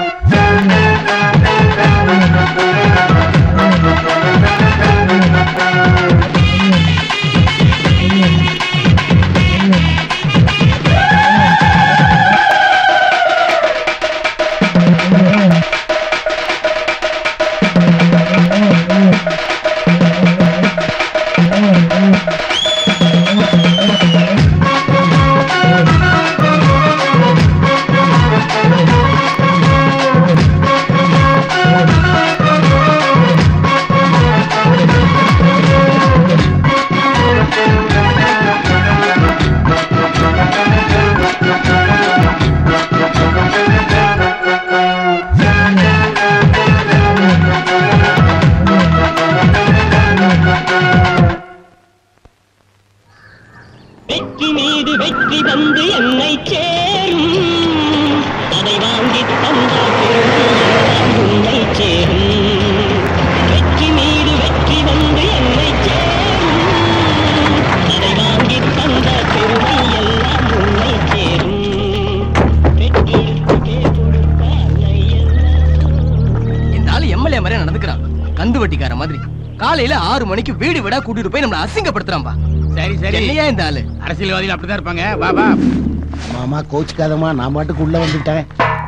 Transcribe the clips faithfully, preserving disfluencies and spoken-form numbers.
ஆறு மணிக்கு வீடு விடா கூட்டிட்டு போய் நம்மள அசிங்கப்படுத்துறான்பா. சரி சரி, என்னையா இந்த ஆளு? அரசியல்வாதிகள் அப்படிதான் இருப்பாங்க. வா வா மாமா, கோச்சுக்காதமா, நான் பாட்டுக்கு உள்ள வந்துட்டேன்.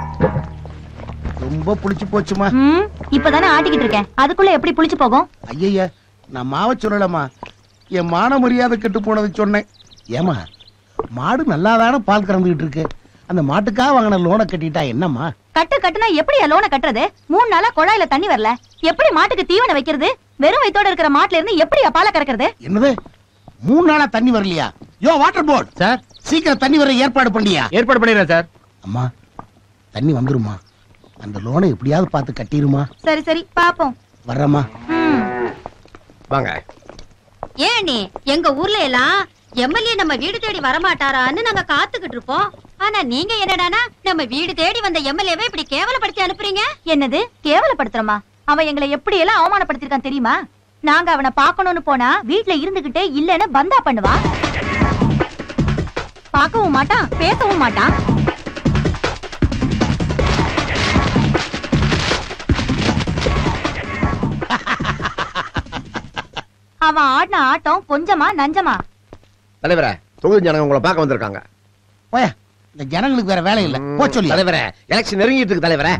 ரொம்ப புளிச்சு போச்சுமா. இப்பதானே ஆட்டிக்கிட்டு இருக்கேன், அதுக்குள்ள எப்படி புளிச்சு போகும்? ஐயா, நான் மாவ சொல்லலமா, என் மான மரியாதை கெட்டு போனது சொன்னேன். ஏமா, மாடு நல்லாதானே பால் கறந்துகிட்டு இருக்கு, அந்த மாட்டுக்காக வாங்கின லோனை கட்டிட்டா என்னம்மா? கட்டு கட்டுனா எப்படியா லோனை கட்டுறது? மூணு நாளா குழாயில தண்ணி வரல, எப்படி மாட்டுக்கு தீவனம் வைக்கிறது? வெறும் வயித்தோட இருக்கிற மாட்டுல இருந்து எப்படியா பாலை கறக்கிறது? என்னது, மூணு நாளா தண்ணி வரலையா? யோ வாட்டர் போர்டு சார், சீக்கிரம் தண்ணி வர ஏற்பாடு பண்ணியா? ஏற்பாடு பண்ணிடுறேன் சார். அம்மா, தண்ணி வந்துருமா, அந்த லோனை எப்படியாவது பார்த்து கட்டிருமா? சரி சரி பாப்போம். வர்றமா. வாங்க. ஏன் நீ எங்க ஊர்ல எல்லாம் எம்எல்ஏ நம்ம வீடு தேடி வரமாட்டாரான்னு நாங்க காத்துக்கிட்டு இருப்போம். ஆனா நீங்க என்னடானா நம்ம வீடு தேடி வந்த எம்எல்ஏவை இப்படி கேவலப்படுத்தி அனுப்புறீங்க. என்னது கேவலப்படுத்துறமா? அவன் எங்களை எப்படி எல்லாம் அவமானப்படுத்திருக்கான் தெரியுமா? நாங்க அவனை பாக்கணும்னு போனா வீட்டுல இருந்துகிட்டே இல்லன்னு பந்தா பண்ணுவான். பார்க்கவும் மாட்டான், பேசவும் மாட்டான். அவன் ஆடின ஆட்டம் கொஞ்சமா நஞ்சமா? தலைவரே, தொகுதி ஜனங்க உங்களை பார்க்க வந்திருக்காங்க. போய, இந்த ஜனங்களுக்கு வேற வேலை இல்ல, போ சொல்லு. தலைவரே, எலெக்ஷன் நெருங்கிட்டு இருக்கு தலைவரே.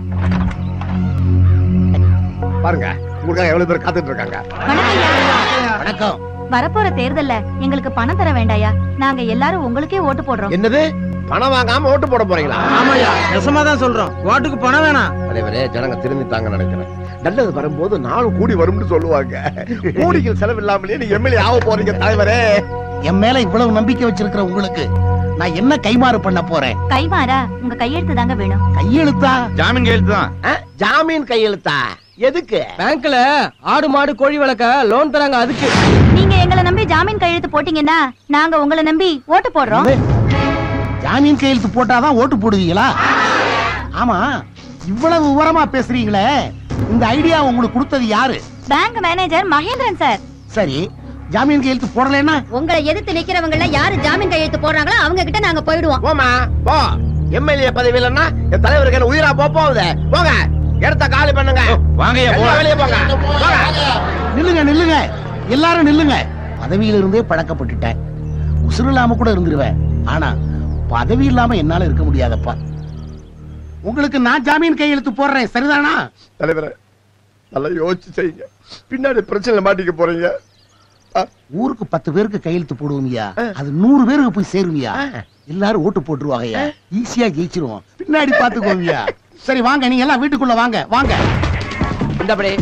பாருங்க, உங்களுக்காக எவ்வளவு பேர் காத்துட்டு இருக்காங்க. வணக்கம். வரப்போற தேர்தல்ல எங்களுக்கு பணம் தர வேண்டாயா, நாங்க எல்லாரும் உங்களுக்கே ஓட்டு போடுறோம். என்னது, பணம் வாங்காம ஓட்டு போட போறீங்களா? ஆமாயா, நெசமாதான் சொல்றோம், ஓட்டுக்கு பணம் வேணாம். தலைவரே, ஜனங்க திரும்பிட்டாங்க நினைக்கிறேன். நல்லது வரும்போது நாளும் கூடி வரும்னு சொல்லுவாங்க. கூடிகள் செலவில்லாமலே நீங்க எம்எல்ஏ ஆக போறீங்க தலைவரே. என் மேல இவ்வளவு நம்பிக்கை வச்சிருக்கிற உங்களுக்கு நான் என்ன கைமாறு பண்ண போறேன்? கைமாறா? உங்க கையெழுத்து தாங்க வேணும். கையெழுத்தா? ஜாமீன் கையெழுத்து தான். ஜாமீன் கையெழுத்தா? எதுக்கு? பேங்க்ல ஆடு மாடு கோழி வளர்க்க லோன் தராங்க, அதுக்கு. நீங்க எங்களை நம்பி ஜாமீன் கையெழுத்து போட்டீங்கன்னா நாங்க உங்களை நம்பி ஓட்டு போடுறோம். ஜாமீன் கையெழுத்து போட்டாதான் ஓட்டு போடுவீங்களா? ஆமா, இவ்வளவு விவரமா பேசுறீங்களே, இந்த ஐடியா உங்களுக்கு கொடுத்தது யாரு? Bank manager Mahendran sir. சரி, ஜாமீன் கையெழுத்து போடலன்னா உங்களை எதிர்த்து நிக்கிறவங்கள யாரு ஜாமீன் கையெழுத்து போடுறாங்களோ அவங்க கிட்ட நாங்க போயிடுவோம். போமா போ. எம்எல்ஏ பதவி இல்லன்னா என் தலைவருக்கு என்ன உயிரா போ போகுது. போங்க, இடத்த காலி பண்ணுங்க. வாங்க, வெளியே போங்க. நில்லுங்க நில்லுங்க, எல்லாரும் நில்லுங்க. பதவியில இருந்தே பழக்கப்பட்டுட்டேன், உசுறு இல்லாம கூட இருந்துருவேன். ஆனா பதவி இல்லாம என்னால இருக்க முடியாதப்பா. உங்களுக்கு நான் ஜாமீன் கையெழுத்து போடுறேன், சரிதானா? தலைவரே, நல்லா யோசிச்சு செய்யுங்க, பின்னாடி பிரச்சனை மாட்டிக்க போறீங்க. ஊருக்கு பத்து பேருக்கு கையெழுத்து போடுவோம்யா, அது நூறு பேருக்கு போய் சேருவியா, எல்லாரும் ஓட்டு போட்டுருவாங்கய்யா, ஈஸியா ஜெயிச்சிருவோம். பின்னாடி பாத்துக்கோங்கயா. சரி வாங்க, நீங்க எல்லாம் வீட்டுக்குள்ள வாங்க. வாங்க. இந்தபடி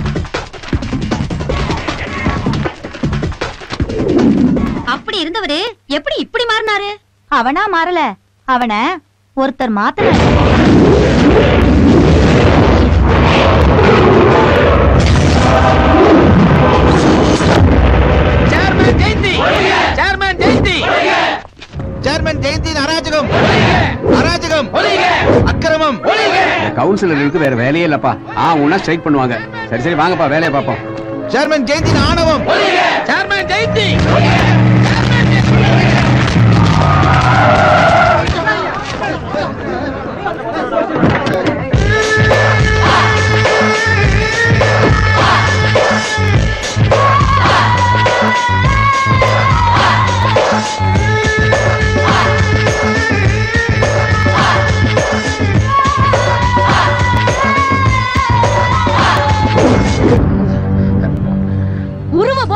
அப்படி இருந்தவரு எப்படி இப்படி மாறினாரு? அவனா மாறல, அவன ஒருத்தர் மாத்தினாரு. Chairman Jayanthi, chairman Jayanthi, chairman Jayanthi. அராஜகம், அராஜகம், அக்கிரமம். கவுன்சிலருக்கு வேற வேலையே இல்லப்பா, ஆ உன்னா ஸ்ட்ரைக் பண்ணுவாங்க. சரி சரி வாங்கப்பா, வேலையை பார்ப்போம். சேர்மன் ஜெயந்தி ஆணவம். சேர்மன் ஜெயந்தி.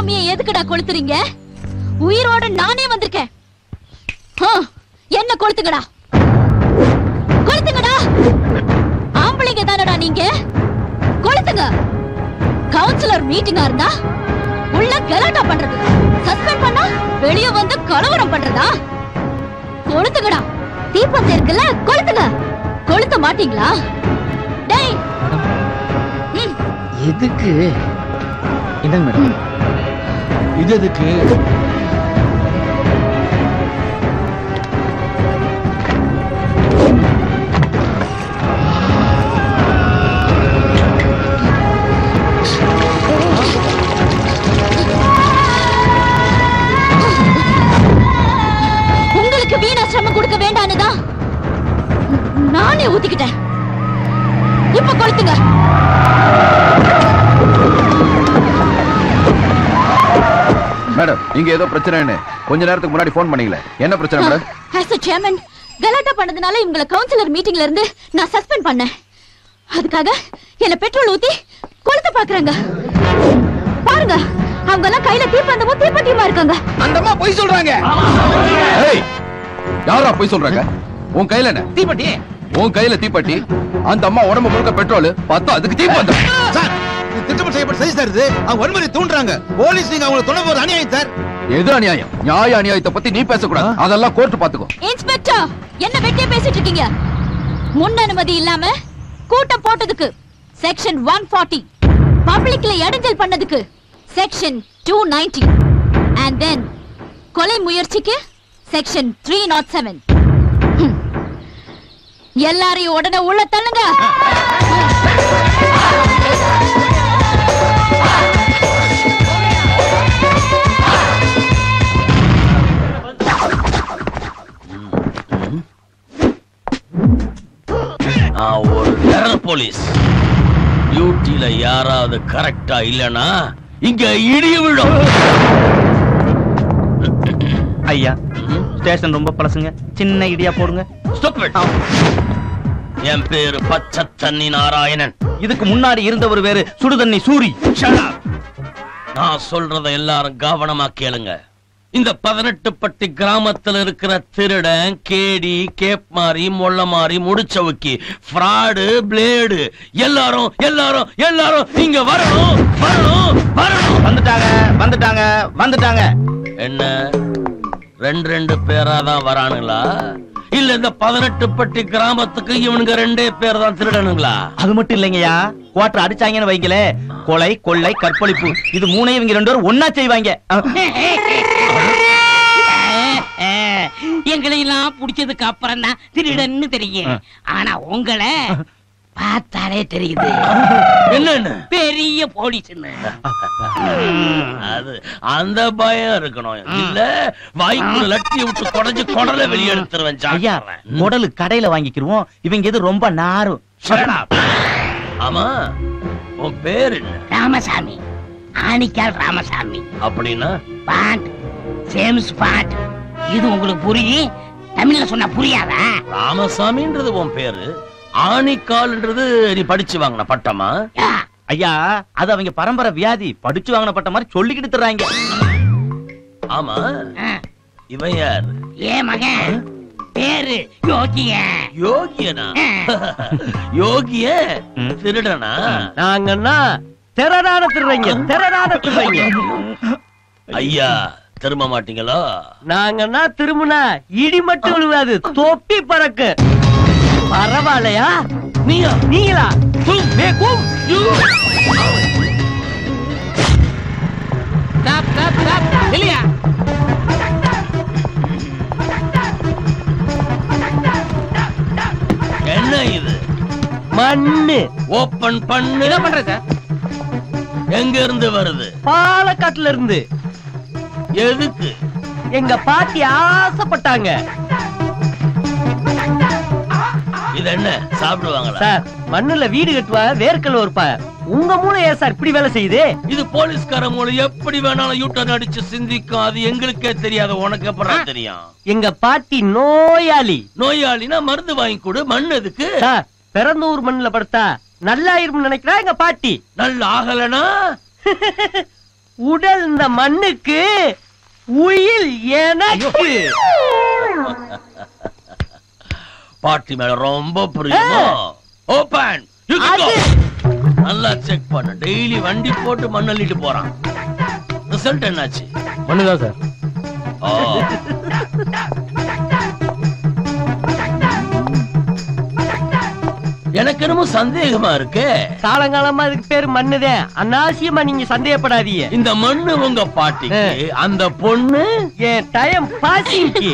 சாமியை எதுக்குடா கொளுத்துறீங்க? உயிரோட நானே வந்திருக்கேன். என்ன கொளுத்துங்கடா, கொளுத்துங்கடா. ஆம்பளைங்க தானடா நீங்க, கொளுத்துங்க. கவுன்சிலர் மீட்டிங்கா இருந்தா உள்ள கலாட்டா பண்றது, சஸ்பெண்ட் பண்ணா வெளிய வந்து கலவரம் பண்றதா? கொளுத்துங்கடா. தீபம் இருக்குல்ல, கொளுத்துங்க. கொளுத்த மாட்டீங்களா? டேய், எதுக்கு? என்னங்க மேடம் இது எதுக்கு? உங்களுக்கு வீணா சிரமம் கொடுக்க வேண்டான்னுதான் நானே ஊத்திக்கிட்டேன். இப்ப கொளுத்துங்க. மேடம், நீங்க ஏதோ பிரச்சனைன்னு கொஞ்ச நேரத்துக்கு முன்னாடி போன் பண்ணீங்களே, என்ன பிரச்சனை மேடம்? as a chairman கலாட்டா பண்ணதுனால இவங்களை கவுன்சிலர் மீட்டிங்ல இருந்து நான் சஸ்பெண்ட் பண்ணேன். அதுக்காக என்ன பெட்ரோல் ஊத்தி கொளுத்த பாக்குறாங்க. பாருங்க, அவங்க எல்லாம் கையில தீப்பந்தமும் தீப்பெட்டியுமா இருக்காங்க. அந்த அம்மா பொய் சொல்றாங்க. ஏய், யாரா பொய் சொல்றாங்க? உன் கையில என்ன தீப்பெட்டி? உன் கையில தீப்பெட்டி, அந்த அம்மா உடம்பு முழுக்க பெட்ரோல், பார்த்தா அதுக்கு தீப்பந்தம். சார், இது திட்டமிட்டு செய்யப்பட்ட சரி சார். இது அவங்க வன்முறை தூண்டுறாங்க. போலீஸ் நீங்க அவங்களை தொட போற அநியாயம் சார். எது அநியாயம்? நியாய அநியாயத்தை பத்தி நீ பேசக்கூடாது, அதெல்லாம் கோர்ட் பாத்துக்கோ. இன்ஸ்பெக்டர், என்ன வெட்டியே பேசிட்டு இருக்கீங்க? முன் அனுமதி இல்லாம கூட்டம் போட்டதுக்கு செக்ஷன் one forty, பப்ளிக்ல இடைஞ்சல் பண்ணதுக்கு section two ninety, and then கொலை முயற்சிக்கு செக்ஷன் three oh seven. எல்லாரையும் உடனே உள்ள தள்ளுங்க. நான் ஒரு டெரர் போலீஸ். டியூட்டில யாராவது கரெக்டா இல்லனா இங்க இடி விழும். ஐயா, ஸ்டேஷன் ரொம்ப பழசுங்க, சின்ன இடியா போடுங்க. ஸ்டாப். என் பேரு பச்சை தண்ணி நாராயணன். இதுக்கு முன்னாடி இருந்தவர் வேறு சுடுதண்ணி சூரி. நான் சொல்றத எல்லாரும் கவனமா கேளுங்க. இந்த பதினெட்டு பட்டி கிராமத்துல இருக்கிற திருடன், கேடி, கேப் மாறி, மொள்ள மாறி, முடிச்சவுக்கி, ஃப்ராடு, பிளேடு எல்லாரும் எல்லாரும் எல்லாரும் இங்க வரணும் வரணும் வரணும். வந்துட்டாங்க வந்துட்டாங்க வந்துட்டாங்க. என்ன ரெண்டு ரெண்டு பேரா தான் வரானுங்களா, இல்ல இந்த பதினெட்டு பட்டி கிராமத்துக்கு இவனுங்க ரெண்டே பேர் தான் திருடனுங்களா? அது மட்டும் இல்லைங்கய்யா, குவாட்டர் அடிச்சாங்கன்னு வைங்களே, கொலை, கொள்ளை, கற்பழிப்பு இது மூணையும் இவங்க ரெண்டு பேரும் ஒன்னா செய்வாங்க. எங்களை எல்லாம் புடிச்சதுக்கு அப்புறம் தான் திருடன்னு தெரியும். ஆனா உங்களை பார்த்தாலே தெரியுது என்ன பெரிய போலீஸ். அது அந்த பயம் இருக்கணும், இல்ல வாய்க்குள்ள லட்டி விட்டு குடஞ்சு குடலை வெளியே எடுத்துருவேன். ஐயா, குடலு கடையில வாங்கிக்கிருவோம், இவங்க எது ரொம்ப நாரும். ஆமா, உன் பேர் என்ன? ராமசாமி, ஆணிக்கால் ராமசாமி. அப்படின்னா பாண்ட், சேம்ஸ் பாண்ட். இது உங்களுக்கு புரியும், தமிழ்ல சொன்னா புரியாதா? ராமசாமின்றது உன் பேரு, ஆணிக்கால்ன்றது நீ படிச்சு வாங்கின பட்டமா? ஐயா, அது அவங்க பரம்பரை வியாதி, படிச்சு வாங்கின பட்ட மாதிரி சொல்லிக்கிட்டு தர்றாங்க. ஆமா, இவன் யார்? ஏ மகன் பேரு யோகிய. யோகியனா? யோகிய திருடனா? நாங்கன்னா தெரரான திருடுறீங்க, தெரரான திருடுறீங்க. ஐயா, திரும்ப மாட்டீங்களோ? நாங்கன்னா திரும்பினா இடி மட்டும் விழுவாது, தொப்பி பறக்கு. பரவாயில்லையா? நீயா நீங்களா? இல்லையா? என்ன இது? மண்ணு. ஓபன் பண்ணு. என்ன பண்ற சார்? எங்க இருந்து வருது? பாலக்காட்டுல இருந்து. எதுக்கு? எங்க பாட்டி ஆசைப்பட்டாங்க. இது என்ன சாப்பிடுவாங்களா? சார், மண்ணுல வீடு கட்டுவா, வேர்க்கல் ஒருப்பா. உங்க மூளை ஏன் சார் இப்படி வேலை செய்யுது? இது போலீஸ்கார மூளை, எப்படி வேணாலும் யூட்டர்ன் அடிச்சு சிந்திக்கும். அது எங்களுக்கே தெரியாது, உனக்கு எப்பறம் தெரியும்? எங்க பாட்டி நோயாளி. நோயாளினா மருந்து வாங்கி கொடு. மண் எதுக்கு? சார், பிறந்தூர் மண்ணுல படுத்தா நல்லா இருக்கும் நினைக்கிறா எங்க பாட்டி. நல்ல ஆகலனா உடல் இந்த மண்ணுக்கு, உயிர் எனக்கு. பாட்டி மேல ரொம்ப புரியுமா? ஓபன். நல்லா செக் பண்ண. டெய்லி வண்டி போட்டு மண் அள்ளிட்டு போறான். ரிசல்ட் என்னாச்சு? மண்ணுதான் சார். எனக்கு என்னமோ சந்தேகமா இருக்கு. காலங்காலமா அதுக்கு பேரு மண்ணுதான். அநாவசியமா நீங்க சந்தேகப்படாதீங்க. இந்த மண்ணு உங்க பாட்டிக்கு, அந்த பொண்ணு என் டைம் பாசிங்க்கு.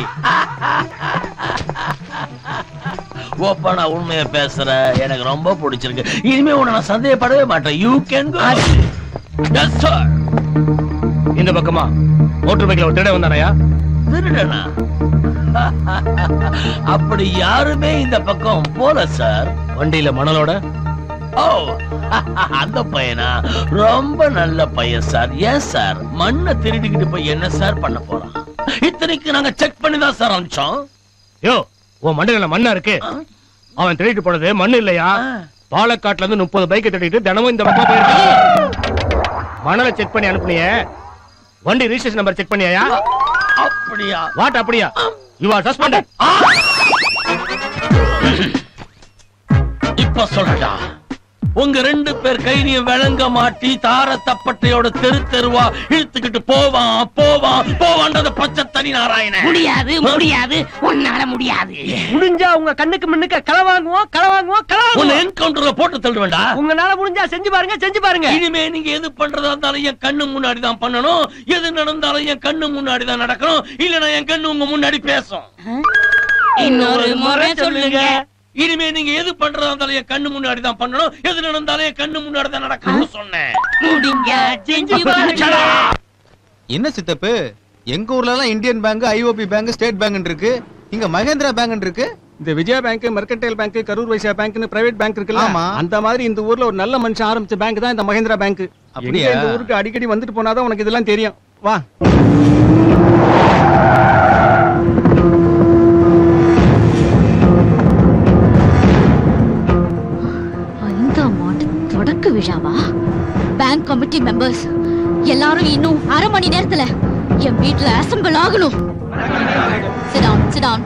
ஓப்பனா உண்மையை பேசுற, எனக்கு ரொம்ப பிடிச்சிருக்கு. இனிமே உன்னை நான் சந்தேகப்படவே மாட்டேன். You can go. Yes sir. இந்த பக்கமா மோட்டர் பைக்ல ஒரு திருட வந்தானயா? திருடனா? அப்படி யாருமே இந்த பக்கம் போல சார். வண்டியில மணலோட. ஓ, அந்த பையனா? ரொம்ப நல்ல பையன் சார். ஏன் சார் மண்ணை திருடிக்கிட்டு போய் என்ன சார் பண்ண போறான்? இத்தனைக்கு நாங்க செக் பண்ணி தான் சார் அனுப்பிச்சோம். யோ, உன் மண்ணுல மண்ணா இருக்கு. அவன் திருடிட்டு போனது மண்ணு இல்லையா? பாலக்காட்டுல இருந்து முப்பது பைக்கை திருடிட்டு தினமும் இந்த பக்கம் போயிருக்கு. மணலை செக் பண்ணி அனுப்புனிய, வண்டி ரிஜிஸ்ட்ரேஷன் நம்பர் செக் பண்ணியா? அப்படியா? வாட் அப்படியா? You are suspended. இப்ப சொல்றா, உங்க ரெண்டு பேர் கையிலையும் விளங்க மாட்டி தார தப்பட்டையோட தெரு தெருவா இழுத்துக்கிட்டு போவான் போவான் போவான்றது பச்சை தனி நாராயணன். முடியாது முடியாது, உன்னால முடியாது. முடிஞ்சா உங்க கண்ணுக்கு முன்னுக்கு களை வாங்குவோம் களை வாங்குவோம் களை உன்னை வாங்குவோம். என்கவுண்டர்ல போட்டு தள்ள வேண்டாம். உங்களால முடிஞ்சா செஞ்சு பாருங்க செஞ்சு பாருங்க. இனிமே நீங்க எது பண்றதா இருந்தாலும் என் கண்ணு முன்னாடி தான் பண்ணணும். எது நடந்தாலும் என் கண்ணு முன்னாடி தான் நடக்கணும். இல்லனா என் கண்ணு உங்க முன்னாடி பேசும். இன்னொரு முறை சொல்லுங்க. இனிமே நீங்க எது பண்றதா இருந்தாலும் என் கண்ணு முன்னாடி தான் பண்ணணும். எது நடந்தாலும் என் கண்ணு முன்னாடி தான் நடக்கணும்னு சொன்னேன். முடிஞ்சா செஞ்சு பாருங்க. என்ன சித்தப்பு, எங்க ஊர்ல எல்லாம் Indian bank, IOB bank, state bank இருக்கு. இங்க மகேந்திரா பேங்க் இருக்கு. இந்த Vijaya bank, mercantile bank, Karur Vysya பேங்க்னு பிரைவேட் பேங்க் இருக்குல்ல, ஆமா. அந்த மாதிரி இந்த ஊர்ல ஒரு நல்ல மனுஷன் ஆரம்பிச்ச பேங்க் தான் இந்த மகேந்திரா பேங்க். அப்படியா? இந்த ஊருக்கு அடிக்கடி வந்துட்டு போனாதான் உனக்கு இதெல்லாம் தெரியும். வா. தொடக்க விழாவா? பேங்க் கமிட்டி மெம்பர்ஸ் எல்லாரும் இன்னும் அரை மணி நேரத்துல என் வீட்டுல அசெம்பிள் ஆகணும். Sit down, sit down.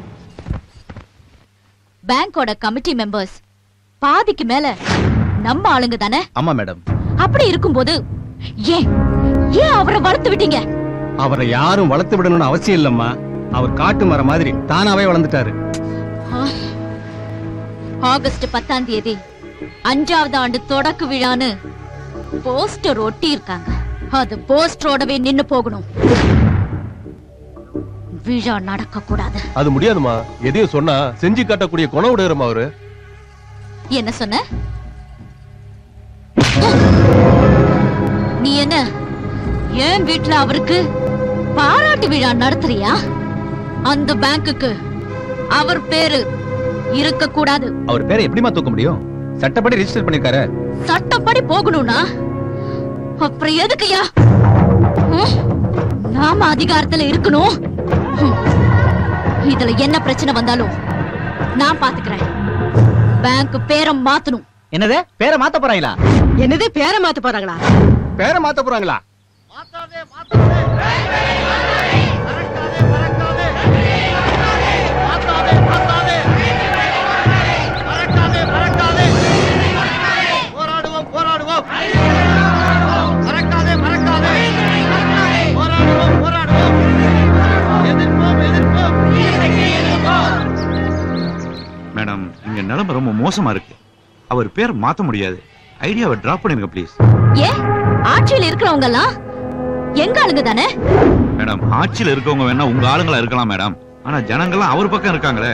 பேங்கோட கமிட்டி மெம்பர்ஸ் பாதிக்கு மேல நம்ம ஆளுங்க தானே? ஆமா மேடம். அப்படி இருக்கும்போது ஏன் ஏன் அவரை வளர்த்து விட்டீங்க? அவரை யாரும் வளர்த்து விடணும்னு அவசியம் இல்லம்மா. அவர் காட்டு மரம் மாதிரி தானாவே வளர்ந்துட்டாரு. ஆகஸ்ட் பத்தாம் தேதி அஞ்சாவது ஆண்டு தொடக்க விழான்னு போஸ்டர் ஒட்டி இருக்காங்க. அது போஸ்டரோடவே நின்னு போகணும். விழா நடக்க கூடாது. அது முடியாதுமா. எதையும் சொன்னா செஞ்சு காட்டக்கூடிய குணம் உடையறமா அவரு. என்ன சொன்ன? நீ என்ன ஏன் வீட்டுல அவருக்கு பாராட்டு விழா நடத்துறியா? அந்த பேங்குக்கு அவர் பேரு இருக்க கூடாது. அவர் பேரை எப்படிமா தூக்க முடியும்? சட்டப்படி ரெஜிஸ்டர் பண்ணிருக்காரு. சட்டப்படி போகணும்னா அப்புறம் எதுக்குயா? நாம அதிகாரத்துல இருக்கணும். இதுல என்ன பிரச்சனை வந்தாலும் நான் பாத்துக்கிறேன். பேங்க் பேரை மாத்தணும். என்னது பேரை மாத்த போறாங்களா? என்னது பேரை மாத்த போறாங்களா? பேரை மாத்த போறாங்களா? மாத்தாதே மாத்தாதே மாத்தாதே மாத்தாதே பறக்காதே பறக்காதே போராடுவோம் போராடுவோம் பறக்காதே பறக்காதே போராடுவோம் போராடுவோம் எதிர்ப்போம் எதிர்ப்போம். மேடம், இங்க நிலைமை ரொம்ப மோசமா இருக்கு. அவர் பேர் மாத்த முடியாது. ஐடியாவை டிராப் பண்ணிருங்க ப்ளீஸ். ஏ ஆட்சியில் இருக்கிறவங்க எல்லாம் எங்க ஆளுங்க தானே? மேடம், ஆட்சியில் இருக்கவங்க வேணா உங்க ஆளுங்களா இருக்கலாம் மேடம். ஆனா ஜனங்கள்லாம் அவர் பக்கம் இருக்காங்களே.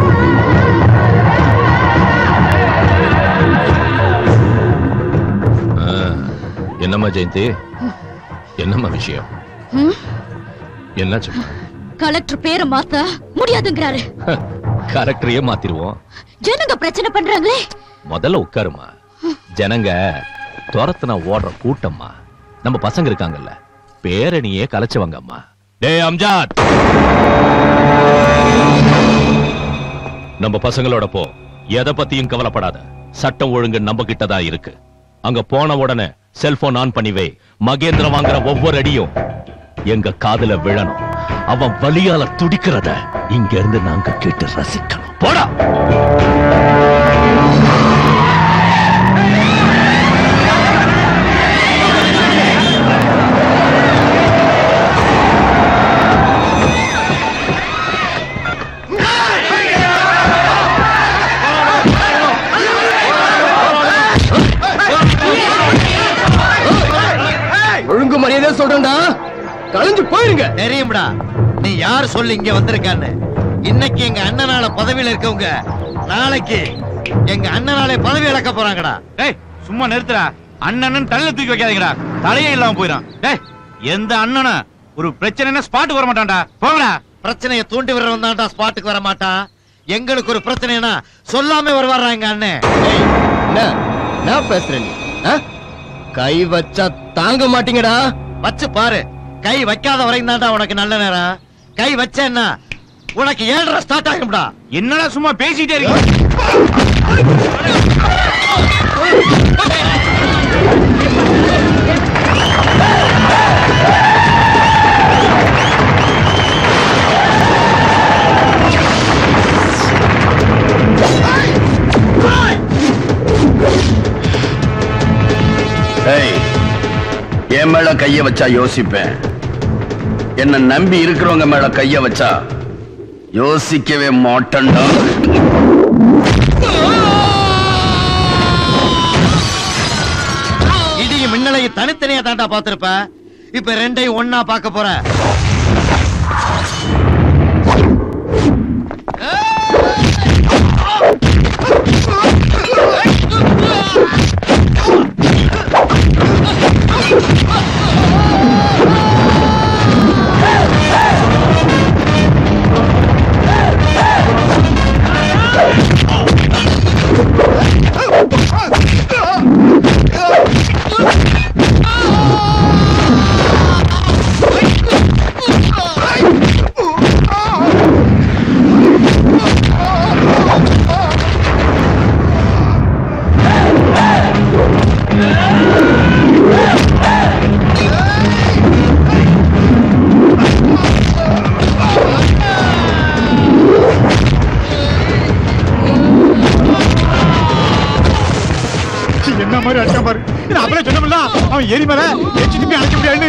என்னம்மா ஜெயந்தி, என்னம்மா விஷயம்? என்ன சொல்ல? கலெக்டர் பேரை மாத்த முடியாதுங்கிறாரு. கரெக்டரையே மாத்திருவோம். ஜனங்க பிரச்சனை பண்றாங்களே. முதல்ல உட்காருமா. ஜனங்க துரத்துனா ஓடுற கூட்டம்மா. நம்ம பசங்க இருக்காங்கல்ல, பேரணியே கலைச்சவங்க அம்மா. டேய் அம்ஜாத், நம்ம பசங்களோட போ. எதை பத்தியும் கவலைப்படாத. சட்டம் ஒழுங்கு நம்ம கிட்டதான் இருக்கு. அங்க போன உடனே செல்போன் ஆன் பண்ணி வை. மகேந்திர வாங்குற ஒவ்வொரு அடியும் எங்க காதுல விழணும். அவன் வலியால துடிக்கிறத இங்க இருந்து நாங்க கேட்டு ரசிக்கணும். போடா. ஒழுங்கு மரியாதை சொல்றேன்டா, கலைஞ்சு போயிருங்க. தெரியும்டா நீ யார் சொல்லி இங்க வந்திருக்கான்னு. இன்னைக்கு எங்க அண்ணனால பதவியில இருக்கவங்க நாளைக்கு எங்க அண்ணனாலே பதவி இழக்க போறாங்கடா. டேய் சும்மா நிறுத்துறா. அண்ணன் தலையில தூக்கி வைக்காதீங்கடா, தலையே இல்லாம போயிடும். டேய் எந்த அண்ணனா ஒரு பிரச்சனைனா ஸ்பாட்டுக்கு வர மாட்டான்டா. போங்கடா. பிரச்சனையை தூண்டி விடுறவன் தான்டா ஸ்பாட்டுக்கு வர மாட்டான். எங்களுக்கு ஒரு பிரச்சனைனா சொல்லாம வருவாரா எங்க அண்ணன். என்ன பேசுறேன்? கை வச்சா தாங்க மாட்டீங்கடா. வச்சு பாரு. கை வைக்காத வரைக்கும் தான்டா உனக்கு நல்ல நேரம். கை வச்சேன்னா உனக்கு ஏழரை ஸ்டார்ட் ஆகும்டா. என்னடா சும்மா பேசிட்டே இருக்க? என் மேல கைய வச்சா யோசிப்பேன். என்ன நம்பி இருக்கிறவங்க மேல கைய வச்சா யோசிக்கவே மாட்டேன்டா. இடியும் மின்னலையும் தனித்தனியா தாண்டா பாத்திருப்ப. இப்ப ரெண்டையும் ஒன்னா பார்க்க போற. என்ன மாதிரி அடிச்சா பாரு. அப்படியே சொன்னோம்ல அவன் ஏறி மேல எச்சு திருப்பி அழைக்க முடியாது.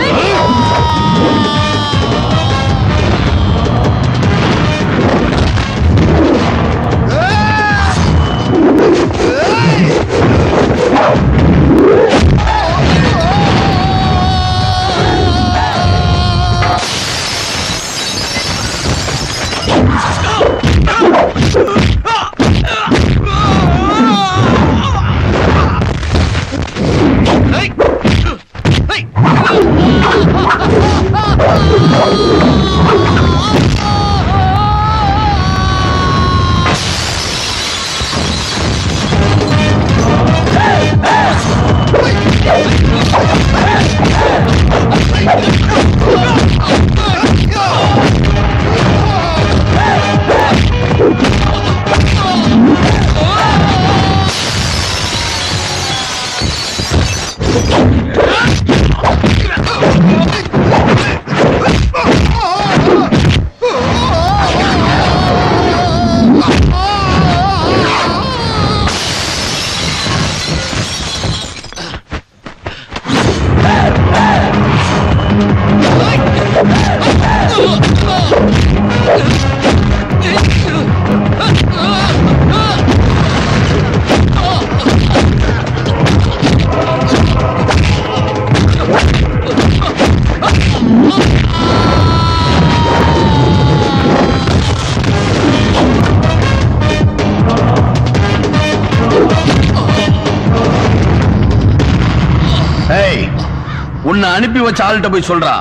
உன்னை அனுப்பி வச்ச ஆள்கிட்ட போய் சொல்றா.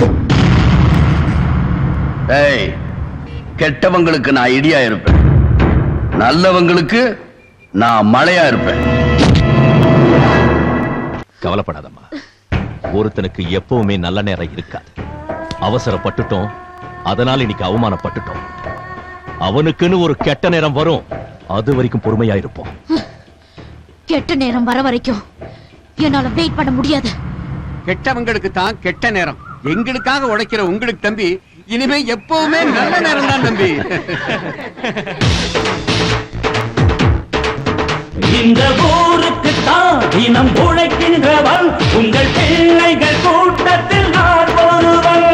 ஏய், கெட்டவங்களுக்கு நான் இடியா இருப்பேன், நல்லவங்களுக்கு நான் மழையா இருப்பேன். கவலைப்படாதம்மா, ஒருத்தனுக்கு எப்பவுமே நல்ல நேரம் இருக்காது. அவசரப்பட்டுட்டோம், அதனால இன்னைக்கு அவமானப்பட்டுட்டோம். அவனுக்குன்னு ஒரு கெட்ட நேரம் வரும், அது வரைக்கும் பொறுமையா இருப்போம். கெட்ட நேரம் வர வரைக்கும் என்னால வெயிட் பண்ண முடியாது. கெட்டவங்களுக்கு தான் கெட்ட நேரம். எங்களுக்காக உழைக்கிற உங்களுக்கு தம்பி இனிமே எப்பவுமே நல்ல நேரம் தான் தம்பி. இந்த ஊருக்கு தான் தினம் உழைக்கின்றவன் உங்கள் பிள்ளைகள் கூட்டத்தில் நான் ஒருவன்.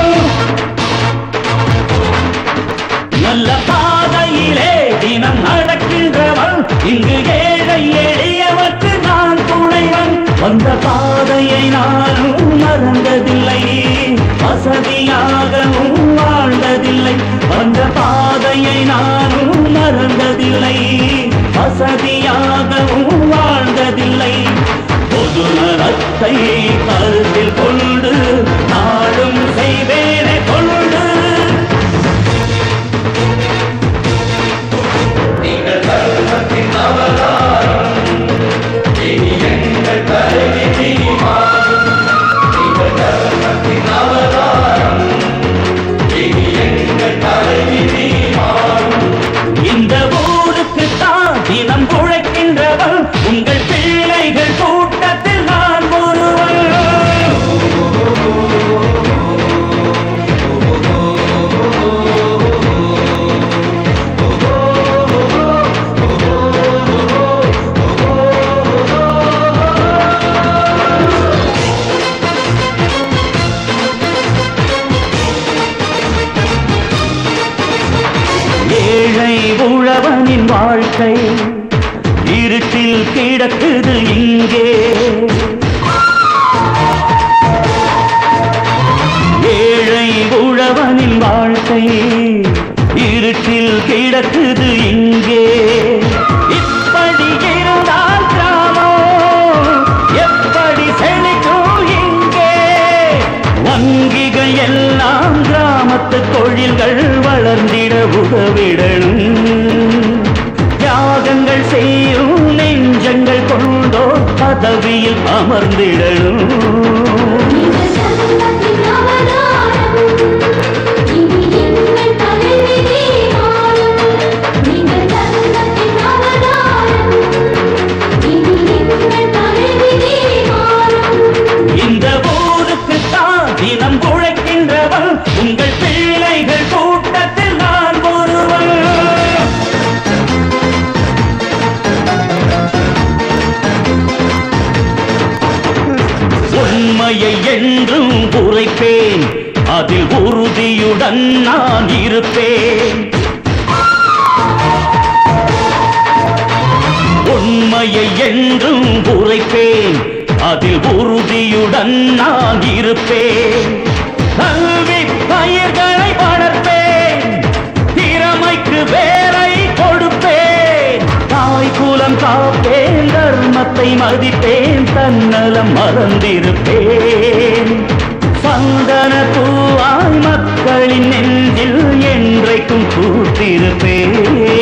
நல்ல பாதையிலே தினம் நடக்கின்றவன் இங்கு ஏழை எளியவர்க்கு நான் துணைவன். வந்த பாதையை நானும் மறந்ததில்லை, வசதியாகவும் வாழ்ந்ததில்லை. வந்த பாதையை நானும் மறந்ததில்லை, வசதியாகவும் வாழ்ந்ததில்லை. பொது நலத்தை கருத்தில் கொண்டு நாளும் செய்வேனே கொண்டு. நீங்கள் கருமத்தின் அவதாரம், இனி எங்கள் தலைவிதி மாறும். நீங்கள் கருமத்தின் அவதாரம், இனி எங்கள் தலைவிதி மாறும். இந்த ஊருக்கு தான் தினம் உழைக்கின்றவன் உங்கள் பிள்ளைகள் கூட்டத்தில் நான் ஒருவன். ஏழை உழவனின் வாழ்க்கை இருட்டில் கிடக்குது இங்கே. ஏழை உழவனின் வாழ்க்கை இருட்டில் கிடக்குது இங்கே. இப்படி இருந்தால் கிராமம் எப்படி செழிக்கும் இங்கே? வங்கிகள் எல்லாம் கிராமத்து தொழில்கள் வளர்ந்திட உதவிடணும். தியாகங்கள் செய்யும் நெஞ்சங்கள் கொண்டோ பதவியில் அமர்ந்திடணும். இந்த ஊருக்கு தான் தினம் உழைக்கின்றவன் உங்கள் பிள்ளைகள் கூட்டத்தில் நான் ஒருவன். உண்மையை என்றும் உரைப்பேன், அதில் உறுதியுடன் நான் இருப்பேன். உண்மையை என்றும் உரைப்பேன், அதில் உறுதியுடன் நான் இருப்பேன். கல்வி பயிர்களை வளர்ப்பேன், திறமைக்கு வேலை கொடுப்பேன். தாய் குலம் காப்பேன், தர்மத்தை மதிப்பேன், தன்னலம் மறந்திருப்பேன். சந்தன பூவாய் மக்களின் நெஞ்சில் என்றைக்கும் பூத்திருப்பேன்.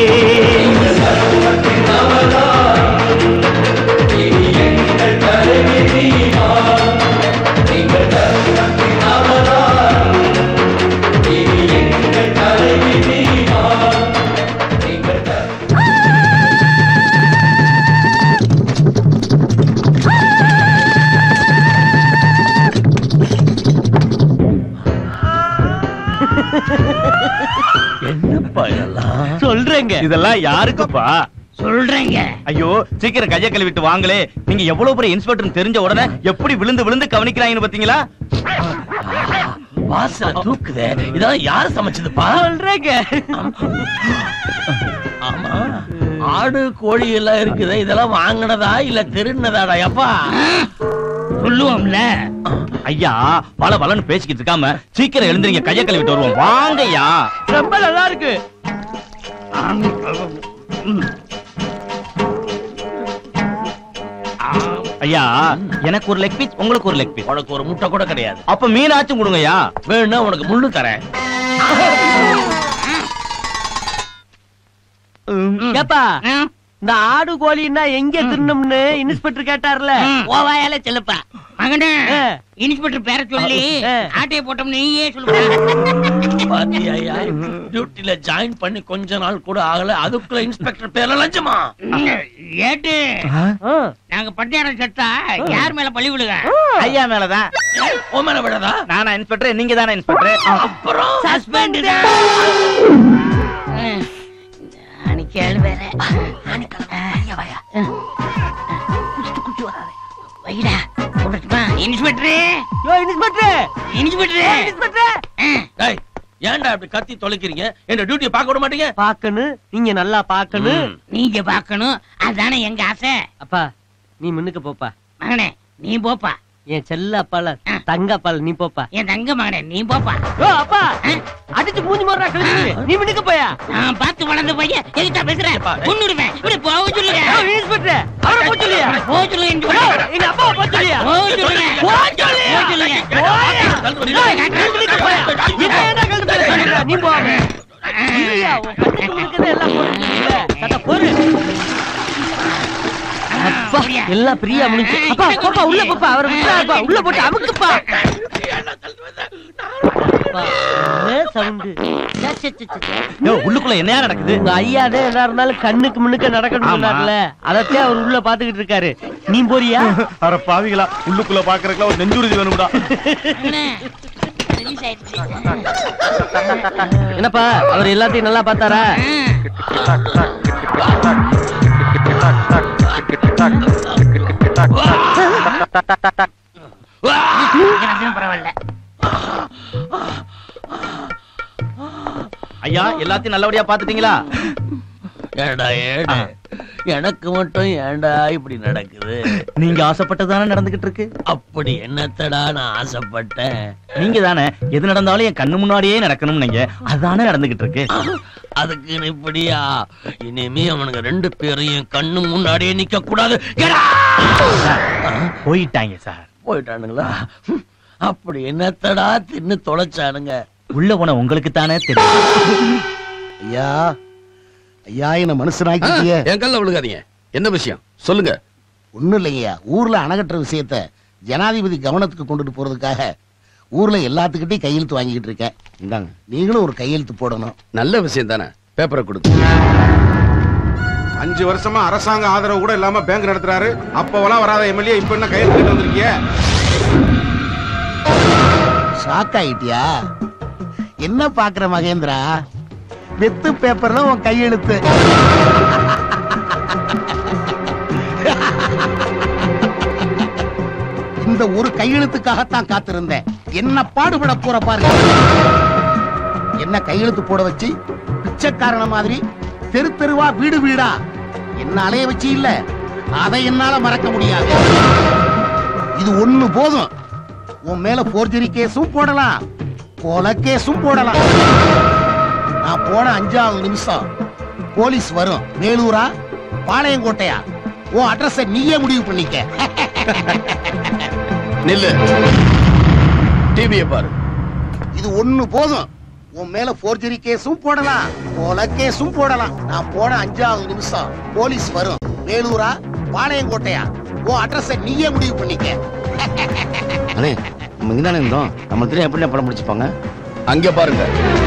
என்னப்பா இதெல்லாம் சொல்றேங்க. இதெல்லாம் யாருக்குப்பா சொல்றேங்க? ஐயோ சீக்கிரம் கைய கழுவிட்டு வாங்களே. நீங்க எவ்வளவு பெரிய இன்ஸ்பெக்டர் தெரிஞ்ச உடனே எப்படி விழுந்து விழுந்து கவனிக்கிறாங்கன்னு பாத்தீங்களா? வாசல தூக்குதே. இதெல்லாம் யாரு சமைச்சதுப்பா? சொல்றேங்க. ஆமா, ஆடு கோழி எல்லாம் இருக்குது. இதெல்லாம் வாங்கினதா இல்ல திருநதாடா? அப்பா சொல்லுவோம்ல. ஐயா பல பலன்னு பேசிக்கிட்டு இருக்காம சீக்கிரம் எழுந்திரிங்க, கைய கழுவிட்டு வருவோம். வாங்கய்யா. ரொம்ப நல்லா இருக்கு. ஐயா எனக்கு ஒரு லெக் பீஸ், உங்களுக்கு ஒரு லெக் பீஸ். உனக்கு ஒரு முட்டை கூட கிடையாது. அப்ப மீனாச்சும் கொடுங்கய்யா. வேணும்னா உனக்கு முள்ளு தரேன். ஏப்பா, இந்த ஆடு கோழின்னா எங்க தின்னம்னு இன்ஸ்பெக்டர் கேட்டார்ல. ஓவாயால செல்லுப்பா. மகனே, இன்ஸ்பெக்டர் பேரை சொல்லி ஆட்டையை போட்டோம் நீயே சொல்லுப்பா. பாத்தியா, டியூட்டில ஜாயின் பண்ணி கொஞ்ச நாள் கூட ஆகல, அதுக்குள்ள இன்ஸ்பெக்டர் பேர்ல லஞ்சமா? ஏட்டு நாங்க பட்டியாரம் செத்தா யார் மேல பழி விழுக? ஐயா மேலதான். உன் மேல விடாதா? நானா இன்ஸ்பெக்டர், நீங்க தானே இன்ஸ்பெக்டர்? அப்புறம் சஸ்பெண்ட். அன்னைக்கு வேற வைடா போடட்டுமா? Inspector, inspector, inspector, inspector. டேய், ஏன்டா இப்படி கத்தி தொலைக்கிறீங்க? என்ன டியூட்டியை பார்க்க விட மாட்டீங்க? பாக்கணும், நீங்க நல்லா பாக்கணும். நீங்க பாக்கணும், அதானே எங்க ஆசை. அப்பா நீ முன்னுக்கு போப்பா. மகனே நீ போப்பா. என் செல்ல அப்பால தங்க அப்பால நீ போப்பா. என் தங்க மகனே நீ போப்பா. ஓ அப்பா, அடிச்சு மூஞ்சி மோறா கழிச்சு நீ முன்னுக்கு போயா. நான் பார்த்து வளர்ந்த பையன் எதுக்கா பேசுறேன்? கொன்னுடுவேன். இப்படி போக சொல்லுங்க. இன்ஸ்பெக்டர், அவரை போக சொல்லியா? போக சொல்லுங்க. எங்க அப்பா போக சொல்லியா? போக சொல்லுங்க. போக சொல்லுங்க. போயா. நீ போங்க. இல்லையா உன் கண்ணுக்கு முன்னுக்கு எல்லாம் போடுறீங்க. சட்ட போடு. அப்பா எல்லாம் பிரியா முடிஞ்சு. அப்பா போப்பா உள்ள போப்பா. அவரை விட்டுறாப்பா. உள்ள போட்டு அமுக்குப்பா. உள்ளுக்குள்ள என்ன நடக்குது? உங்க ஐயாதே என்ன இருந்தாலும் கண்ணுக்கு முன்னுக்கு நடக்கணும் சொன்னார்ல, அதத்தே அவர் உள்ள பாத்துக்கிட்டு இருக்காரு. நீ போறியா? அர பாவிகளா, உள்ளுக்குள்ள பாக்குறதுக்குலாம் ஒரு நெஞ்சுறுதி வேணும்டா. என்னப்பா அவர் எல்லாத்தையும் நல்லா பார்த்தாரா? பரவாயில்ல. ஐயா எல்லாத்தையும் நல்லபடியா பாத்துட்டீங்களா? ஏடா ஏடா, எனக்கு மட்டும் ஏண்டா இப்படி நடக்குது? நீங்க ஆசைப்பட்டதானே நடந்துகிட்டு இருக்கு. அப்படி என்னத்தடா நான் ஆசைப்பட்டேன்? நீங்க தானே எது நடந்தாலும் என் கண்ணு முன்னாடியே நடக்கணும், நீங்க அதுதானே நடந்துகிட்டு இருக்கு. அதுக்கு இப்படியா? இனிமே அவனுங்க ரெண்டு பேரையும் கண்ணு முன்னாடியே நிக்க கூடாது. போயிட்டாங்க சார். போயிட்டானுங்களா? அப்படி என்னத்தடா தின்னு தொலைச்சானுங்க? உள்ள போன உங்களுக்கு தானே தெரியும். ஐயா ஐயா, என்ன மனுஷனாக்கிட்டியே. என் கல்ல விழுகாதீங்க. என்ன விஷயம் சொல்லுங்க. ஒண்ணும் இல்லைங்கய்யா, ஊர்ல அணகட்டுற விஷயத்த ஜனாதிபதி கவனத்துக்கு கொண்டுட்டு போறதுக்காக ஊர்ல எல்லாத்துக்கிட்டையும் கையெழுத்து வாங்கிக்கிட்டு இருக்கேன். இந்தாங்க, நீங்களும் ஒரு கையெழுத்து போடணும். நல்ல விஷயம் தானே, பேப்பரை கொடுத்து. அஞ்சு வருஷமா அரசாங்க ஆதரவு கூட இல்லாம பேங்க் நடத்துறாரு. அப்பவெல்லாம் வராத எம்எல்ஏ இப்ப என்ன கையெழுத்து வந்திருக்கிய? ஷாக் ஆயிட்டியா? என்ன பாக்குற மகேந்திரா? வெத்து பேப்பர்ல உன் கையெழுத்து. இந்த ஒரு கையெழுத்துக்காகத்தான் காத்திருந்தேன். என்ன பாடுபட போற பாருங்க. என்ன கையெழுத்து போட வச்சு பிச்சைக்காரன மாதிரி தெரு தெருவா வீடு வீடா என்ன அலைய வச்சு இல்ல, அதை என்னால மறக்க முடியாது. இது ஒண்ணு போதும். உன் மேல போர்ஜரி கேஸும் போடலாம், கொலை கேஸும் போடலாம். நான் போன அஞ்சாவது நிமிஷம் போலீஸ் வரும். வேலூரா பாளையங்கோட்டையா, உன் அட்ரஸ் நீயே முடிவு பண்ணிக்க. நில்லு, டிவியை பாரு. இது ஒண்ணு போதும். உன் மேல போர்ஜரி கேஸும் போடலாம், கொலை கேஸும் போடலாம். நான் போன அஞ்சாவது நிமிஷம் போலீஸ் வரும். வேலூரா பாளையங்கோட்டையா, உன் அட்ரஸ் நீயே முடிவு பண்ணிக்க. அண்ணே நம்ம இங்கதானே இருந்தோம், நம்ம தெரியும் எப்படி படம் முடிச்சுப்பாங்க. அங்க பாருங்க,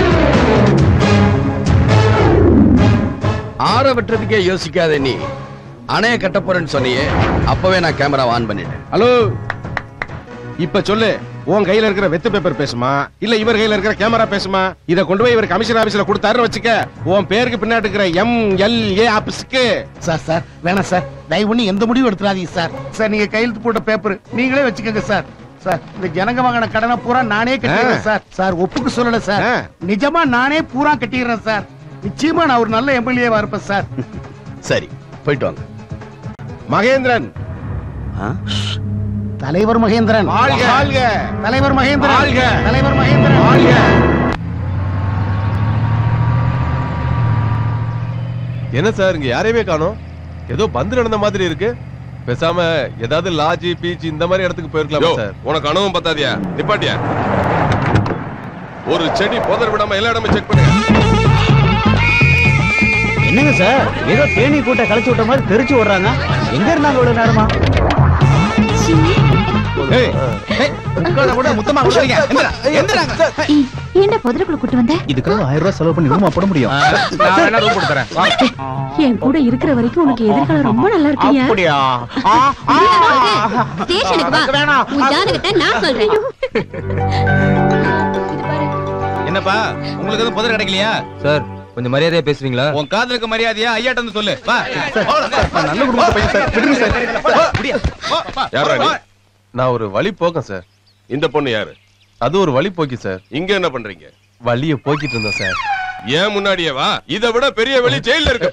ஆற வெட்டுறதுக்கே யோசிக்காத நீ அணைய கட்ட போறேன்னு சொன்னியே, அப்பவே நான் கேமரா ஆன் பண்ணிட்டேன். ஹலோ, இப்ப சொல்லு, உன் கையில இருக்கிற வெத்து பேப்பர் பேசுமா இல்ல இவர் கையில இருக்கிற கேமரா பேசுமா? இத கொண்டு போய் இவர் கமிஷன் ஆபீஸ்ல கொடுத்தாருன்னு வச்சுக்க, உன் பேருக்கு பின்னாடி இருக்கிற எம் எல் ஏ ஆபீஸ்க்கு. சார் சார் வேணாம் சார், தயவு பண்ணி எந்த முடிவும் எடுத்துறாதீங்க சார். சார் நீங்க கையெழுத்து போட்ட பேப்பர் நீங்களே வச்சுக்கோங்க சார். சார் இந்த ஜனங்க வாங்கின கடனை பூரா நானே கட்டிடுறேன் சார். சார் ஒப்புக்கு சொல்லல சார், நிஜமா நானே பூரா கட்டிடுறேன் சார். நிச்சயமா நான் ஒரு நல்ல எம்எல்ஏவா இருப்பேன் சார். சரி போயிட்டு வாங்க. மகேந்திரன், தலைவர் மகேந்திரன் வாழ்க. வாழ்க தலைவர் மகேந்திரன். வாழ்க தலைவர் மகேந்திரன். வாழ்க. என்ன சார் இங்க யாரையுமே காணோம்? ஏதோ பந்து நடந்த மாதிரி இருக்கு. பேசாம ஏதாவது லாஜி பீச் இந்த மாதிரி இடத்துக்கு போயிருக்கலாம் சார். உனக்கு அனுபவம் பத்தாதியா? நிப்பாட்டியா? ஒரு செடி போதர் விடாம எல்லா இடமும் செக் பண்ணுங்க. என்னங்க சார், ஏதோ தேனி கூட்ட கழிச்சு விட்ட மாதிரி தெரிச்சு விடுறாங்க. எங்க இருந்தாங்க இவ்வளவு நேரமா? ஏன்டா புதருக்குள்ள கூட்டு வந்த? இதுக்காக ஆயிரம் ரூபாய் செலவு பண்ணி ரூமா போட முடியும். நான் வேணா ரூம் கொடுத்துறேன். என் கூட இருக்கிற வரைக்கும் உனக்கு எதிர்காலம் ரொம்ப நல்லா இருக்கீங்க. அப்படியா? ஸ்டேஷனுக்கு வா. உன் ஜாதகத்தை நான் சொல்றேன். என்னப்பா உங்களுக்கு எதுவும் புதர் கிடைக்கலையா? சார் கொஞ்சம் மரியாதையா பேசுவீங்களா? உன் காதலுக்கு மரியாதையா ஐயாட்ட வந்து சொல்லு. வா. நல்ல குடும்பத்தை பையன் சார். விடுங்க சார். யாரா நீ? நான் ஒரு வழி போக்கேன் சார். இந்த பொண்ணு யாரு? அது ஒரு வழி போக்கி சார். இங்க என்ன பண்றீங்க? வழிய போக்கிட்டு இருந்தேன் சார். ஏன் முன்னாடியே வா. இதை விட பெரிய வெளி ஜெயில இருக்கு.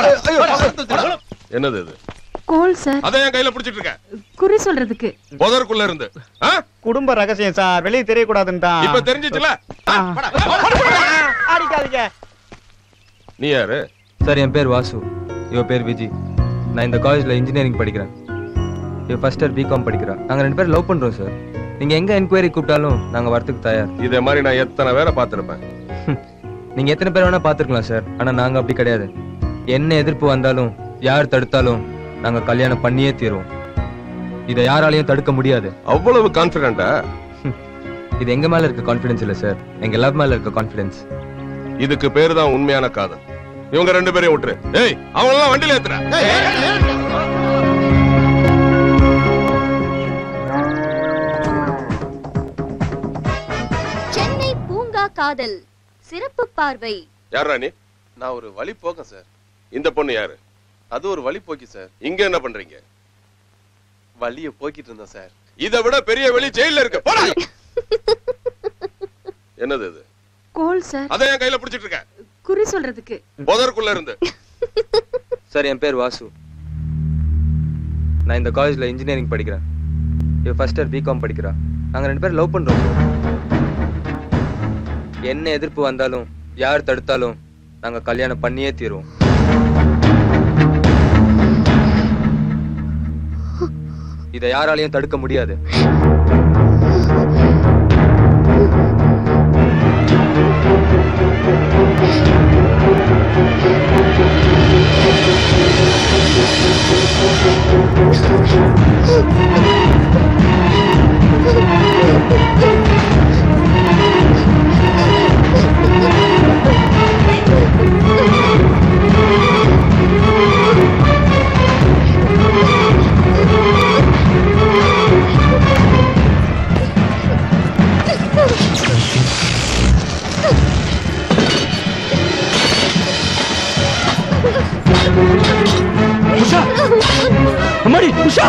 என்னது இது? கோல் சார். அதை என் கையில பிடிச்சிட்டு இருக்க. குறி சொல்றதுக்கு. புதருக்குள்ள இருந்து. குடும்ப ரகசியம் சார், வெளியே தெரியக்கூடாதுன்டா. இப்ப தெரிஞ்சிச்சுல? அடிக்காதீங்க. நீ யாரு? சார் என் பேர் வாசு, இவ பேர் விஜி. நான் இந்த காலேஜ்ல இன்ஜினியரிங் படிக்கிறேன். இவ ஃபர்ஸ்ட் இயர் பிகாம் படிக்கிறா. நாங்க ரெண்டு பேரும் லவ் பண்றோம் சார். நீங்க எங்க என்கொயரி கூப்பிட்டாலும் நாங்க வரதுக்கு தயார். இதே மாதிரி நான் எத்தனை பேரை பார்த்திருப்பேன். நீங்க எத்தனை பேர் வேணா பாத்துருக்கலாம் சார், ஆனா நாங்க அப்படி கிடையாது. என்ன எதிர்ப்பு வந்தாலும் யார் தடுத்தாலும் நாங்க கல்யாணம் பண்ணியே தீருவோம். இதை யாராலையும் தடுக்க முடியாது. அவ்வளவு கான்பிடென்ட்டா? இது எங்க மேல இருக்க கான்பிடன்ஸ் இல்ல சார், எங்க லவ் மேல இருக்க கான்பிடன்ஸ். இதுக்கு பேரு தான் உண்மையான காதல். இவங்க ரெண்டு பேரையும் விட்டுரு. ஏய், அவங்க எல்லாம் வண்டியில ஏத்துறா. சென்னை பூங்கா காதல் சிறப்பு பார்வை. யாரா நீ? நான் ஒரு வழி போக்கேன் சார். இந்த பொண்ணு யாரு? அது ஒரு வழி போக்கி சார். இங்க என்ன பண்றீங்க? வழிய போக்கிட்டு இருந்தேன் சார். இதை விட பெரிய வெளி ஜெயில இருக்கு. போடா. என்னது இது? கோல் சார். அதை என் கையில பிடிச்சிட்டு இருக்க. குறி சொல்றதுக்கு. புதருக்குள்ள இருந்து. சார் என் பேர் வாசு, நான் இந்த காலேஜ்ல இன்ஜினியரிங் படிக்கிறேன். இவ ஃபர்ஸ்ட் இயர் பிகாம் படிக்கிறா. நாங்க ரெண்டு பேரும் லவ் பண்றோம். என்ன எதிர்ப்பு வந்தாலும் யார் தடுத்தாலும் நாங்க கல்யாணம் பண்ணியே தீருவோம். இதை யாராலையும் தடுக்க முடியாது. உஷா! அம்மாடி, உஷா!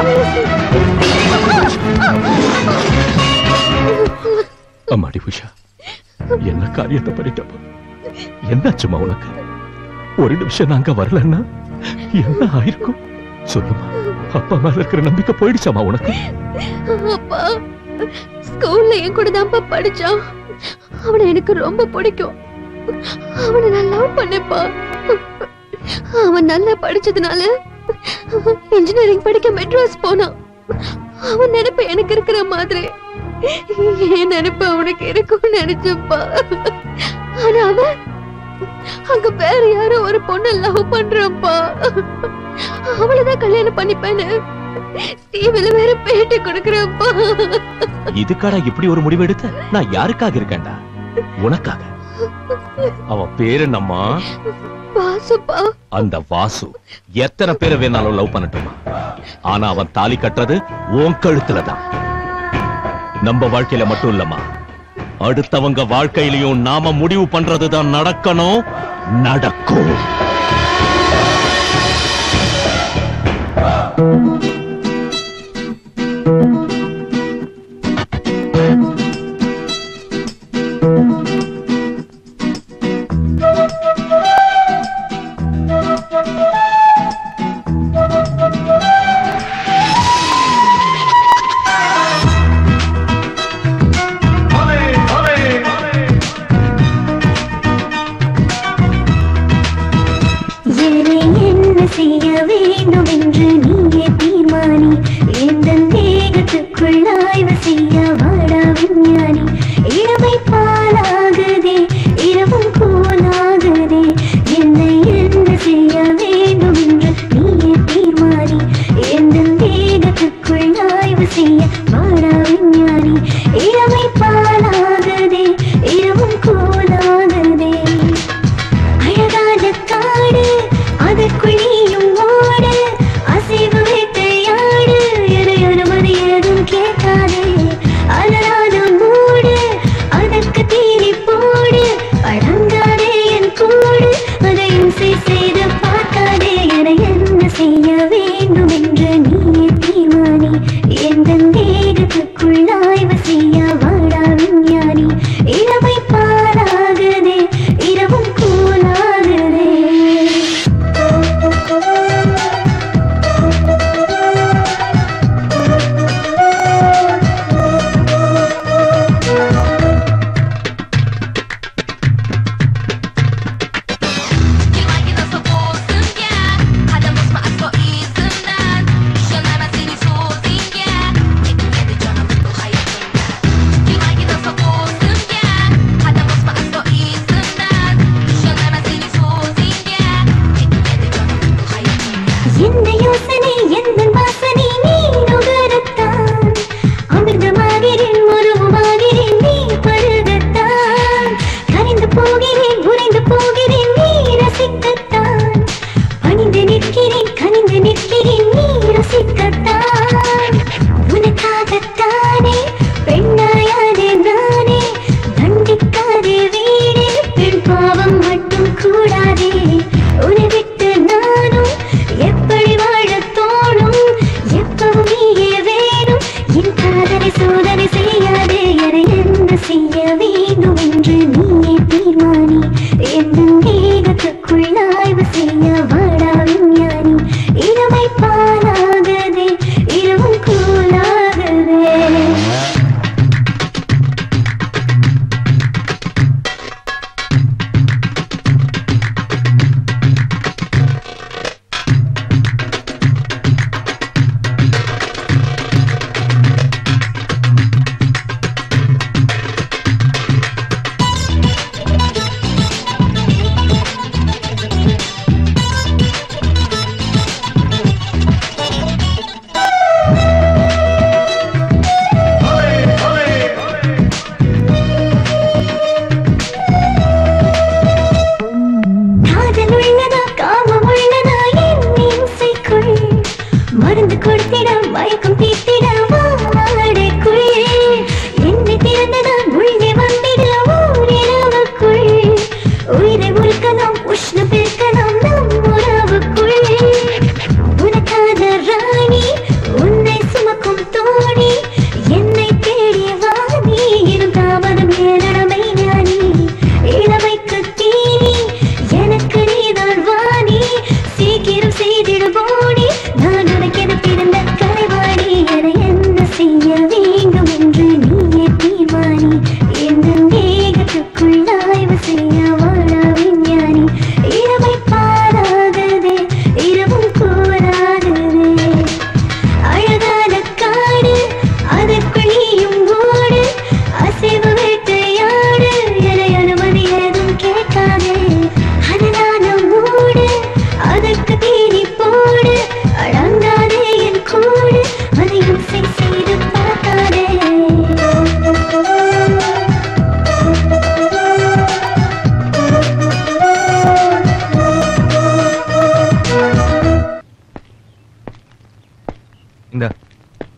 அம்மாடி உஷா, என்ன காரியத்தை பண்ணிட்டப்ப? என்னாச்சுமா உனக்கு? ஒரு நிமிஷம் நாங்க வரலன்னா என்ன ஆயிருக்கும்? சொல்லுமா, அப்பா மேல இருக்கிற நம்பிக்கை போயிடுச்சாமா உனக்கு? அப்பா ஸ்கூல்ல என் கூட தான்ப்பா படிச்சான். அவனை எனக்கு ரொம்ப பிடிக்கும். அவனை நான் லவ் பண்ணேப்பா. அவன் நல்லா படிச்சதுனால இன்ஜினியரிங் படிக்க மெட்ராஸ் போனான். அவன் நினைப்பு எனக்கு இருக்கிற மாதிரி என் நினைப்பு அவனுக்கு இருக்கும்னு நினைச்சப்பா. ஆனா அவன் அங்க வேற யாரோ ஒரு பொண்ணு லவ் பண்றப்பா. அவளதான் கல்யாணம் பண்ணிப்பேன்னு டிவில வேற பேட்டி கொடுக்கறப்பா. இதுக்காடா இப்படி ஒரு முடிவு எடுத்த? நான் யாருக்காக இருக்கேன்டா? உனக்காக. அவன் பேரு என்னம்மா? வாசுப்பா. அந்த வாசு எத்தனை பேரை வேணாலும் லவ் பண்ணட்டுமா, ஆனா அவன் தாலி கட்டுறது உன் கழுத்துலதான். நம்ம வாழ்க்கையில மட்டும் இல்லம்மா, அடுத்தவங்க வாழ்க்கையிலையும் நாம முடிவு பண்றதுதான் நடக்கணும், நடக்கும்.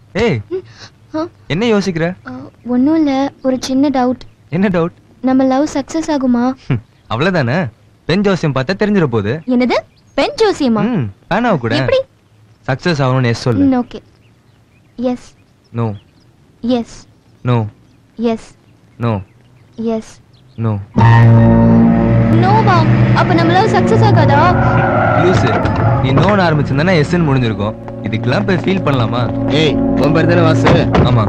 ஏய் என்ன யோசிக்கிற? ஒன்றும் இல்லை, ஒரு சின்ன டவுட். என்ன டவுட்? நம்ம லவ் சக்சஸ் ஆகுமா? அவ்வளவுதானே. பெண் ஜோசியம் பார்த்தா தெரிஞ்சிட போகுது. என்னது பெண் ஜோசியமா? ம் பேனாவ கூட. எப்படி சக்சஸ் ஆகணும்னு எஸ் சொல்லு. Okay. Yes. No. Yes. No. Yes. No. Yes. No. நோவா? அப்ப நம்ம லவ் சக்சஸ் ஆகாதா? லூசு, நீ நோன்னு ஆரம்பிச்சிருந்தா எஸ்ன்னு முடிஞ்சிருக்கும். இதுக்கெல்லாம் போய் ஃபீல் பண்ணலாமா? ஏய் உன் பேர் தானே வாசு? ஆமா.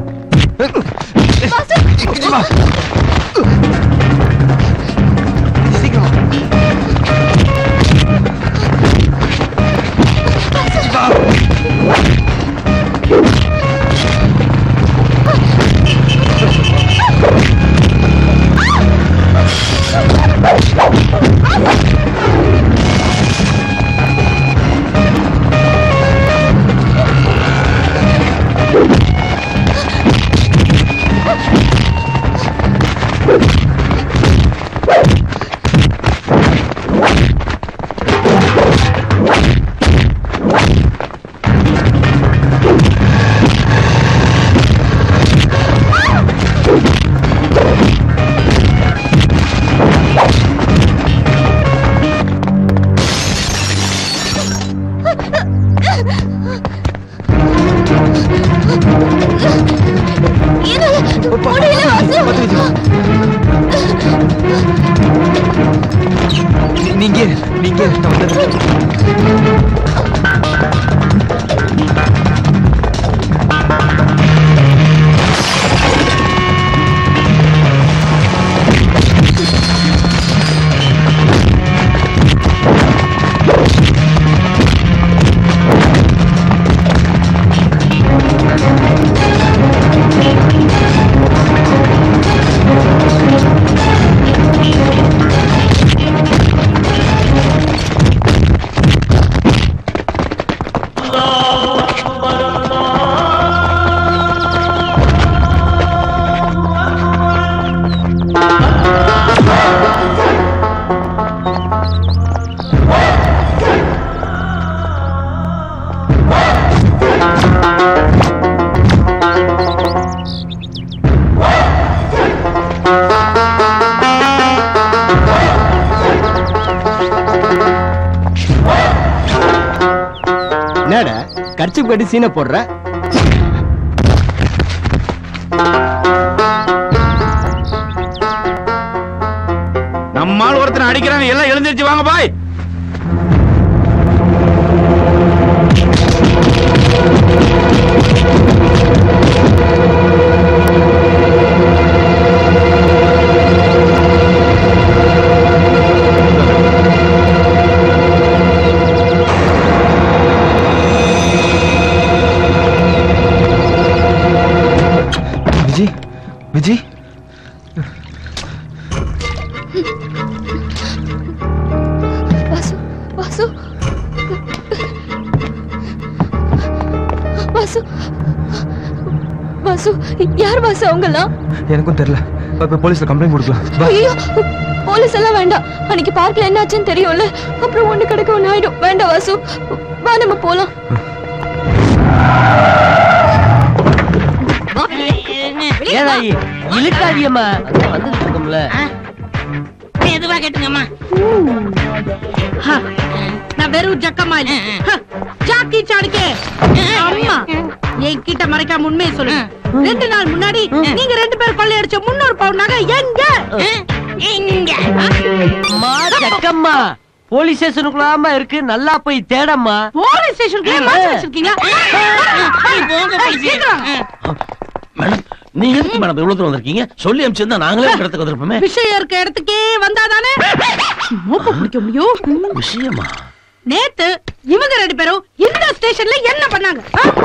நீங்க நீங்க கர்ச்சிப் கட்டி சீனை போடுற. நம்மால் ஒருத்தனை அடிக்கிறாங்க, எல்லாம் எழுந்திருச்சு வாங்க பாய். விஜி, வாசு வாசு வாசு வாசு யார் வாசு அவங்கலாம்? எனக்கும் தெரியல. போலீஸ்ல கம்ப்ளைண்ட் கொடுக்கலாம். ஐயோ போலீஸ் எல்லாம் வேண்டாம். அன்னைக்கு பார்க்ல என்ன ஆச்சுன்னு தெரியும்ல, அப்புறம் ஒண்ணு கிடக்க ஒண்ணு ஆயிடும். வேண்டாம் வாசு, வா நம்ம போலாம். ஏதாயி இழுக்காதியம்மா, வந்துட்டு இருக்கோம்ல. எதுவா கேட்டுங்கம்மா. நான் வெறும் ஜக்கம்மா இல்ல, ஜாக்கி சாடுக்கே. அம்மா என்கிட்ட மறைக்காம உண்மையை சொல்லு. ரெண்டு நாள் முன்னாடி நீங்க ரெண்டு பேரும் கொள்ளையடிச்ச முன்னூறு பவுன் நகை எங்க? இங்க. அம்மா ஜக்கம்மா, போலீஸ் ஸ்டேஷனுக்குள்ளாம இருக்கு, நல்லா போய் தேடம்மா. போலீஸ் ஸ்டேஷனுக்கு மாத்தி வச்சிருக்கீங்க. போங்க போலீஸ். மேடம் நீங்க எதுக்கு மேடம் இவ்வளவு தூரம் வந்திருக்கீங்க? சொல்லி அனுப்பிச்சிருந்தா நாங்களே இடத்துக்கு வந்திருப்போமே. விஷயம் இருக்க இடத்துக்கே வந்தாதானே மூக்க முடிக்க முடியும். விஷயமா? நேத்து இவங்க ரெண்டு பேரும் இந்த ஸ்டேஷன்ல என்ன பண்ணாங்க?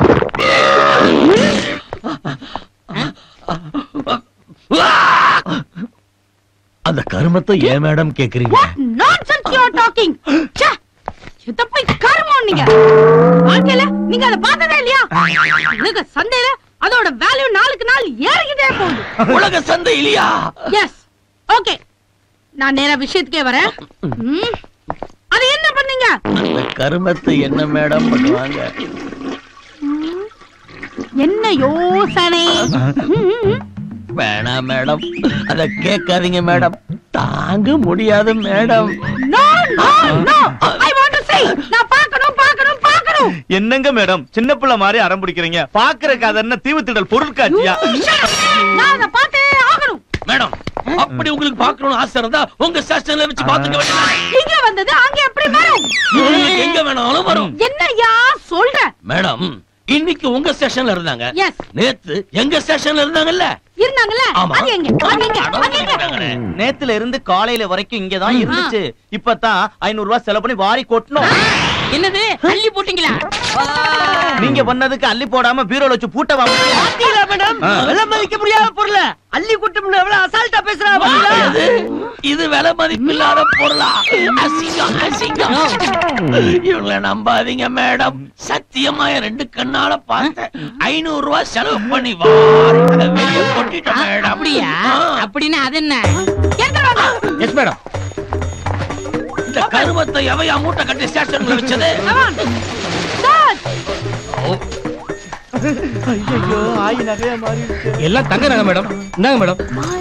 அந்த கருமத்தை ஏன் மேடம் கேக்குறீங்க? Nonsense you are talking. ச்சே, இத போய் கருமம் நீங்க. வாழ்க்கையில நீங்க அத பார்த்ததே இல்லையா? உலக சந்தையில அதோட வேல்யூ நாளுக்கு நாள் ஏறிக்கிட்டே போகுது. உலக சந்தை இல்லையா? எஸ். ஓகே, நான் நேரா விஷயத்துக்கே வரேன். அது என்ன பண்ணீங்க? அந்த கருமத்தை என்ன மேடம் பண்ணுவாங்க? என்ன யோசனை? வேணாம் மேடம், அத கேட்காதீங்க மேடம், தாங்க முடியாது madam. No no no, I want to see. நான் பார்க்கணும் பார்க்கணும் பார்க்கணும். என்னங்க மேடம் சின்ன பிள்ளை மாதிரி அடம் பிடிக்கிறீங்க? பாக்குறதுக்கு அது என்ன தீவுத்திடல் பொருட்காட்சியா? நான் அத பார்த்தே ஆகணும். மேடம், அப்படி உங்களுக்கு பார்க்கணும்னு ஆசை இருந்தா உங்க ஸ்டேஷன்ல வச்சு பாத்துக்க வேண்டியது. இங்க வந்தது அங்க எப்படி வரும்? எங்க வேணாலும் வரும். என்னய்யா சொல்ற? மேடம், இன்னைக்கு உங்க ஸ்டேஷன்ல இருந்தாங்க, எஸ். நேத்து எங்க ஸ்டேஷன்ல இருந்தாங்கல்ல? இருந்தாங்கல்ல? அது எங்க? அது எங்க? அது எங்க? நேத்துல இருந்து காலையில வரைக்கும் இங்கதான் இருந்துச்சு. இப்பதான் ஐநூறு ரூபாய் செலவு பண்ணி வாரி கொட்டணும். என்னது அள்ளி போட்டீங்களா? நீங்க பண்ணதுக்கு அள்ளி போடாம பீரோல வச்சு பூட்ட வாங்க. பாத்தீங்களா மேடம், விலை மதிக்க முடியாத பொருள அள்ளி குட்டம்னு எவ்வளவு அசால்ட்டா பேசுறா பாத்தீங்களா? இது விலை மதிப்பில்லாத பொருளா? அசிங்கம் அசிங்கம். இவங்களை நம்பாதீங்க மேடம், சத்தியமா ரெண்டு கண்ணால பார்த்தேன். ஐநூறு ரூபாய் செலவு பண்ணி வாரி வெளியே கொட்டிட்டேன் மேடம். அப்படியா? அப்படின்னா அது என்ன? Yes madam. இந்த கருமத்தை எவையா மூட்டை கட்டி ஸ்டேஷன்ல வச்சது? ஐயோ, ஆயி நகையா மாறி இருக்கு. எல்லாம் தங்க நகை மேடம். இந்தாங்க மேடம்.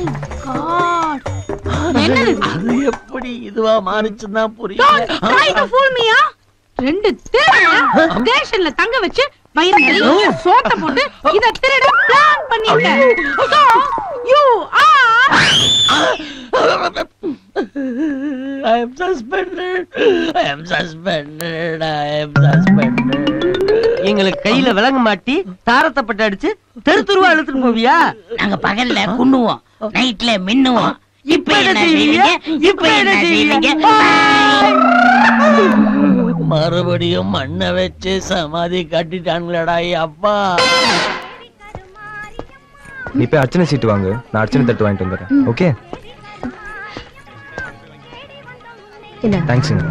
என்னது? அது எப்படி இதுவா மாறிச்சுன்னா புரியல. Don't try to fool me, ah. ரெண்டு திருட ஸ்டேஷன்ல தங்க வச்சு வயிறு நிறைய சோத்த போட்டு இத திருட பிளான் பண்ணிட்ட. So you are I am suspended. I am suspended. I am suspended. எங்களுக்கு கையில விலங்கு மாட்டி தாரத்தப்பட்டு அடிச்சு தெரு தெருவா இழுத்துட்டு போவியா? நாங்க பகல்ல குண்ணுவோம், நைட்ல மின்னுவோம். இப்ப என்ன செய்வீங்க? இப்ப என்ன செய்வீங்க? மறுபடியும் மண்ணை வச்சு சமாதி கட்டிட்டாங்களடா அப்பா. நீ போய் அர்ச்சனை சீட்டு வாங்கு, நான் அர்ச்சனை தட்டு வாங்கிட்டு வந்துடுறேன். ஓகே, தேங்க்ஸுங்க.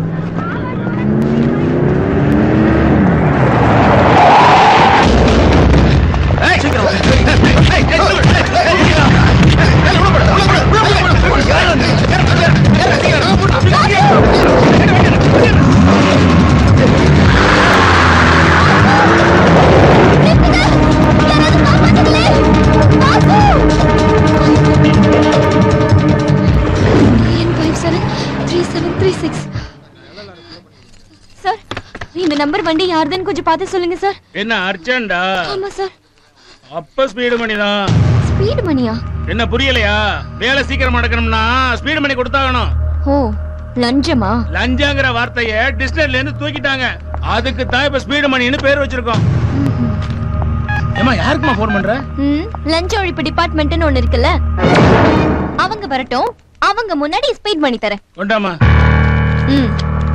சார், இந்த நம்பர் வண்டி யாருதுன்னு கொஞ்சம் பார்த்து சொல்லுங்க சார். என்ன அர்ஜென்டா? ஆமா சார். அப்ப ஸ்பீடு மணி தான். ஸ்பீடு மணியா? என்ன புரியலையா? வேலை சீக்கிரம் நடக்கணும்னா ஸ்பீடு மணி கொடுத்தாகணும். ஓ, லஞ்சமா? லஞ்சங்கிற வார்த்தையை டிக்ஷனரியில இருந்து தூக்கிட்டாங்க. அதுக்கு தான் இப்ப ஸ்பீடு மணின்னு பேர் வச்சிருக்கோம். ஏமா, யாருக்குமா போன் பண்ற? ம், லஞ்ச ஒழிப்பு டிபார்ட்மெண்ட்னு ஒன்னு இருக்குல்ல, அவங்க வரட்டும், அவங்க முன்னாடி ஸ்பீட் மணி தரேன். கொண்டாமா. ம்.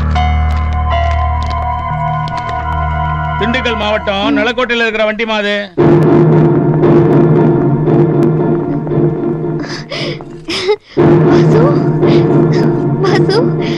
திண்டுக்கல் மாவட்டம் நிலக்கோட்டையில இருக்கிற வண்டி மாது. வாசு, வாசு.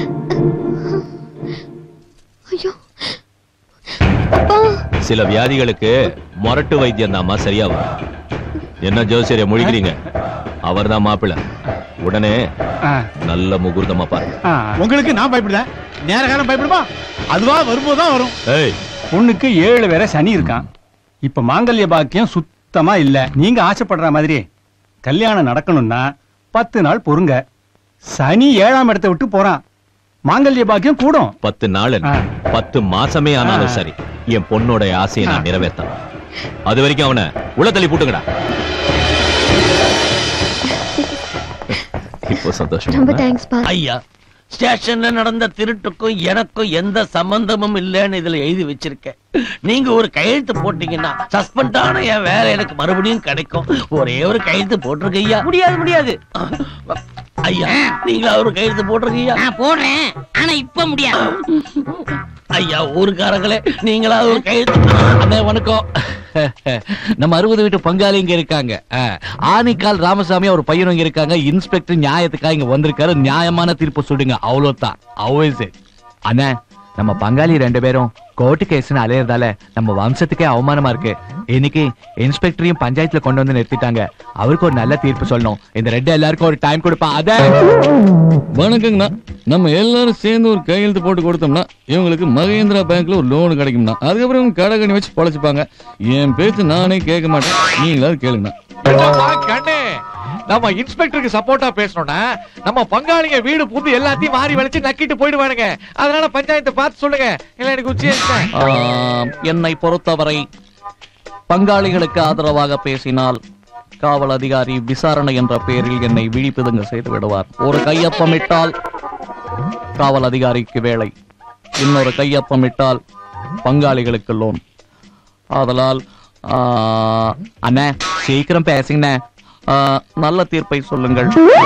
ஐயோ அப்பா. சில வியாதிகளுக்கு மொரட்டு வைத்தியம் தாமா சரியா வரும். என்ன ஜோசியரை முழிக்கிறீங்க? அவர் தான் மாப்பிள்ள. உடனே நல்ல முகூர்த்தமா பாருங்க. உங்களுக்கு நான் பயப்படுதேன்? நேர காலம் பயப்படுமா? அதுவா வரும்போதுதான் வரும். ஏய், பொண்ணுக்கு ஏழு வேற சனி இருக்கான். இப்ப மாங்கல்ய பாக்கியம் சுத்தமா இல்ல. நீங்க ஆசைப்படுற மாதிரி கல்யாணம் நடக்கணும்னா பத்து நாள் பொறுங்க. சனி ஏழாம் இடத்தை விட்டு போறான். மாங்கல்ய பாக்கியம் கூடும். பத்து நாள் என்ன, பத்து மாசமே ஆனாலும் சரி, என் பொண்ணோட ஆசையை நான் நிறைவேற்றேன். அது வரைக்கும் அவனை உள்ள தள்ளி போட்டுங்கடா. இப்போ சந்தோஷம். ரொம்ப தேங்க்ஸ் பா. ஐயா, ஸ்டேஷன்ல நடந்த திருட்டுக்கும் எனக்கும் எந்த சம்பந்தமும் இல்லைன்னு இதுல எழுதி வச்சிருக்கேன். நீங்க ஒரு கையெழுத்து போட்டீங்கன்னா சஸ்பெண்ட் ஆன என் வேலை எனக்கு மறுபடியும் கிடைக்கும். ஒரே ஒரு கையெழுத்து போட்டிருக்க ஐயா. முடியாது முடியாது. ஐயா, நீங்களா ஒரு கையெழுத்து போட்டிருக்கீங்க? நான் போடுறேன், ஆனா இப்ப முடியாது. ஐயா, ஊருக்காரங்களே, நீங்களா ஒரு கையெழுத்து. அண்ணே வணக்கம். நம்ம அறுபது வீட்டு பங்காளி இங்க இருக்காங்க. ஆனிக்கால் ராமசாமி ஒரு பையனும் இங்க இருக்காங்க. இன்ஸ்பெக்டர் நியாயத்துக்காக இங்க வந்திருக்காரு. நியாயமான தீர்ப்பு சொல்லுங்க, அவ்வளவுதான். அவ்வளவு அண்ணே, நம்ம பங்காளி ரெண்டு பேரும் கோர்ட்டு கேஸ்னு அலையறதால நம்ம வம்சத்துக்கே அவமானமா இருக்கு. இன்னைக்கு இன்ஸ்பெக்டரையும் பஞ்சாயத்துல கொண்டு வந்து நிறுத்திட்டாங்க. அவருக்கு ஒரு நல்ல தீர்ப்பு சொல்லணும். இந்த ரெண்டு எல்லாருக்கும் ஒரு டைம் கொடுப்பா. அத வணக்கங்கண்ணா. நம்ம எல்லாரும் சேர்ந்து ஒரு கையெழுத்து போட்டு கொடுத்தோம்னா இவங்களுக்கு மகேந்திரா பேங்க்ல ஒரு லோன் கிடைக்கும்னா அதுக்கப்புறம் இவங்க கடை கண்ணி வச்சு பொழைச்சுப்பாங்க. என் பேச்சு நானே கேட்க மாட்டேன், நீங்களாவது கேளுங்கண்ணா. கண்ணே, நம்ம இன்ஸ்பெக்டருக்கு சப்போர்ட்டா பேசணும்னா நம்ம பங்காளிங்க வீடு புது எல்லாத்தையும் மாறி வளைச்சு நக்கிட்டு போயிடுவானுங்க. அதனால பஞ்சாயத்தை பார்த்து சொல்லுங்க. இல்ல எனக்கு உச்சி என்னை பொறுத்தவரை பங்காளிகளுக்கு ஆதரவாக பேசினால் காவல் அதிகாரி விசாரணை என்ற பெயரில் என்னை விழிப்புதுங்க செய்து விடுவார். ஒரு கையொப்பமிட்டால் காவல் அதிகாரிக்கு வேலை, இன்னொரு கையொப்பமிட்டால் பங்காளிகளுக்கு லோன். ஆதலால் அண்ணே சீக்கிரம் பேசுங்கண்ணே. நல்ல தீர்ப்பை சொல்லுங்கள்.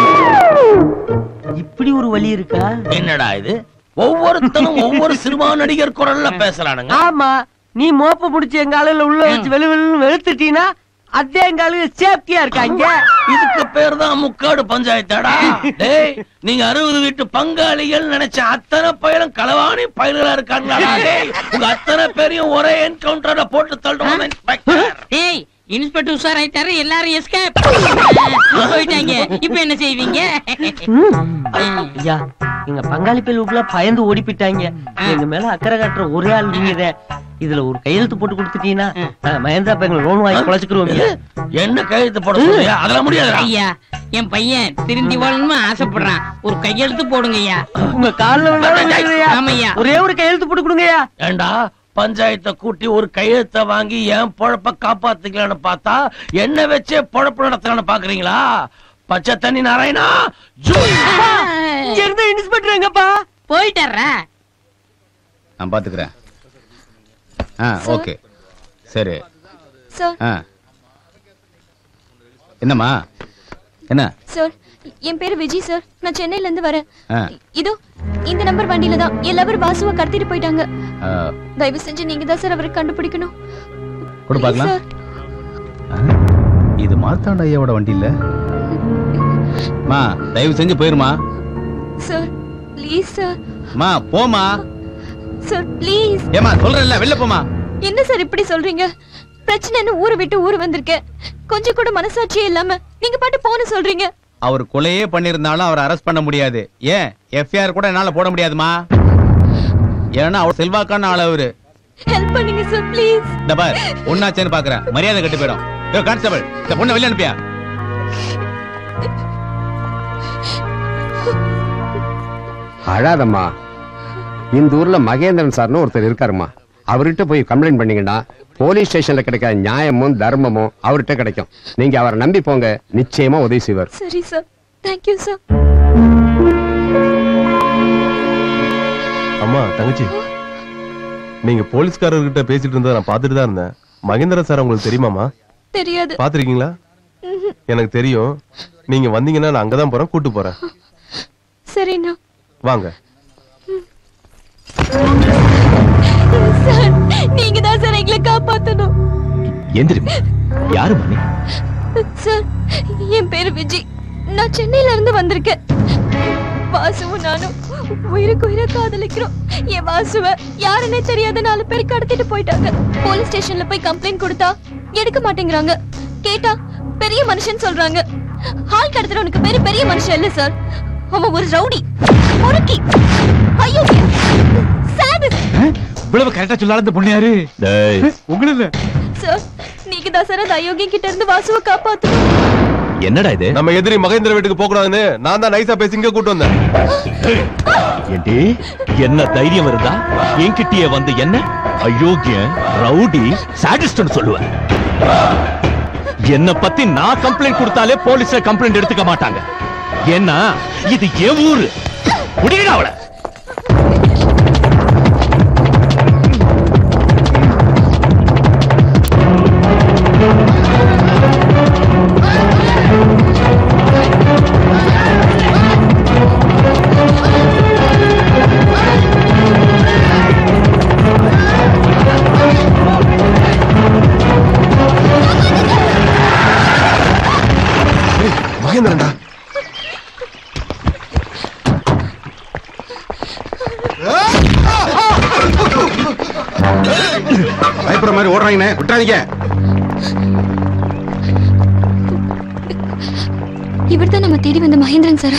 இப்படி ஒரு வழி இருக்கா? என்னடா இது, ஒவ்வொருத்தனும் ஒவ்வொரு சினிமா நடிகர் குரல்ல பேசுறானுங்க. ஆமா, நீ மோப்ப முடிச்சு எங்க ஆளுல உள்ள வச்சு வெளு வெளு வெளுத்துட்டீனா அதே எங்க ஆளுங்க சேஃப்டியா இருக்காங்க. இதுக்கு பேர் தான் முக்காடு பஞ்சாயத்தாடா. டேய், நீங்க அறுபது வீட்டு பங்காளிகள் நினைச்ச அத்தனை பயிலும் களவாணி பயிர்களா இருக்காங்களா? டேய், உங்க அத்தனை பேரையும் ஒரே என்கவுண்டர்ல போட்டு தள்ளுறோம் இன்ஸ்பெக்டர். டேய், இன்ஸ்பெக்டர் உஷார் ஆயிட்டாரு, எல்லாரும் எஸ்கேப் போயிட்டாங்க. இப்போ என்ன செய்வீங்க? ஐயா, எங்க பங்காளி பேருக்குள்ள பயந்து ஓடி போயிட்டாங்க. எங்க மேல அக்கறை காட்டுற ஒரே ஆள் நீங்க. இதுல ஒரு கையெழுத்து போட்டு கொடுத்துட்டீங்கன்னா மகேந்திரா பேங்க்ல லோன் வாங்கி பொழைச்சுக்கிறோம். என்ன கையெழுத்து போட சொல்றியா? அதெல்லாம் முடியாது ஐயா. என் பையன் திருந்தி வாழணும்னு ஆசைப்படுறான். ஒரு கையெழுத்து போடுங்க ஐயா. உங்க காலில் ஆமையா, ஒரே ஒரு கையெழுத்து போட்டு கொடுங்க ஐயா. ஏண்டா, பஞ்சாயத்தை கூட்டி ஒரு கையெழுத்த வாங்கி என் பொழப்ப காப்பாத்திக்கலான்னு பார்த்தா என்ன வச்சே பொழப்பு நடத்தலான்னு பாக்குறீங்களா? பச்சை தண்ணி நாராயணா, இன்ஸ்பெக்டர் எங்கப்பா போயிட்டாரா? நான் பாத்துக்கிறேன். ஆ, ஓகே, சரி. ஆ, என்னம்மா என்ன? சார், என் பேரு விஜய் சார். நான் சென்னையில இருந்து வரேன். ஆ, இதோ இந்த நம்பர் வண்டியில தான் எல்லாரும் வாசுவ கடத்திட்டு போயிட்டாங்க. ஆ, தயவு செஞ்சு நீங்க தான் சார் அவரை கண்டுபிடிக்கணும். கொடு பார்க்கலாம். இது மார்த்தாண்ட ஐயாவோட வண்டி இல்ல? மா, தயவு செஞ்சு போயிருமா. Sir please sir. மா, போமா. Sir please. ஏமா சொல்றேன்ல, வெளில போமா. என்ன சார் இப்படி சொல்றீங்க? பிரச்சனைன்னு ஊரை விட்டு ஊர் வந்திருக்கேன். கொஞ்சம் கூட மனசாட்சியே இல்லாம நீங்க பாட்டு போன்னு சொல்றீங்க. அவர் கொலையே பண்ணிருந்தாலும் அவர் அரெஸ்ட் பண்ண முடியாது. ஏன் எஃப்ஐஆர் கூட என்னால போட முடியாதுமா? ஏன்னா அவர் செல்வாக்கான ஆள். அவரு ஹெல்ப் பண்ணுங்க சார் ப்ளீஸ். டபர் ஒண்ணாச்சேன்னு பாக்குறேன். மரியாதை கட்டி போயிடும். யோ கான்ஸ்டபிள், இந்த பொண்ணை வெளிய அனுப்பியா. அழாதம்மா. இந்த ஊர்ல மகேந்திரன் சார்னு ஒருத்தர் இருக்காருமா. அவர்கிட்ட போய் கம்ப்ளைண்ட் பண்ணீங்கன்னா போலீஸ் ஸ்டேஷன்ல கிடைக்காத நியாயமும் தர்மமும் அவர்கிட்ட கிடைக்கும். நீங்க அவரை நம்பி போங்க, நிச்சயமா உதவி செய்வார். சரி சார், தேங்க் யூ சார். அம்மா, தங்கச்சி, நீங்க போலீஸ்காரர்கிட்ட பேசிட்டு இருந்ததை நான் பாத்துட்டு தான் இருந்தேன். மகேந்திரன் சார் உங்களுக்கு தெரியுமாமா? தெரியாது. பாத்திருக்கீங்களா? எனக்கு தெரியும். நீங்க வந்தீங்கன்னா நான் அங்கதான் போறேன், கூட்டு போறேன். சரிண்ணா, வாங்க. சார், நீங்க தான் சார் எங்களை காப்பாத்தணும். எந்திரிமா. யாரு மணி? சார், என் பேரு விஜய். நான் சென்னையில இருந்து வந்திருக்கேன். வாசுவும் நானும் உயிருக்கு உயிரை காதலிக்கிறோம். என் வாசுவ யாருன்னே தெரியாத நாலு பேர் கடத்திட்டு போயிட்டாங்க. போலீஸ் ஸ்டேஷன்ல போய் கம்ப்ளைண்ட் கொடுத்தா எடுக்க மாட்டேங்கிறாங்க. கேட்டா பெரிய மனுஷன் சொல்றாங்க. ஆள் கடத்துறவனுக்கு பேரு பெரிய மனுஷன் இல்ல சார், அவன் ஒரு ரவுடி, பொறுக்கி, ஐயோ சாடிஸ்ட். இவ்வளவு கரெக்டா சொல்லாத இந்த பொண்ணு யாரு? டேய், உங்கள இல்ல சார். நீங்க தான் சார் அந்த அயோக்கியம் கிட்ட இருந்து வாசுவ காப்பாத்தணும். என்னடா இது? நம்ம எதிரி மகேந்திர வீட்டுக்கு போக கூடாதுன்னு நான் தான் நைஸா பேசி இங்க கூட்டு வந்தேன். ஏண்டி, என்ன தைரியம் இருந்தா என்கிட்டயே வந்து என்ன அயோக்கியம், ரவுடி, சாடிஸ்ட்னு சொல்லுவேன்? என்ன பத்தி நான் கம்ப்ளைண்ட் கொடுத்தாலே போலீஸ்ல கம்ப்ளைண்ட் எடுத்துக்க மாட்டாங்க. ஏன்னா இது என் ஊரு. முடியல அவளை. விட்டுறாங்க விட்டுறாதீங்க. இவர்தான் நம்ம தேடி வந்த மகேந்திரன் சாரா?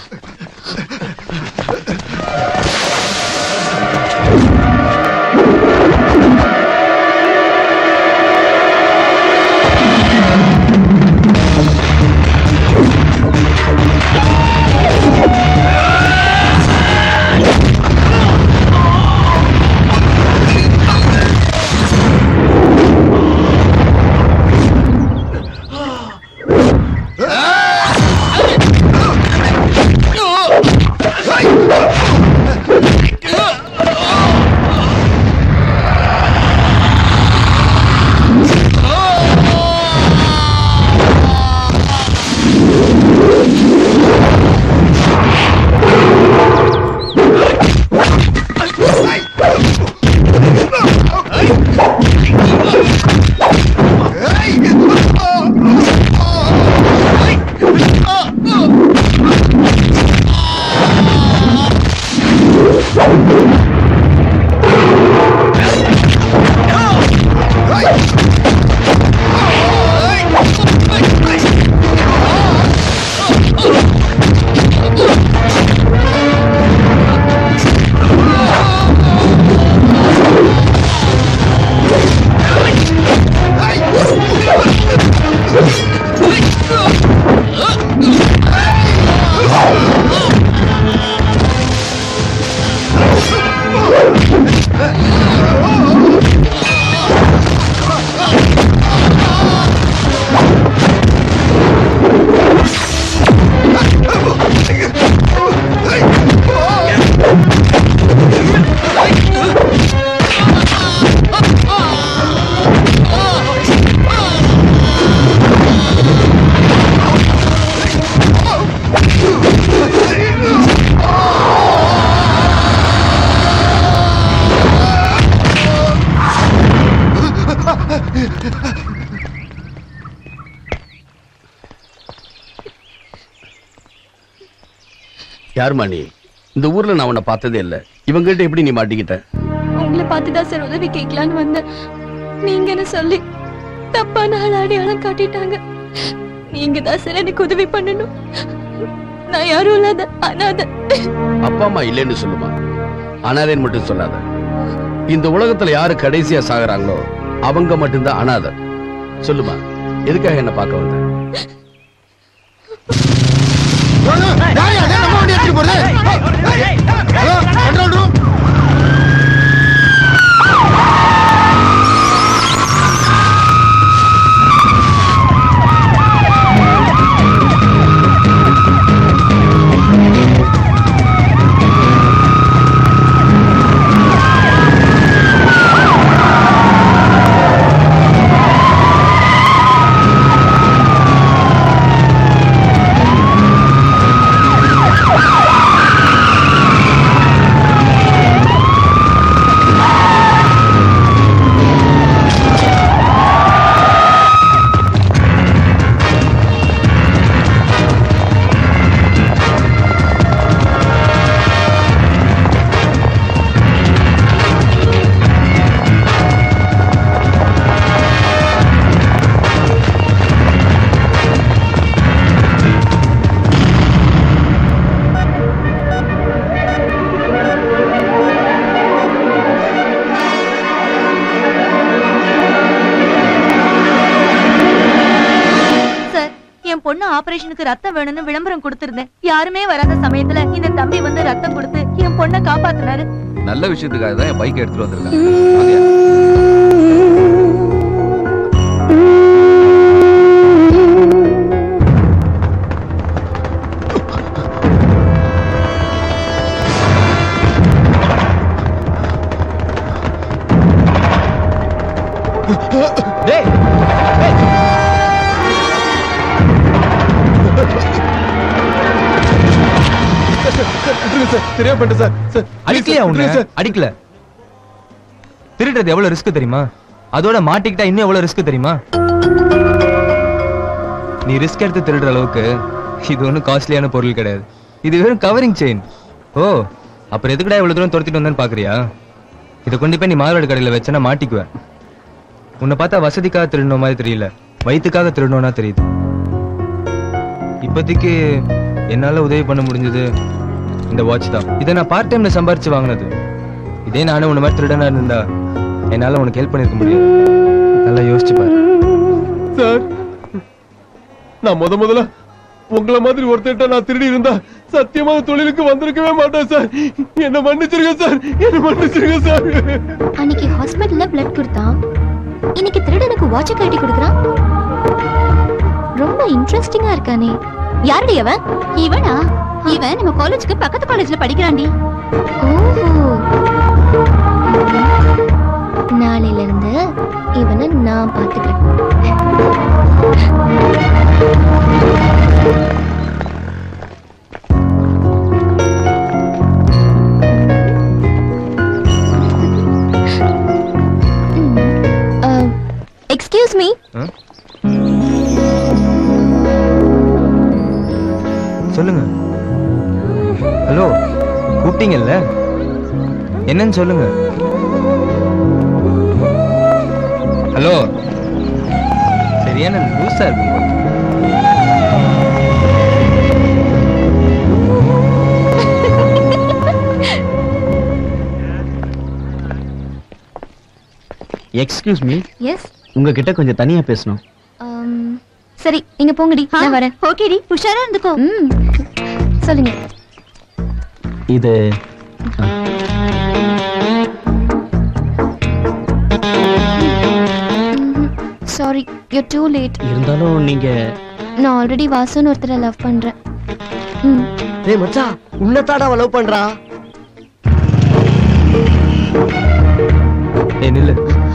யாருமா நீ? இந்த ஊர்ல நான் உன்னை பார்த்ததே இல்ல. இவங்ககிட்ட எப்படி நீ மாட்டிக்கிட்ட? உங்களை பார்த்துதான் சார் உதவி கேட்கலான்னு வந்தேன். நீங்க என்ன சொல்லி தப்பான ஆள் அடையாளம் காட்டிட்டாங்க. நீங்க தான் சார் எனக்கு உதவி பண்ணணும். நான் யாரும் இல்லாத அனாதை. அப்பா அம்மா இல்லைன்னு சொல்லுமா, அனாதைன்னு மட்டும் சொல்லாத. இந்த உலகத்துல யாரு கடைசியா சாகுறாங்களோ அவங்க மட்டும்தான் அனாதை. சொல்லுமா, எதுக்காக என்ன பார்க்க வந்த? பொண்ணு ஆபரேஷனுக்கு ரத்தம் வேணும்னு விளம்பரம் கொடுத்திருந்தேன். யாருமே வராத சமயத்துல இந்த தம்பி வந்து ரத்தம் கொடுத்து என் பொண்ணை காப்பாத்தினாரு. நல்ல விஷயத்துக்காக தான் என் பைக் எடுத்துட்டு வந்திருக்கேன். அடிக்கல. திருடுறது எவ்வளவு ரிஸ்க் தெரியுமா? அதோட மாட்டிக்கிட்டா இன்னும் எவ்வளவு ரிஸ்க் தெரியுமா? நீ ரிஸ்க் எடுத்து திருடுற அளவுக்கு இது ஒன்னும் காஸ்ட்லியான பொருள் கிடையாது. இது வெறும் கவரிங் செயின். ஓ, அப்புறம் எதுக்குடா இவ்வளவு தூரம் துரத்திட்டு வந்தேன்னு பாக்குறியா? இதை கொண்டு போய் நீ மார்வாடி கடையில வச்சனா மாட்டிக்குவேன். உன்னை பார்த்தா வசதிக்காக திருடணும் மாதிரி தெரியல, வயிற்றுக்காக திருடணும்னா தெரியுது. இப்போதைக்கு என்னால உதவி பண்ண முடிஞ்சது இந்த வாட்ச் தான். இதை நான் பார்ட் டைம்ல சம்பாரிச்சு வாங்கினது. இதே நானும் உன்ன மாதிரி திருடனா இருந்தா என்னால உனக்கு ஹெல்ப் பண்ணிருக்க முடியும். நல்லா யோசிச்சு பாரு. சார், நான் முத முதல்ல உங்களை மாதிரி ஒருத்தட்ட நான் திருடி இருந்தா சத்தியமா தொழிலுக்கு வந்திருக்கவே மாட்டேன் சார். என்ன மன்னிச்சிருங்க சார், என்ன மன்னிச்சிருங்க சார். அன்னைக்கு ஹாஸ்பிடல்ல பிளட் கொடுத்தான், இன்னைக்கு திருடனுக்கு வாட்ச் கட்டி கொடுக்கறான். ரொம்ப இன்ட்ரெஸ்டிங்கா இருக்கானே. யாரடி அவன்? இவனா? இவன் நம்ம காலேஜ்க்கு பக்கத்து காலேஜ்ல படிக்கிறான்டி. ஓஹோ, நாளையில இருந்து இவனை நான் பாத்துக்கிறேன். Excuse me. சொல்லுங்க. ஹலோ, கூப்பிட்டீங்கல்ல, என்னன்னு சொல்லுங்க. ஹலோ, சரியான லூசா இருக்கு. Excuse me. எஸ். உங்ககிட்ட கொஞ்சம் தனியா பேசணும். சரி, நீங்க போங்கடி, நான் வரேன். ஓகேடி, உஷாரா இருந்துக்கோ. ம், சொல்லுங்க. இது சாரி, யூ டூ லேட். இருந்தாலும் நீங்க நான் ஆல்ரெடி வாசுன்னு ஒருத்தரை லவ் பண்றேன். ம். ஏய் மச்சான், உன்னதாடா லவ் பண்றா. ஏய் நில்லு.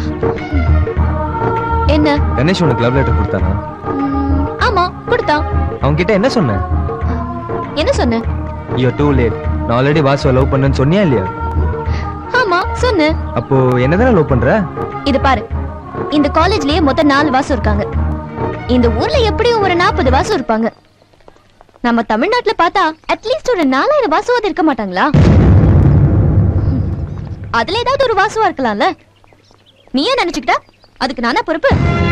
என்ன? கணேஷ் உனக்கு லவ் லெட்டர் கொடுத்தானா? ஆமா, கொடுத்தான். அவங்க கிட்ட என்ன சொன்ன? என்ன சொன்ன? You too late. நான் ஆல்ரெடி வாசுவை லவ் பண்ணேன்னு சொன்னியா இல்லையா? ஆமா, சொன்னேன். அப்போ என்னதானே லவ் பண்ற? இது பாரு, இந்த காலேஜ்லயே மொத்தம் நாலு வாசு இருக்காங்க. இந்த ஊர்ல எப்படியும் ஒரு நாற்பது வாசு இருப்பாங்க. நம்ம தமிழ்நாட்டுல பார்த்தா அட்லீஸ்ட் ஒரு நாலாயிரம் வாசுவாது இருக்க மாட்டாங்களா? அதுல ஏதாவது ஒரு வாசுவா இருக்கலாம்ல. நீ ஏன் நினைச்சுக்கிட்டா அதுக்கு நானா பொறுப்பு?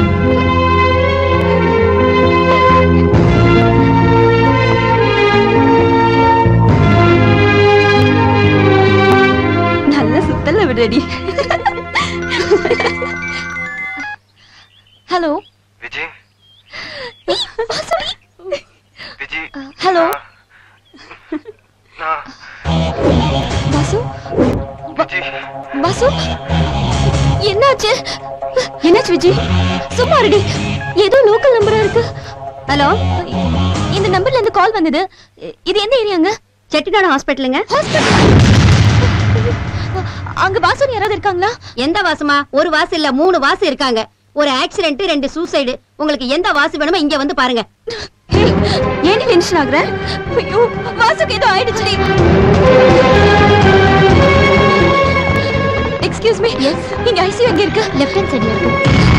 நல்ல சுத்தல விடுறடி. ஹலோ விஜய். விஜய். ஹலோ வாசு. வாசு, என்னாச்சு? என்னாச்சு விஜய்? சும்மா இருடி, ஏதோ லோக்கல் நம்பரா இருக்கு. ஹலோ, இந்த நம்பர்ல இருந்து கால் வந்தது. இது எந்த ஏரியாங்க? செட்டிநாடு ஹாஸ்பிட்டலுங்க. அங்க வாசு யாராவது இருக்காங்களா? எந்த வாசுமா? ஒரு வாசு இல்ல, மூணு வாசு இருக்காங்க. ஒரு ஆக்சிடென்ட், ரெண்டு சூசைடு. உங்களுக்கு எந்த வாசு வேணுமோ இங்க வந்து பாருங்க. ஏன் டென்ஷன் ஆகுற? ஐயோ, வாசுக்கு ஏதோ ஆயிடுச்சுடி. Excuse me. எஸ். இங்க ஐசியூ எங்க இருக்கு? லெஃப்ட் ஹேண்ட் சைடுல இருக்கு.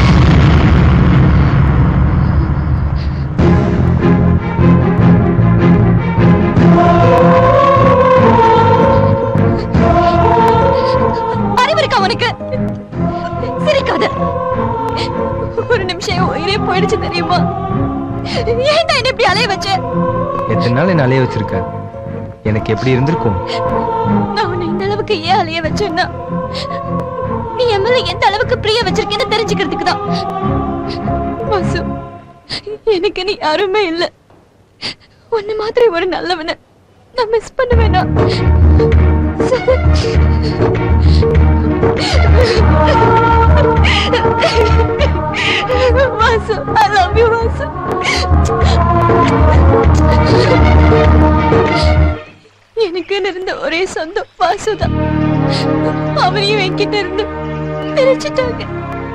அறிவிருக்கா உனக்கு? சிரிக்காத. ஒரு நிமிஷம் உயிரே போயிடுச்சு தெரியுமா? ஏன் தான் இப்படி அலைய வச்ச? எத்தனை நாள் என்ன அலைய வச்சிருக்க? எனக்கு எப்படி இருந்திருக்கும்? நான் உன்னை இந்த அளவுக்கு ஏன் அலைய வச்சேன்னா, நீ என் மேல எந்த அளவுக்கு பிரிய வச்சிருக்கேன்னு தெரிஞ்சுக்கிறதுக்கு தான். வாசு, எனக்கு நீ யாருமே இல்ல. உன்னை மாதிரி ஒரு நல்லவனை நான் மிஸ் பண்ணுவேனா? Vasu, I love you Vasu. எனக்கு இருந்த ஒரே சொந்தம் வாசுதான். அவனையும் என்கிட்ட இருந்து பிரிச்சுட்டாங்க.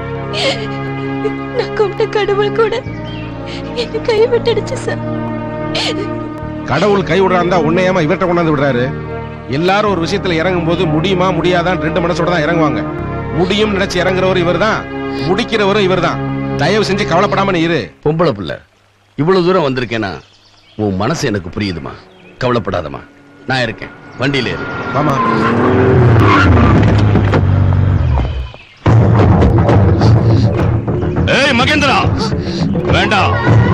நான் கும்பிட்ட கடவுள் கூட என்ன கை விட்டுடுச்சு சார். கடவுள் கை விடுறாருந்தா உன்னை ஏமா இவர்கிட்ட கொண்டாந்து விடுறாரு? எல்லாரும் ஒரு விஷயத்துல இறங்கும் போது முடியுமா முடியாதான் ரெண்டு மனசோட தான் இறங்குவாங்க. முடியும் நினைச்சு இறங்குறவரும் இவர் தான், முடிக்கிறவரும் இவர் தான். தயவு செஞ்சு கவலைப்படாம நீ இரு. பொம்பளை புள்ள, இவ்வளவு தூரம் வந்திருக்கேனா உன் மனசு எனக்கு புரியுதுமா. கவலைப்படாதமா, நான் இருக்கேன். வண்டியில இரு. ஆமா. ஏய் மகேந்திரா, வேண்டாம்.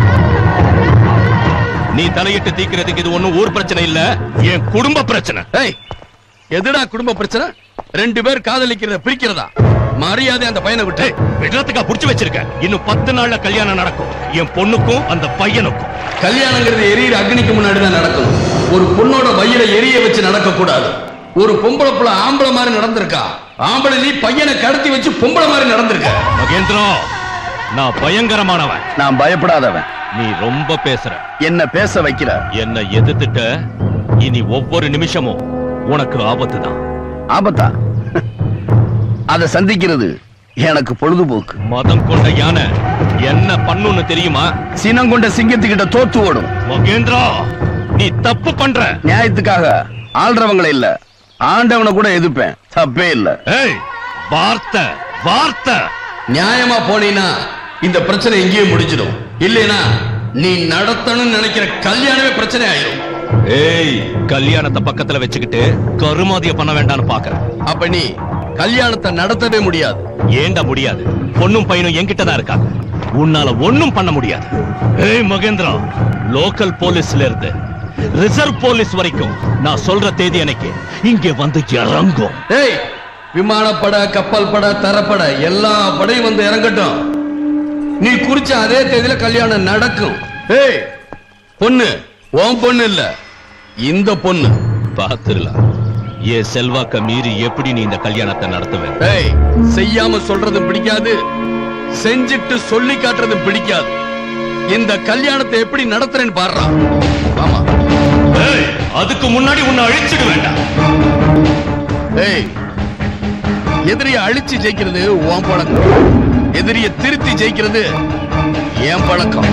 நீ தலையிட்டு தீக்கிறதுக்கு இது ஒண்ணும் ஊர் பிரச்சனை இல்ல, என் குடும்ப பிரச்சனை. ஏய், எதுடா குடும்ப பிரச்சனை? ரெண்டு பேர் காதலிக்கிறத பிரிக்கிறதா? மரியாதை அந்த பையனை விட்டு விடுறதுக்கா புடிச்சு வச்சிருக்க. இன்னும் பத்து நாள்ல கல்யாணம் நடக்கும், என் பொண்ணுக்கும் அந்த பையனுக்கும். கல்யாணங்கிறது எரியிற அக்னிக்கு முன்னாடி தான் நடக்கணும். ஒரு பொண்ணோட வயிறை எரிய வச்சு நடக்க கூடாது. ஒரு பொம்பளை புள்ள ஆம்பளை மாதிரி நடந்திருக்கா, ஆம்பளை நீ பையனை கடத்தி வச்சு பொம்பளை மாதிரி நடந்திருக்க. மகேந்திரா, நான் பயங்கரமானவன். நான் பயப்படாதவன். நீ ரொம்ப பேசுற. என்ன பேச வைக்கிற? என்ன எதிர்த்துட்ட, இனி ஒவ்வொரு நிமிஷமும் உனக்கு ஆபத்து தான். ஆபத்தா? அதை சந்திக்கிறது எனக்கு பொழுதுபோக்கு. மதம் கொண்ட யானை என்ன பண்ணுன்னு தெரியுமா? சினம் கொண்ட சிங்கத்துக்கிட்ட தோத்து ஓடும். மகேந்திரா, நீ தப்பு பண்ற. நியாயத்துக்காக ஆள்றவங்களை இல்ல, ஆண்டவனை கூட எதிர்ப்பேன். தப்பே இல்ல. ஏய், வார்த்தை வார்த்தை. நியாயமா போனீனா இந்த பிரச்சனை இங்கேயே முடிஞ்சிடும். இல்லைனா நீ நடத்தணும்னு நினைக்கிற கல்யாணமே பிரச்சனை ஆயிரும். ஏய், கல்யாணத்தை பக்கத்துல வச்சுக்கிட்டு கருமாதிய பண்ண வேண்டாம்னு பாக்குற. அப்ப நீ கல்யாணத்தை நடத்தவே முடியாது. ஏண்டா முடியாது? பொண்ணும் பையனும் என்கிட்ட தான் இருக்காங்க, உன்னால ஒண்ணும் பண்ண முடியாது. ஏய் மகேந்திரா, லோக்கல் போலீஸ்ல இருந்து ரிசர்வ் போலீஸ் வரைக்கும் நான் சொல்ற தேதி அன்னைக்கு இங்கே வந்து இறங்கும். ஏய், விமானப்பட, கப்பல் பட, தரப்பட எல்லா படையும் வந்து இறங்கட்டும். நீ குறிச்ச அதே தேதியில கல்யாணம் நடக்கும். ஏய், பொண்ணு உன் பொண்ணு இல்ல, இந்த பொண்ணு. பாத்துடலாம் ஏ செல்வாக்க மீறி எப்படி நீ இந்த கல்யாணத்தை நடத்துவ. ஏய், செய்யாம சொல்றது பிடிக்காது, செஞ்சிட்டு சொல்லி காட்டுறது பிடிக்காது. இந்த கல்யாணத்தை எப்படி நடத்துறேன்னு பாடுறா. ஆமா. ஏய், அதுக்கு முன்னாடி உன்னை அழிச்சிட வேண்டாம். ஏய், எதிரிய அழிச்சு ஜெயிக்கிறது உன் பழக்கம், எதிரிய திருத்தி ஜெயிக்கிறது என் பழக்கம்.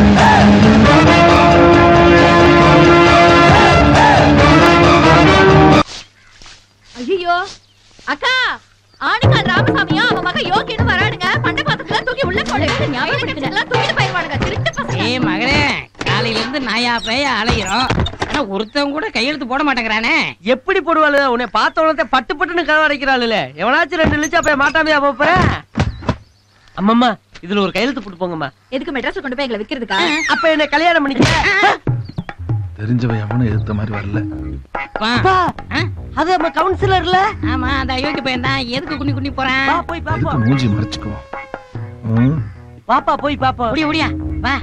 ஐயோ அக்கா, ஆணிக்கால் ராமசாமியா அவன் மகன் யோகின்னு வராடுங்க. பண்டை பாத்திரத்துல தூக்கி உள்ள போடுங்க. ஞாபகம் தூக்கிட்டு போயிருவானுங்க திருட்டு பசங்க. ஏ மகனே, காலையில இருந்து நாயா பேய அலைகிறோம், ஆனா ஒருத்தன் கூட கையெழுத்து போட மாட்டேங்கிறானே. எப்படி போடுவாளு? உன்னை பார்த்த உடனே பட்டு பட்டுன்னு கதவு அடைக்கிறாள். எவனாச்சும் ரெண்டு லிச்சா போய் மாட்டாமையா போறேன். அம்மம்மா, இதுல ஒரு கையெழுத்து போட்டு போங்கம்மா. எதுக்கு மெட்ராஸ் கொண்டு போய் எங்களை விக்கிறதுக்கா? அப்ப என்ன கல்யாணம் பண்ணிக்க. தெரிஞ்சவ எவனும் எதிர்த்த மாதிரி வரல. அது நம்ம கவுன்சிலர்ல. ஆமா, அந்த அயோக்கிய பையன் தான். எதுக்கு குனி குனி போறான்? வா போய் பாப்போம். மூஞ்சி மறைச்சுக்குவோம். பாப்பா போய் பாப்போம். ஓடியா ஓடியா வா.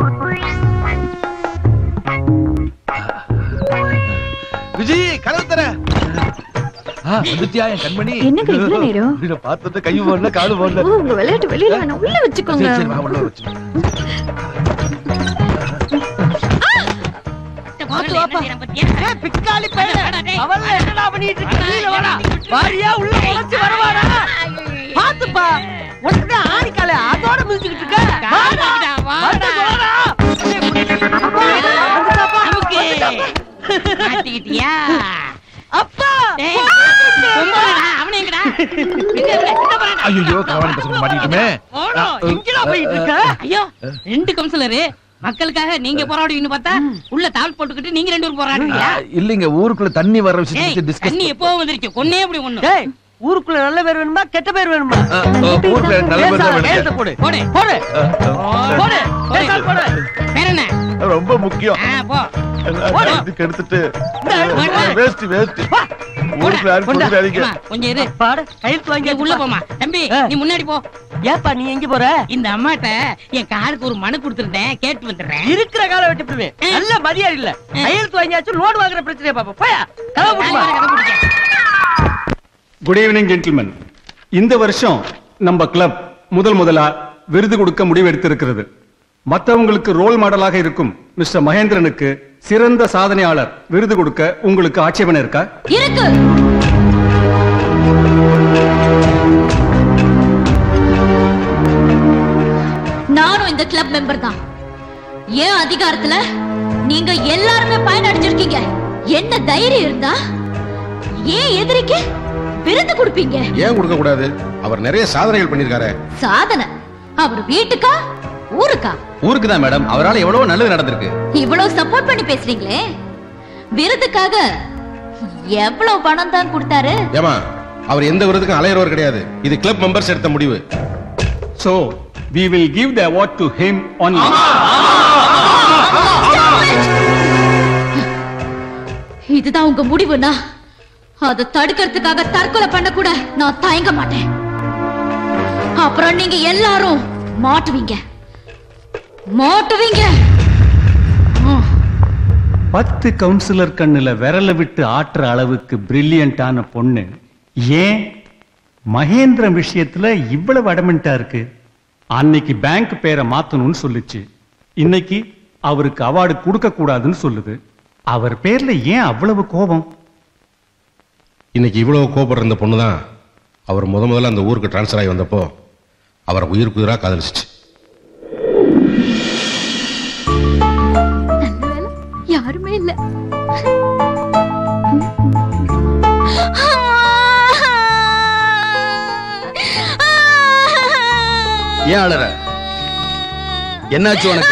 விஜய், கதவு தர. வந்துட்டியா என் கண்மணி? என்னங்க இவ்வளவு நேரம்? இத பார்த்தது கை போடல, காது போடல. உங்க விளையாட்டு வெளியில வேணாம், உள்ள வச்சுக்கோங்க. சரி சரி, வா உள்ள வச்சு. பாத்து வாப்பா. ஏய் பிக்காலி பையனே, அவள என்னடா பண்ணிட்டு இருக்க? கீழ வாடா. வாரியா உள்ள உடைச்சு வரவாடா. பாத்துப்பா, உடனே ஆணிக்கால அதோட மிதிச்சிட்டு இருக்க. வாடா வாடா வாடா. மாட்டிக்கிட்டியா? அப்பா அவனே எங்கடா? ஐயோ, கவாணி பசங்க மாட்டிக்கிட்டுமே. எங்கடா போயிட்டு இருக்க? ஐயோ, ரெண்டு கவுன்சிலரு மக்களுக்காக நீங்க போராடுவீங்கன்னு பார்த்தா உள்ள தாள் போட்டுக்கிட்டு நீங்க ரெண்டு பேரும் போராடுறீங்க. இல்லைங்க, ஊருக்குள்ள தண்ணி வர விஷயத்தை டிஸ்கஸ். தண்ணி எப்போ வந்துருச்சு? கொன்னே அப்படி ஒண்ணு. ஏய், ஊருக்குள்ள நல்ல பேர் வேணுமா கெட்ட பேர் வேணுமா? ஊருக்குள்ள நல்ல பேர் தான் வேணும். போடு போடு போடு போடு பேசால் போடு. வேற என்ன? ரொம்ப முக்கியம். போ இதுக்கு எடுத்துட்டு வேஸ்ட் வேஸ்ட். ஊருக்குள்ள யாரும் போடாதீங்க. கொஞ்சம் இரு. பாடு கையில் வாங்கி உள்ள போமா. தம்பி நீ முன்னாடி போ. ஏப்பா நீ எங்க போற? இந்த அம்மாட்ட என் காருக்கு ஒரு மனு கொடுத்துருந்தேன், கேட்டு வந்துடுறேன். இருக்கிற கால வெட்டி போடுவேன். நல்ல மரியாதை இல்ல. கையெழுத்து வாங்கியாச்சும் லோன் வாங்குற பிரச்சனையை பாப்பா. போயா கதவு போடுமா. Good evening gentleman. இந்த வருஷம் நம்ம கிளப் முதல் முதலா விருது கொடுக்க முடிவெடுத்திருக்கிறது. மற்றவங்களுக்கு ரோல் மாடலாக இருக்கும் மிஸ்டர் மகேந்திரனுக்கு சிறந்த சாதனையாளர் விருது கொடுக்க உங்களுக்கு ஆட்சேபனை இருக்கா? இருக்கு. நானும் இந்த கிளப் மெம்பர் தான். ஏன் அதிகாரத்துல நீங்க எல்லாருமே பயனடைஞ்சிருக்கீங்க. என்ன தைரியம் இருந்தா ஏன் எதிரிக்கு விருது கொடுப்பீங்க? ஏன் கொடுக்க கூடாது? அவர் நிறைய சாதனைகள் பண்ணிருக்காரு. சாதனை அவர் வீட்டுக்கா ஊருக்கா? ஊருக்கு தான் மேடம். அவரால் எவ்வளவு நல்லது நடந்திருக்கு. இவ்வளவு சப்போர்ட் பண்ணி பேசுறீங்களே, விருதுக்காக எவ்வளவு பணம் தான் கொடுத்தாரு? ஏமா, அவர் எந்த விருதுக்கும் அலையறவர் கிடையாது. இது கிளப் மெம்பர்ஸ் எடுத்த முடிவு. So we will give the award to him only. இதுதான் உங்க முடிவுனா அதை தடுக்கிறதுக்காக தற்கொலை பண்ண கூட நான் தயங்க மாட்டேன். அப்புறம் நீங்க எல்லாரும் மாட்டுவீங்க மாட்டுவீங்க. பத்து கவுன்சிலர் கண்ணுல விரல விட்டு ஆட்டுற அளவுக்கு பிரில்லியண்டான பொண்ணு ஏன் மகேந்திரன் விஷயத்துல இவ்வளவு அடமெண்டா இருக்கு? அன்னைக்கு பேங்க் பேரை மாத்தணும்னு சொல்லுச்சு, இன்னைக்கு அவருக்கு அவார்டு கொடுக்க கூடாதுன்னு சொல்லுது. அவர் பேர்ல ஏன் அவ்வளவு கோபம்? இன்னைக்கு இவ்வளவு கோபப்படுற இந்த பொண்ணு தான் அவர் முத முதல்ல அந்த ஊருக்கு டிரான்ஸ்ஃபர் ஆகி வந்தப்போ அவரை உயிருக்கு உயிரா காதலிச்சிச்சு. யாருமே இல்ல. ஏன் அழற? என்னாச்சு உனக்கு?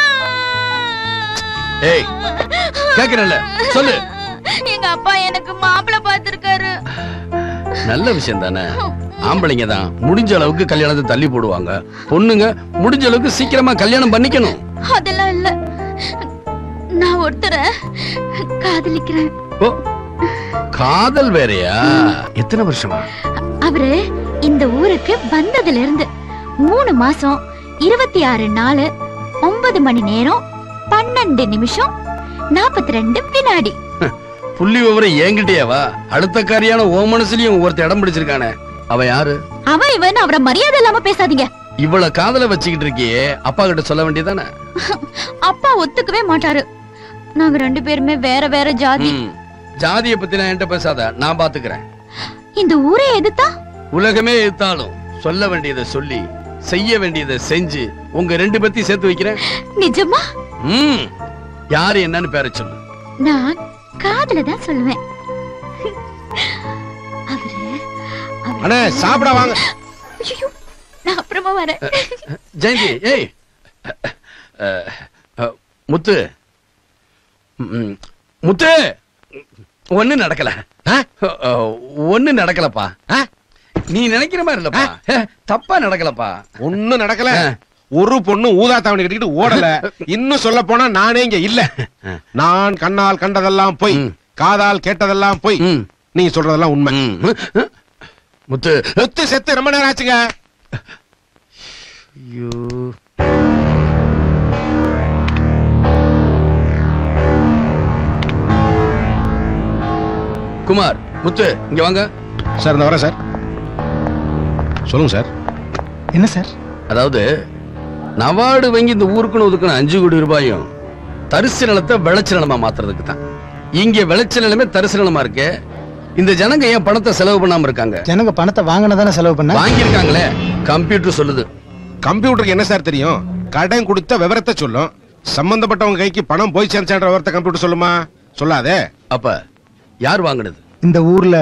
ஏய் கேக்குறல சொல்லு. எங்க அப்பா எனக்கு மாப்பிள்ளை பார்த்திருக்காரு. நல்ல விஷயம் தானே. ஆம்பளைங்க தான் முடிஞ்ச அளவுக்கு கல்யாணத்தை தள்ளி போடுவாங்க. பொண்ணுங்க முடிஞ்ச அளவுக்கு சீக்கிரமா கல்யாணம் பண்ணிக்கணும். அதெல்லாம் இல்ல, நான் ஒருத்தரை காதலிக்கிறேன். ஓ காதல் வேறயா? எத்தனை வருஷமா? அவரு இந்த ஊருக்கு வந்ததுல இருந்து மூணு மாசம் இருபத்தி ஆறு நாலு ஒன்பது மணி நேரம் பன்னெண்டு நிமிஷம் நாற்பத்தி ரெண்டு வினாடி. புள்ளி விவரம் என்கிட்டயேவா? அடுத்த காரியான ஓ மனசுலயும் ஒருத்த இடம் பிடிச்சிருக்கானே, அவ யாரு? அவன் இவன் அவரை மரியாதை இல்லாம பேசாதீங்க. இவ்வளவு காதல வச்சுக்கிட்டு இருக்கியே, அப்பா கிட்ட சொல்ல வேண்டியதானே? அப்பா ஒத்துக்கவே மாட்டாரு. நாங்க ரெண்டு பேருமே வேற வேற ஜாதி. ஜாதியை பத்தி நான் என்கிட்ட பேசாத, நான் பாத்துக்கிறேன். இந்த ஊரே எதிர்த்தா? உலகமே எதிர்த்தாலும் சொல்ல வேண்டியதை சொல்லி செய்ய வேண்டியதை செஞ்சு உங்க ரெண்டு பேத்தையும் சேர்த்து வைக்கிறேன். நிஜமா? ம் யாரு என்னன்னு பேர சொல்லு. நான் காதல தான் சொல்லுவேன். அண்ணே சாப்பிட வாங்க. ஐயோ நான் அப்புறமா வரேன். ஜெயந்தி ஏய் முத்து முத்து ஒண்ணு நடக்கல. ஒண்ணு நடக்கலப்பா. நீ நினைக்கிற மாதிரி இல்லப்பா, தப்பா நடக்கலப்பா. ஒண்ணும் நடக்கல. ஒரு பொண்ணு ஊதா தாவணி கட்டிக்கிட்டு ஓடல. இன்னும் சொல்ல போனா நானே இங்க இல்ல. நான் கண்ணால் கண்டதெல்லாம் போய், காதால் கேட்டதெல்லாம் போய், நீங்க சொல்றதெல்லாம் உண்மை. முத்து முத்து செத்து ரொம்ப நேரம் ஆச்சுங்க. ஐயோ குமார், முத்து இங்க வாங்க. சார் நான் வரேன் சார். சொல்லுங்க சார். என்ன சார்? அதாவது நவார்டு வாங்கி இந்த ஊருக்குன்னு ஒதுக்கணும் அஞ்சு கோடி ரூபாயும் தரிசு நிலத்தை விளைச்சல் நிலமா மாத்துறதுக்கு தான். இங்க விளைச்சல் நிலமே தரிசு நிலமா இருக்கு. இந்த ஜனங்க ஏன் பணத்தை செலவு பண்ணாம இருக்காங்க? ஜனங்க பணத்தை வாங்கினதானே செலவு பண்ண. வாங்கியிருக்காங்களே, கம்ப்யூட்டர் சொல்லுது. கம்ப்யூட்டருக்கு என்ன சார் தெரியும்? கடன் கொடுத்த விவரத்தை சொல்லும். சம்பந்தப்பட்டவங்க கைக்கு பணம் போய் சேர்ந்துன்ற விவரத்தை கம்ப்யூட்டர் சொல்லுமா? சொல்லாதே. அப்ப யார் வாங்கினது? இந்த ஊர்ல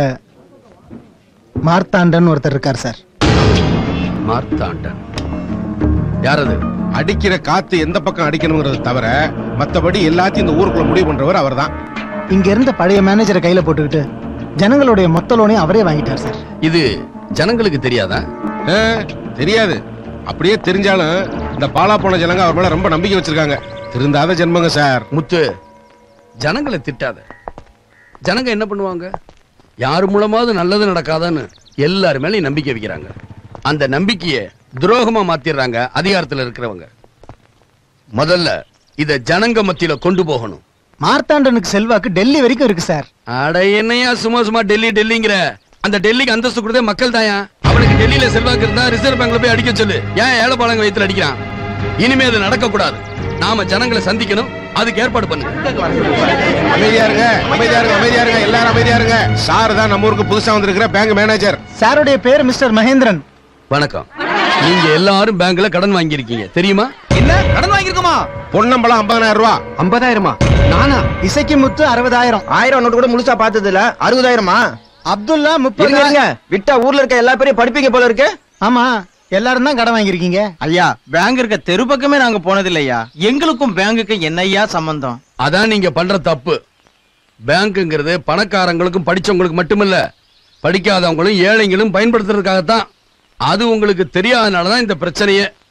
மார்த்தாண்டன் ஒருத்தர் இருக்கார் சார். மார்த்தாண்டன் யார் அது? அடிக்கிற காத்து எந்த பக்கம் அடிக்கணுங்கிறது தவிர மத்தபடி எல்லாத்தையும் இந்த ஊருக்குள்ள முடிவு பண்றவர் அவர்தான். இங்க இருந்த பழைய மேனேஜரை கையில போட்டுக்கிட்டு ஜனங்களுடைய மொத்த லோனையும் அவரே வாங்கிட்டார் சார். இது ஜனங்களுக்கு தெரியாதா? தெரியாது. அப்படியே தெரிஞ்சாலும் இந்த பாலா போன ஜனங்க அவர் மேல ரொம்ப நம்பிக்கை வச்சிருக்காங்க. திருந்தாத ஜென்மங்க சார். முத்து ஜனங்களை திட்டாத. ஜனங்க என்ன பண்ணுவாங்க? யாரு மூலமாவது நல்லது நடக்காதான்னு எல்லாரு மேலயும் நம்பிக்கை வைக்கிறாங்க. அந்த நம்பிக்கையை துரோகமா மாத்திடுறாங்க அதிகாரத்துல இருக்கிறவங்க. முதல்ல இத ஜனங்க மத்தியில கொண்டு போகணும். மார்த்தாண்டனுக்கு செல்வாக்கு டெல்லி வரைக்கும் இருக்கு சார். அட என்னையா சும்மா சும்மா டெல்லி டெல்லிங்கிற? அந்த டெல்லிக்கு அந்தஸ்து கொடுத்தே மக்கள் தாயா. அவனுக்கு டெல்லியில செல்வாக்கு இருந்தா ரிசர்வ் பேங்க்ல போய் அடிக்க சொல்லு. ஏன் ஏழை பாலங்க வயித்துல அடிக்கிறான்? இனிமே அது நடக்க கூடாது. நாம ஜனங்களை சந்திக்கணும், அதுக்கு ஏற்பாடு பண்ணுங்க. அமைதியா இருங்க, அமைதியா இருங்க, அமைதியா இருங்க, எல்லாரும் அமைதியா இருங்க. சார் தான் நம்ம ஊருக்கு புதுசா வந்திருக்கிற பேங்க் மேனேஜர். சாருடைய பேர் மிஸ்டர் மகேந்திரன். வணக்கம். நீங்க எல்லாரும் பேங்க்ல கடன் வாங்கி இருக்கீங்க தெரியுமா? என்ன கடன் வாங்கிருக்கோமா? பொன்னம்பலம் ஐம்பதாயிரம் ரூபாய். ஐம்பதாயிரமா? நானா? இசைக்கு முத்து அறுபதாயிரம். ஆயிரம் நோட்டு கூட முழுசா பார்த்தது இல்ல. அறுபதாயிரமா? அப்துல்லா முப்பது. விட்டா ஊர்ல இருக்க எல்லா பேரையும் படிப்பீங்க போல இருக்கு. ஆமா, எல்லாரும் தான் கடன் வாங்கிருக்கீங்க. ஐயா, பேங்க் இருக்க தெரு பக்கமே நாங்க போனது இல்லையா. எங்களுக்கும் பேங்குக்கு என்னையா சம்பந்தம்? அதான் நீங்க பண்ற தப்பு. பேங்க்ங்கிறது பணக்காரங்களுக்கும் படிச்சவங்களுக்கு மட்டுமில்ல, படிக்காதவங்களும் ஏழைங்களும் பயன்படுத்துறதுக்காகத்தான். அது உங்களுக்கு தெரியாதனாலதான் இந்த பிரச்சனையே.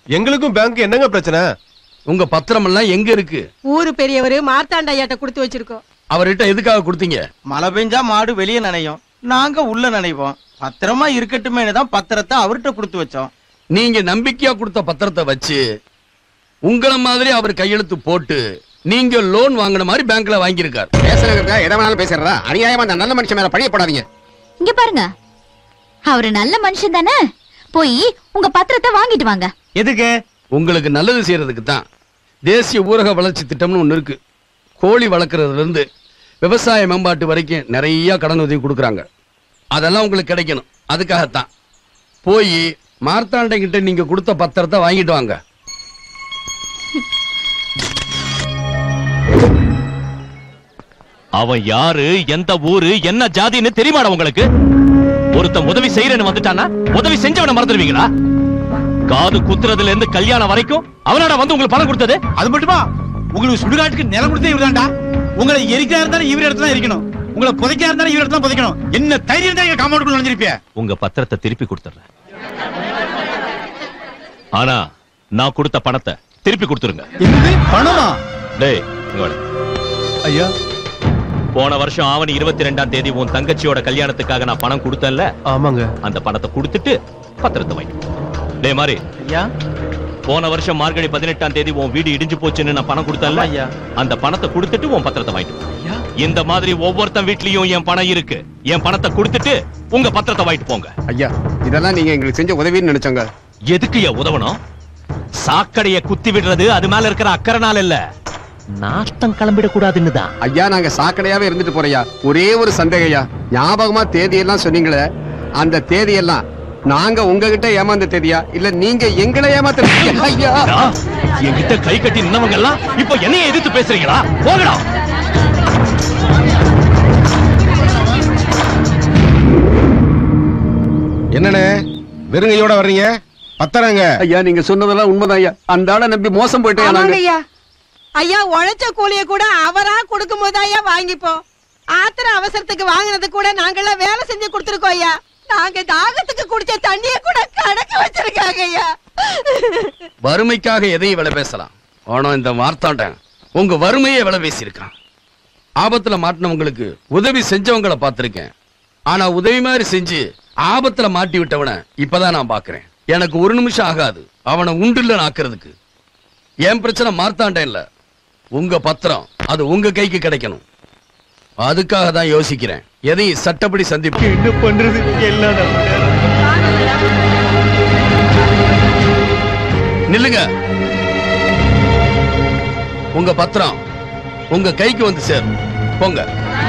எங்களுக்கும் பேங்க் என்னங்க பிரச்சனை? உங்க பத்திரம் எல்லாம் எங்க இருக்கு? ஊரு பெரியவரு மார்த்தாண்ட ஐயாட்ட கொடுத்து வச்சிருக்கோம். அவர்கிட்ட எதுக்காக கொடுத்தீங்க? மழை பெஞ்சா மாடு வெளியே நனையும், நாங்க உள்ள நனைவோம். பத்திரமா இருக்கட்டுமே தான் பத்திரத்தை அவர்கிட்ட கொடுத்து வச்சோம். நீங்க நம்பிக்கையா கொடுத்த பத்திரத்தை வச்சு உங்கள மாதிரி அவர் கையெழுத்து போட்டு நீங்க லோன் வாங்கின மாதிரி பேங்க்ல வாங்கியிருக்காரு. பேசுறதுக்கு எதை வேணாலும் பேசுறதா? அநியாயமா அந்த நல்ல மனுஷன் மேல பழியப்படாதீங்க. இங்க பாருங்க, அவரு நல்ல மனுஷன் தானே, போய் உங்க பத்திரத்தை வாங்கிட்டு வாங்க. எதுக்கு? உங்களுக்கு நல்லது செய்யறதுக்கு தான். தேசிய ஊரக வளர்ச்சி திட்டம்னு ஒண்ணு இருக்கு. கோழி வளர்க்கறதுல இருந்து விவசாய மேம்பாட்டு வரைக்கும் நிறைய கடன் உதவி கொடுக்கறாங்க. அதெல்லாம் உங்களுக்கு கிடைக்கணும். அதுக்காகத்தான் போய் மார்த்தாண்ட கிட்ட நீங்க கொடுத்த பத்திரத்தை வாங்கிட்டு வாங்க. அவன் யாரு, எந்த ஊரு, என்ன ஜாதின்னு தெரியுமாடா உங்களுக்கு? ஒருத்தன் உதவி செய்யறேன்னு வந்துட்டானா உதவி செஞ்சவனை மறந்துடுவீங்களா? காது குத்துறதுல இருந்து கல்யாணம் வரைக்கும் அவனாட வந்து உங்களுக்கு பணம் கொடுத்தது? அது மட்டுமா? உங்களுக்கு சுடுகாட்டுக்கு நிலம் கொடுத்தே இவர்தான்டா. உங்களை எரிக்கா இருந்தாலும் இவர் இடத்துல இருக்கணும், உங்களை புதைக்கா இருந்தாலும் இவர் இடத்துல புதைக்கணும். என்ன தைரியம் தான் காம்பவுண்டுக்குள்ள நுழைஞ்சிருப்பிய? உங்க பத்திரத்தை திருப்பி கொடுத்துறேன். ஆனா நான் கொடுத்த பணத்தை திருப்பி கொடுத்துருங்க. பணமா? டேய் ஐயா, போன வருஷம் ஆவணி இருபத்தி ரெண்டாம் தேதி உன் தங்கச்சியோட கல்யாணத்துக்காக நான் பணம் கொடுத்தேன்ல? ஆமாங்க. அந்த பணத்தை கொடுத்துட்டு பத்திரத்தை வாங்கி. டேய் மாரி, ஐயா, போன வருஷம் மார்கழி பதினெட்டாம் தேதி உன் வீடு இடிஞ்சு போச்சுன்னு நான் பணம் கொடுத்தேன்ல? ஐயா, அந்த பணத்தை கொடுத்துட்டு உன் பத்திரத்தை வாங்கிட்டு. இந்த மாதிரி ஒவ்வொருத்தன் வீட்லயும் என் பணம் இருக்கு. என் பணத்தை கொடுத்துட்டு உங்க பத்திரத்தை வாங்கிட்டு போங்க. ஐயா, இதெல்லாம் நீங்க எங்களுக்கு செஞ்ச உதவின்னு நினைச்சோங்க. எதுக்கு உதவணும்? சாக்கடைய குத்தி விடுறது அது மேல இருக்கிற அக்கறனால இல்ல, நாட்டம் கிளம்பிடக்கூடாதுன்னு தான். ஐயா, நாங்க சாக்கடையாவே இருந்துட்டு போறையா. ஒரே ஒரு சந்தேகம் ஐயா, ஞாபகமா தேதியெல்லாம் சொன்னீங்களே, அந்த தேதியெல்லாம் நாங்க உங்ககிட்ட ஏமாந்த தேதியா இல்ல நீங்க எங்களை ஏமாத்துறீங்க? ஐயா, என்கிட்ட கை கட்டி நின்னவங்க எல்லாம் இப்போ என்னைய எதிர்த்து பேசுறீங்களா? போகடா. என்னண்ணே வெறுங்கையோட வர்றீங்க? பத்தரங்க. ஐயா, நீங்க சொன்னதெல்லாம் உண்மைதான் ஐயா. அந்த ஆளை நம்பி மோசம் போயிட்டேன் நாங்க. ஐயா ஐயா உழைச்ச கூலிய கூட அவரா கொடுக்கும் போது ஐயா வாங்கிப்போம். ஆத்திர அவசரத்துக்கு வாங்கினது கூட நாங்கெல்லாம் வேலை செஞ்சு கொடுத்துருக்கோம் ஐயா. நாங்க தாகத்துக்கு குடிச்ச தண்ணிய கூட கணக்கு வச்சிருக்காங்க ஐயா. வறுமைக்காக எதையும் விலை பேசலாம். ஆனா இந்த மார்த்தாண்டன் உங்க வறுமையை விலை பேசியிருக்கான். ஆபத்துல மாட்டினவங்களுக்கு உதவி செஞ்சவங்களை பார்த்திருக்கேன். ஆனா உதவி மாதிரி செஞ்சு ஆபத்துல மாட்டி விட்டவனை இப்பதான் நான் பாக்குறேன். எனக்கு ஒரு நிமிஷம் ஆகாது அவனை உண்டுல நாக்குறதுக்கு. என் பிரச்சனை மார்த்தாண்டன் இல்ல, உங்க பத்திரம். அது உங்க கைக்கு கிடைக்கணும். அதுக்காக தான் யோசிக்கிறேன். எதையும் சட்டப்படி சந்திப்பு. என்ன பண்றது? எல்லாம் நில்லுங்க. உங்க பத்திரம் உங்க கைக்கு வந்து சேரும். போங்க.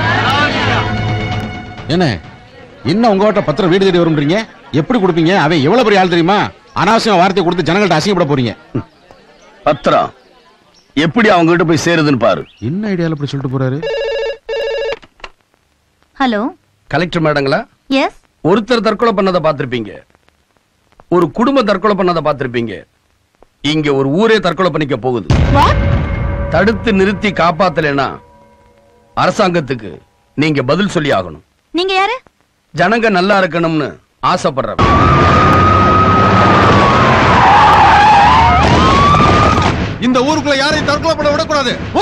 என்ன இன்னும் உங்ககிட்ட பத்திரம் வீடு தேடி வரும்ன்றீங்க? எப்படி கொடுப்பீங்க? அவன் எவ்வளவு பெரிய ஆள் தெரியுமா? அனாவசியம் வார்த்தை கொடுத்து ஜனங்கள்ட்ட அசிங்கப்பட போறீங்க. பத்திரம் எப்படி அவங்க கிட்ட போய் சேருதுன்னு பாரு. என்ன ஐடியால இப்படி சொல்லிட்டு போறாரு? ஹலோ, கலெக்டர் மேடங்களா? எஸ். ஒருத்தர் தற்கொலை பண்ணதை பார்த்திருப்பீங்க, ஒரு குடும்பம் தற்கொலை பண்ணதை பார்த்திருப்பீங்க. இங்க ஒரு ஊரே தற்கொலை பண்ணிக்க போகுது. தடுத்து நிறுத்தி காப்பாத்தலைன்னா அரசாங்கத்துக்கு நீங்க பதில் சொல்லி ஆகணும். நீங்க யாரு? ஜனங்க நல்லா இருக்கணும்னு ஆசைப்படுறவங்க. இந்த ஊருக்குள்ள யாரையும் தற்கொலை பண்ண விடக்கூடாது. ஓ,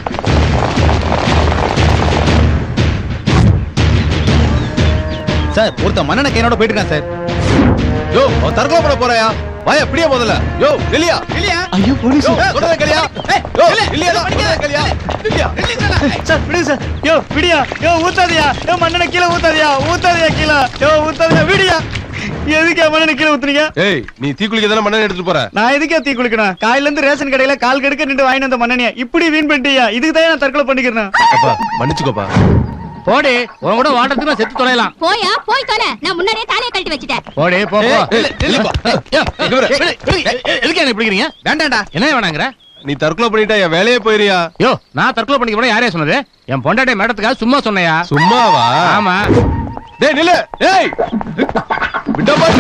சார், ஒருத்த மன்னன கையோட போயிட்டு இருக்கான் சார். யோ, அவன் தற்கொலை பண்ண போறாயா? வாயா பிடியா முதல்ல. யோ, வெளியா வெளியா. ஐயோ, போலீஸ். சொல்றத கேளியா? யோ, வெளியா சொல்றத கேளியா? வெளியா சார், பிடி சார். யோ, பிடியா. யோ, ஊத்தாதியா. யோ, மன்னன கீழ ஊத்தாதியா. ஊத்தாதியா கீழ. யோ, ஊத்தாதியா. விடியா. எதுக்கு மண்ணெண்ண கீழே ஊத்துறீங்க? ஏய், நீ தீ குளிக்க தானே மண்ணெண்ணெய் எடுத்துட்டு போற? நான் எதுக்கே தீ குளிக்கணும்? காலையில இருந்து ரேஷன் கடையில கால் கெடுக்க நின்று வாங்கிட்டு வந்த மண்ணெண்ணியா இப்படி வீண் பண்ணிட்டியா? இதுக்கு தான் நான் தற்கொலை பண்ணிக்கிறேன். அப்பா மன்னிச்சுக்கோப்பா. போடி, உன் கூட வாட்டத்துக்கு செத்து தொலைலாம். போயா, போய் தொலை. நான் முன்னாடியே தாலியை கழட்டி வச்சிட்டேன். போடி, போ போ. எதுக்கு என்ன பிடிக்கிறீங்க? வேண்டாம்டா. என்ன வேணாங்கற? நீ தற்கொலை பண்ணிட்டா என் வேலையே போயிரியா? யோ, நான் தற்கொலை பண்ணிக்க போறேன். யாரே சொன்னது? என் பொண்டாட்டி மேடத்துக்காக சும்மா சொன்னையா? சும்மாவா? ஆமா. டேய் நில்லு. டேய் விட்டா பாரு.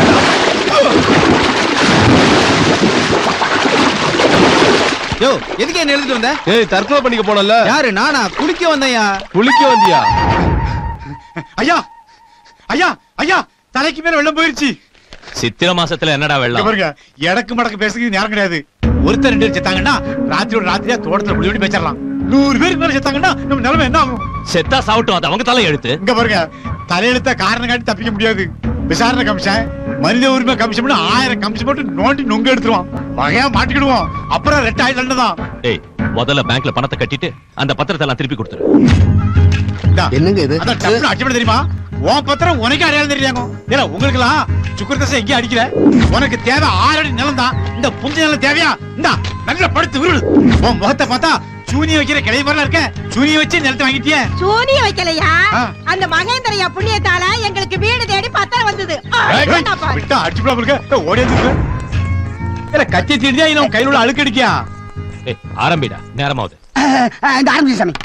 யோ, எதுக்கு என்ன எழுதிட்டு வந்த? ஏய், தற்கொலை பண்ணிக்க போனல. யாரு? நானா? குளிக்க வந்தேயா. குளிக்க வந்தியா? ஐயா, ஐயா, ஐயா, தலைக்கு மேல வெள்ளம் போயிருச்சு. சித்திர மாசத்துல என்னடா வெள்ளம்? பாருங்க, எடக்கு மடக்கு பேசுறதுக்கு நேரம் கிடையாது. ஒருத்தர் ரெண்டு பேர் செத்தாங்கன்னா ராத்திரியோட ராத்திரியா தோட்டத்துல புள்ளி பண்ணி பேசிடலாம். நூறு பேருக்கு மேல செத்தாங்கன்னா நம்ம நிலைமை என்ன ஆகும்? செத்தா சாவட்டும், அது அவங்க தலை எழுத்து. இங்க பாருங்க, தலையெழுத்த காரணம் காட்டி தப்பிக்க முடியாது. விசாரணை கமிஷன், மனித உரிமை கமிஷன் ஆயிரம் கமிஷன் போட்டு நோண்டி நொங்க எடுத்துருவோம். வகையா மாட்டிக்கிடுவோம். அப்புறம் ரெட் ஆயிட்டு தான். ஏய், முதல்ல பேங்க்ல பணத்தை கட்டிட்டு அந்த பத்திரத்தை எல்லாம் திருப்பி கொடுத்துரு. என்னங்க இது? அதான் டப்புனு அடிச்சு தெரியுமா? உன் பத்திரம் உனக்கு அடையாளம் தெரியாங்க. இல்ல உங்களுக்கு எல்லாம் சுக்கரதசை எங்கேயும் அடிக்கல. உனக்கு தேவை ஆறடி நிலம் தான். இந்த புஞ்ச நிலம் தேவையா? இந்த நல்ல படுத்து விருடு. உன் முகத்தை பார்த்தா சூனி வைக்கிற கிளை மாதிரி இருக்க. சூனி வச்சு நிலத்தை வாங்கிட்டிய? சூனி வைக்கலையா? அந்த மகேந்திரையா புண்ணியத்தால எங்களுக்கு வீடு தேடி பத்திரம் வந்தது. விட்டா அடிச்சுடா இருக்க. ஓடியாந்து இல்ல கத்தி தீடியா இன்னும் கையில உள்ள அழுக்கு அடிக்கியா? ஏய், ஆரம்பிடா, நேரமாவது. இந்த ஆரம்பிச்சு சாமி.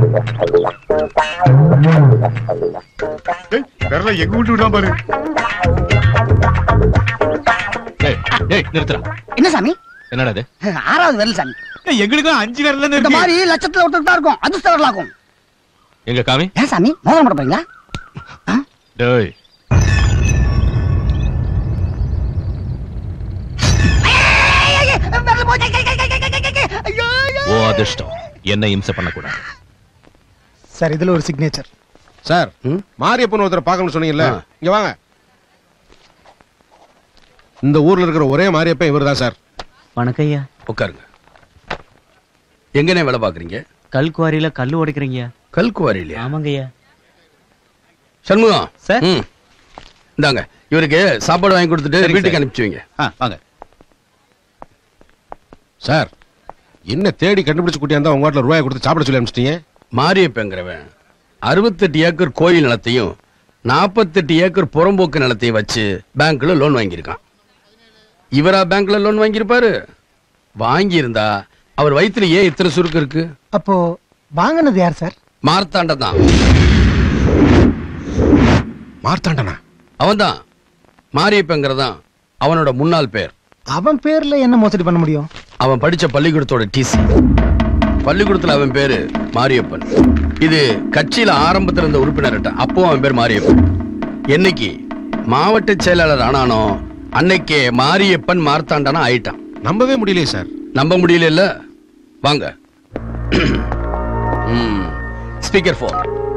வேற எங்க விட்டு விடாம பாரு. ஏய், ஏய், நிறுத்துடா. என்ன சாமி? என்னடா இது? ஆறாவது வரல சாமி. எங்களுக்கு அஞ்சு வரல இந்த மாதிரி லட்சத்துல ஒருத்தர் தான் இருக்கும். அதிர்ஷ்ட வரலாக்கும். எங்க காமி? ஏன் சாமி மோதிரம் போட போறீங்களா? டேய், ஓ அதிர்ஷ்டம். என்ன இம்சை பண்ணக்கூடாது. சார் இதுல ஒரு சிக்னேச்சர். சார் மாரியப்பன் ஒருத்தர் பார்க்கணும்னு சொன்னீங்கல்ல, இங்க வாங்க. இந்த ஊர்ல இருக்கிற ஒரே மாரியப்பன் இவர்தான் சார். வணக்கம் ஐயா. உட்காருங்க. எங்கனே வேலை பாக்குறீங்க? கல் குவாரியில கல்லு உடைக்கிறீங்க. கல் குவாரியில? ஆமாங்க ஐயா. சண்முகம் சார், இந்தாங்க, இவருக்கு சாப்பாடு வாங்கி கொடுத்துட்டு வீட்டுக்கு அனுப்பிச்சு வைங்க. வாங்க சார். என்ன தேடி கண்டுபிடிச்சு கூட்டியா இருந்தா உங்க வீட்டுல ரூபாய் கொடுத்து சாப்பிட சொல்லி அனுப்பிச்சிட்டீங்க? மாரியப்பங்கிறவன் அறுபத்தெட்டு ஏக்கர் கோயில் நிலத்தையும் நாற்பத்தெட்டு ஏக்கர் புறம்போக்கு நிலத்தையும் வச்சு பேங்க்ல லோன் வாங்கியிருக்கான். இவரா பேங்க்ல லோன் வாங்கியிருப்பாரு? வாங்கியிருந்தா அவர் வயிற்றுல ஏன் இத்தனை சுருக்கு இருக்கு? அப்போ வாங்கினது யார் சார்? மார்த்தாண்ட தான். மார்த்தாண்டனா? அவன் தான். மாரியப்பங்கிறதான் அவனோட முன்னாள் பேர். அவன் பேர்ல என்ன மோசடி பண்ண முடியும்? அவன் படிச்ச பள்ளிக்கூடத்தோட டிசி. பள்ளிக்கூடத்துல அவன் பேரு மாரியப்பன். இது கட்சியில ஆரம்பத்துல இருந்த உறுப்பினர். அப்போ அவன் பேர் மாரியப்பன். என்னைக்கு மாவட்ட செயலாளர் ஆனானோ அன்னைக்கே மாரியப்பன் மார்த்தாண்டனா ஆயிட்டான். நம்பவே முடியலையே சார். நம்ப முடியல இல்ல? வாங்க. Speaker phone.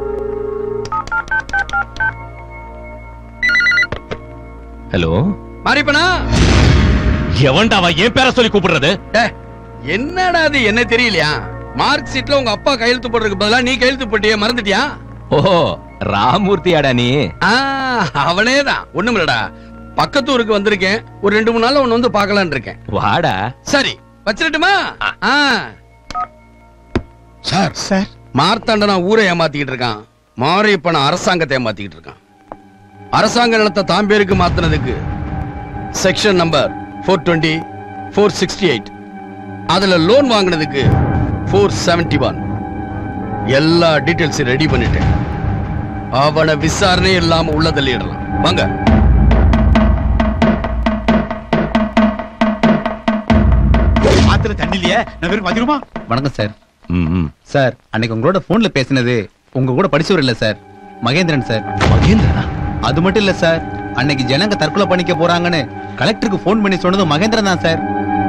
ஹலோ மாரியப்பனா? எவன்டா அவன் என் பேரை சொல்லி கூப்பிடுறது? என்னடா அது, என்ன தெரியலையா? மார்க் ஷீட்ல உங்க அப்பா கையெழுத்து போடுறதுக்கு பதிலா நீ கையெழுத்து போட்டிய மறந்துட்டியா? ஓஹோ, ராமூர்த்தியாடா நீ? அவனேதான். ஒண்ணுமில்லடா, பக்கத்து ஊருக்கு வந்திருக்கேன். ஒரு ரெண்டு மூணு நாள் ஒன்னு வந்து பார்க்கலான்னு இருக்கேன். வாடா. சரி, வச்சிரட்டுமா? சார் சார் மார்த்தாண்டனா ஊரை ஏமாத்திக்கிட்டு இருக்கான். மாரியப்பன அரசாங்கத்தை ஏமாத்திக்கிட்டு இருக்கான். அரசாங்க நிலத்தை தான் பேருக்கு மாத்தினதுக்கு section number four twenty four sixty eight அதுல லோன் வாங்கினதுக்கு ஃபோர் செவன்டி ஒன் எல்லா டீடைல்ஸ் ரெடி பண்ணிட்டேன். அவனை விசாரணை இல்லாம உள்ள தள்ளிடலாம். வாங்க. ஆத்துல தண்ணி இல்லையே, நான் வெறும் வந்துருமா? வணக்கம் சார். சார், அன்னைக்கு உங்களோட போன்ல பேசினது உங்க கூட படிச்சவர் இல்ல சார், மகேந்திரன் சார். மகேந்திரனா? அது மட்டும் இல்ல சார், அன்னைக்கு ஜனங்க தற்கொலை பண்ணிக்க போறாங்கன்னு கலெக்டருக்கு போன் பண்ணி சொன்னது மகேந்திரன் தான் சார்.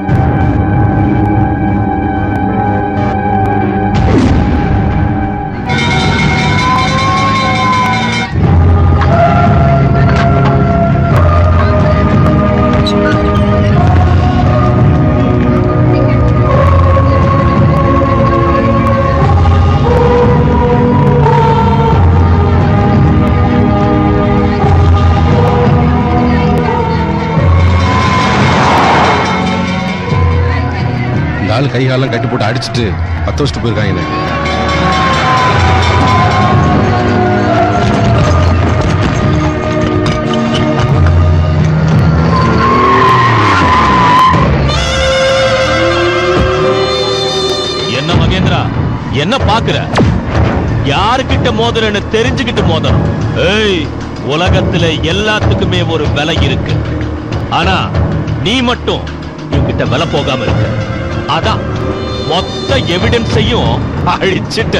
ஆள் கை காலம் கட்டி போட்டு அடிச்சுட்டு பத்து வச்சுட்டு போயிருக்காங்க. என்ன மகேந்திரா, என்ன பாக்குற? யாருக்கிட்ட மோதுறன்னு தெரிஞ்சுக்கிட்டு மோதணும். ஏய், உலகத்துல எல்லாத்துக்குமே ஒரு விலை இருக்கு. ஆனா நீ மட்டும் என்கிட்ட விலை போகாம இருக்க. அதான் மொத்த எவிடன்ஸையும் அழிச்சிட்ட.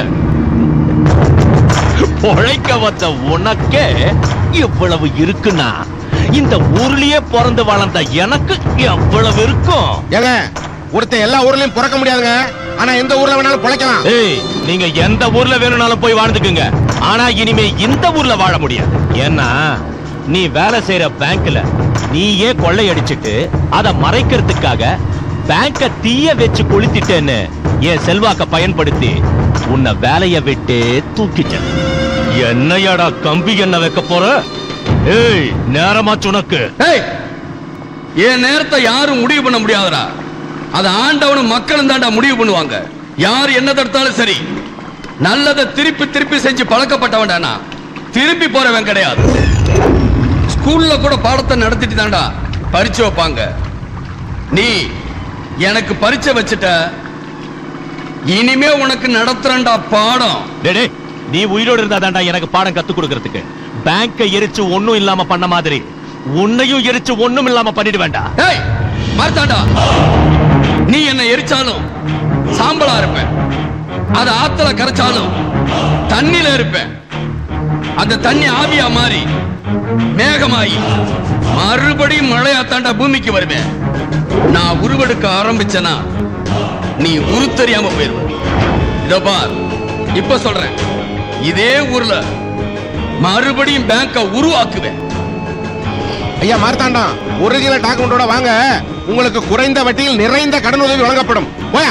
பொழைக்க வந்த உனக்கே இவ்வளவு இருக்குன்னா இந்த ஊர்லயே பிறந்து வளர்ந்த எனக்கு எவ்வளவு இருக்கும். ஏங்க ஒருத்தன் எல்லா ஊர்லயும் பிறக்க முடியாதுங்க. ஆனா எந்த ஊர்ல வேணாலும் பிழைக்கலாம். ஏய், நீங்க எந்த ஊர்ல வேணும்னாலும் போய் வாழ்ந்துக்குங்க. ஆனா இனிமே இந்த ஊர்ல வாழ முடியாது. ஏன்னா நீ வேலை செய்யற பேங்க்ல நீயே கொள்ளையடிச்சிட்டு அதை மறைக்கிறதுக்காக பேங்க தீய வச்சு கொளுத்திட்டேன்னு என் செல்வாக்க பயன்படுத்தி உன்னை வேலைய விட்டு தூக்கிட்டேன். என்னையாடா கம்பி என்ன வைக்க போற? ஏய், நேரமாச்சு உனக்கு. ஏய், என் நேரத்தை யாரும் முடிவு பண்ண முடியாதுடா. அது ஆண்டவனும் மக்களும் தாண்டா முடிவு பண்ணுவாங்க. யார் என்ன தடுத்தாலும் சரி. நல்லதை திருப்பி திருப்பி செஞ்சு பழக்கப்பட்டவன்டானா திருப்பி போறவன் கிடையாது. ஸ்கூல்ல கூட பாடத்தை நடத்திட்டு தாண்டா பரீட்சை வைப்பாங்க. நீ எனக்கு பரீட்சை வச்சுட்ட, இனிமே உனக்கு நடத்துறண்டா பாடம். டேய், நீ உயிரோடு இருந்தா தாண்டா எனக்கு பாடம் கத்து கொடுக்கறதுக்கு. பேங்கை எரிச்சு ஒண்ணும் இல்லாம பண்ண மாதிரி உன்னையும் எரிச்சு ஒண்ணும் இல்லாம பண்ணிட்டு வேண்டாம். ஏய், மார்த்தாண்டா, நீ என்ன எரிச்சாலும் சாம்பலா இருப்பேன். அது ஆத்துல கரைச்சாலும் தண்ணில இருப்பேன். அந்த தண்ணி ஆவியா மாறி மேகமாயி மறுபடியும் மழையா தாண்டா பூமிக்கு வருவேன். நான் உருவெடுக்க ஆரம்பிச்சனா நீ உரு தெரியாம போயிருவ. இதோ பார், இப்ப சொல்றேன், இதே ஊர்ல மறுபடியும் பேங்க உருவாக்குவேன். ஐயா மார்த்தாண்டா, ஒரிஜினல் டாக்குமெண்டோட வாங்க. உங்களுக்கு குறைந்த வட்டியில் நிறைந்த கடன் உதவி வழங்கப்படும். போயா.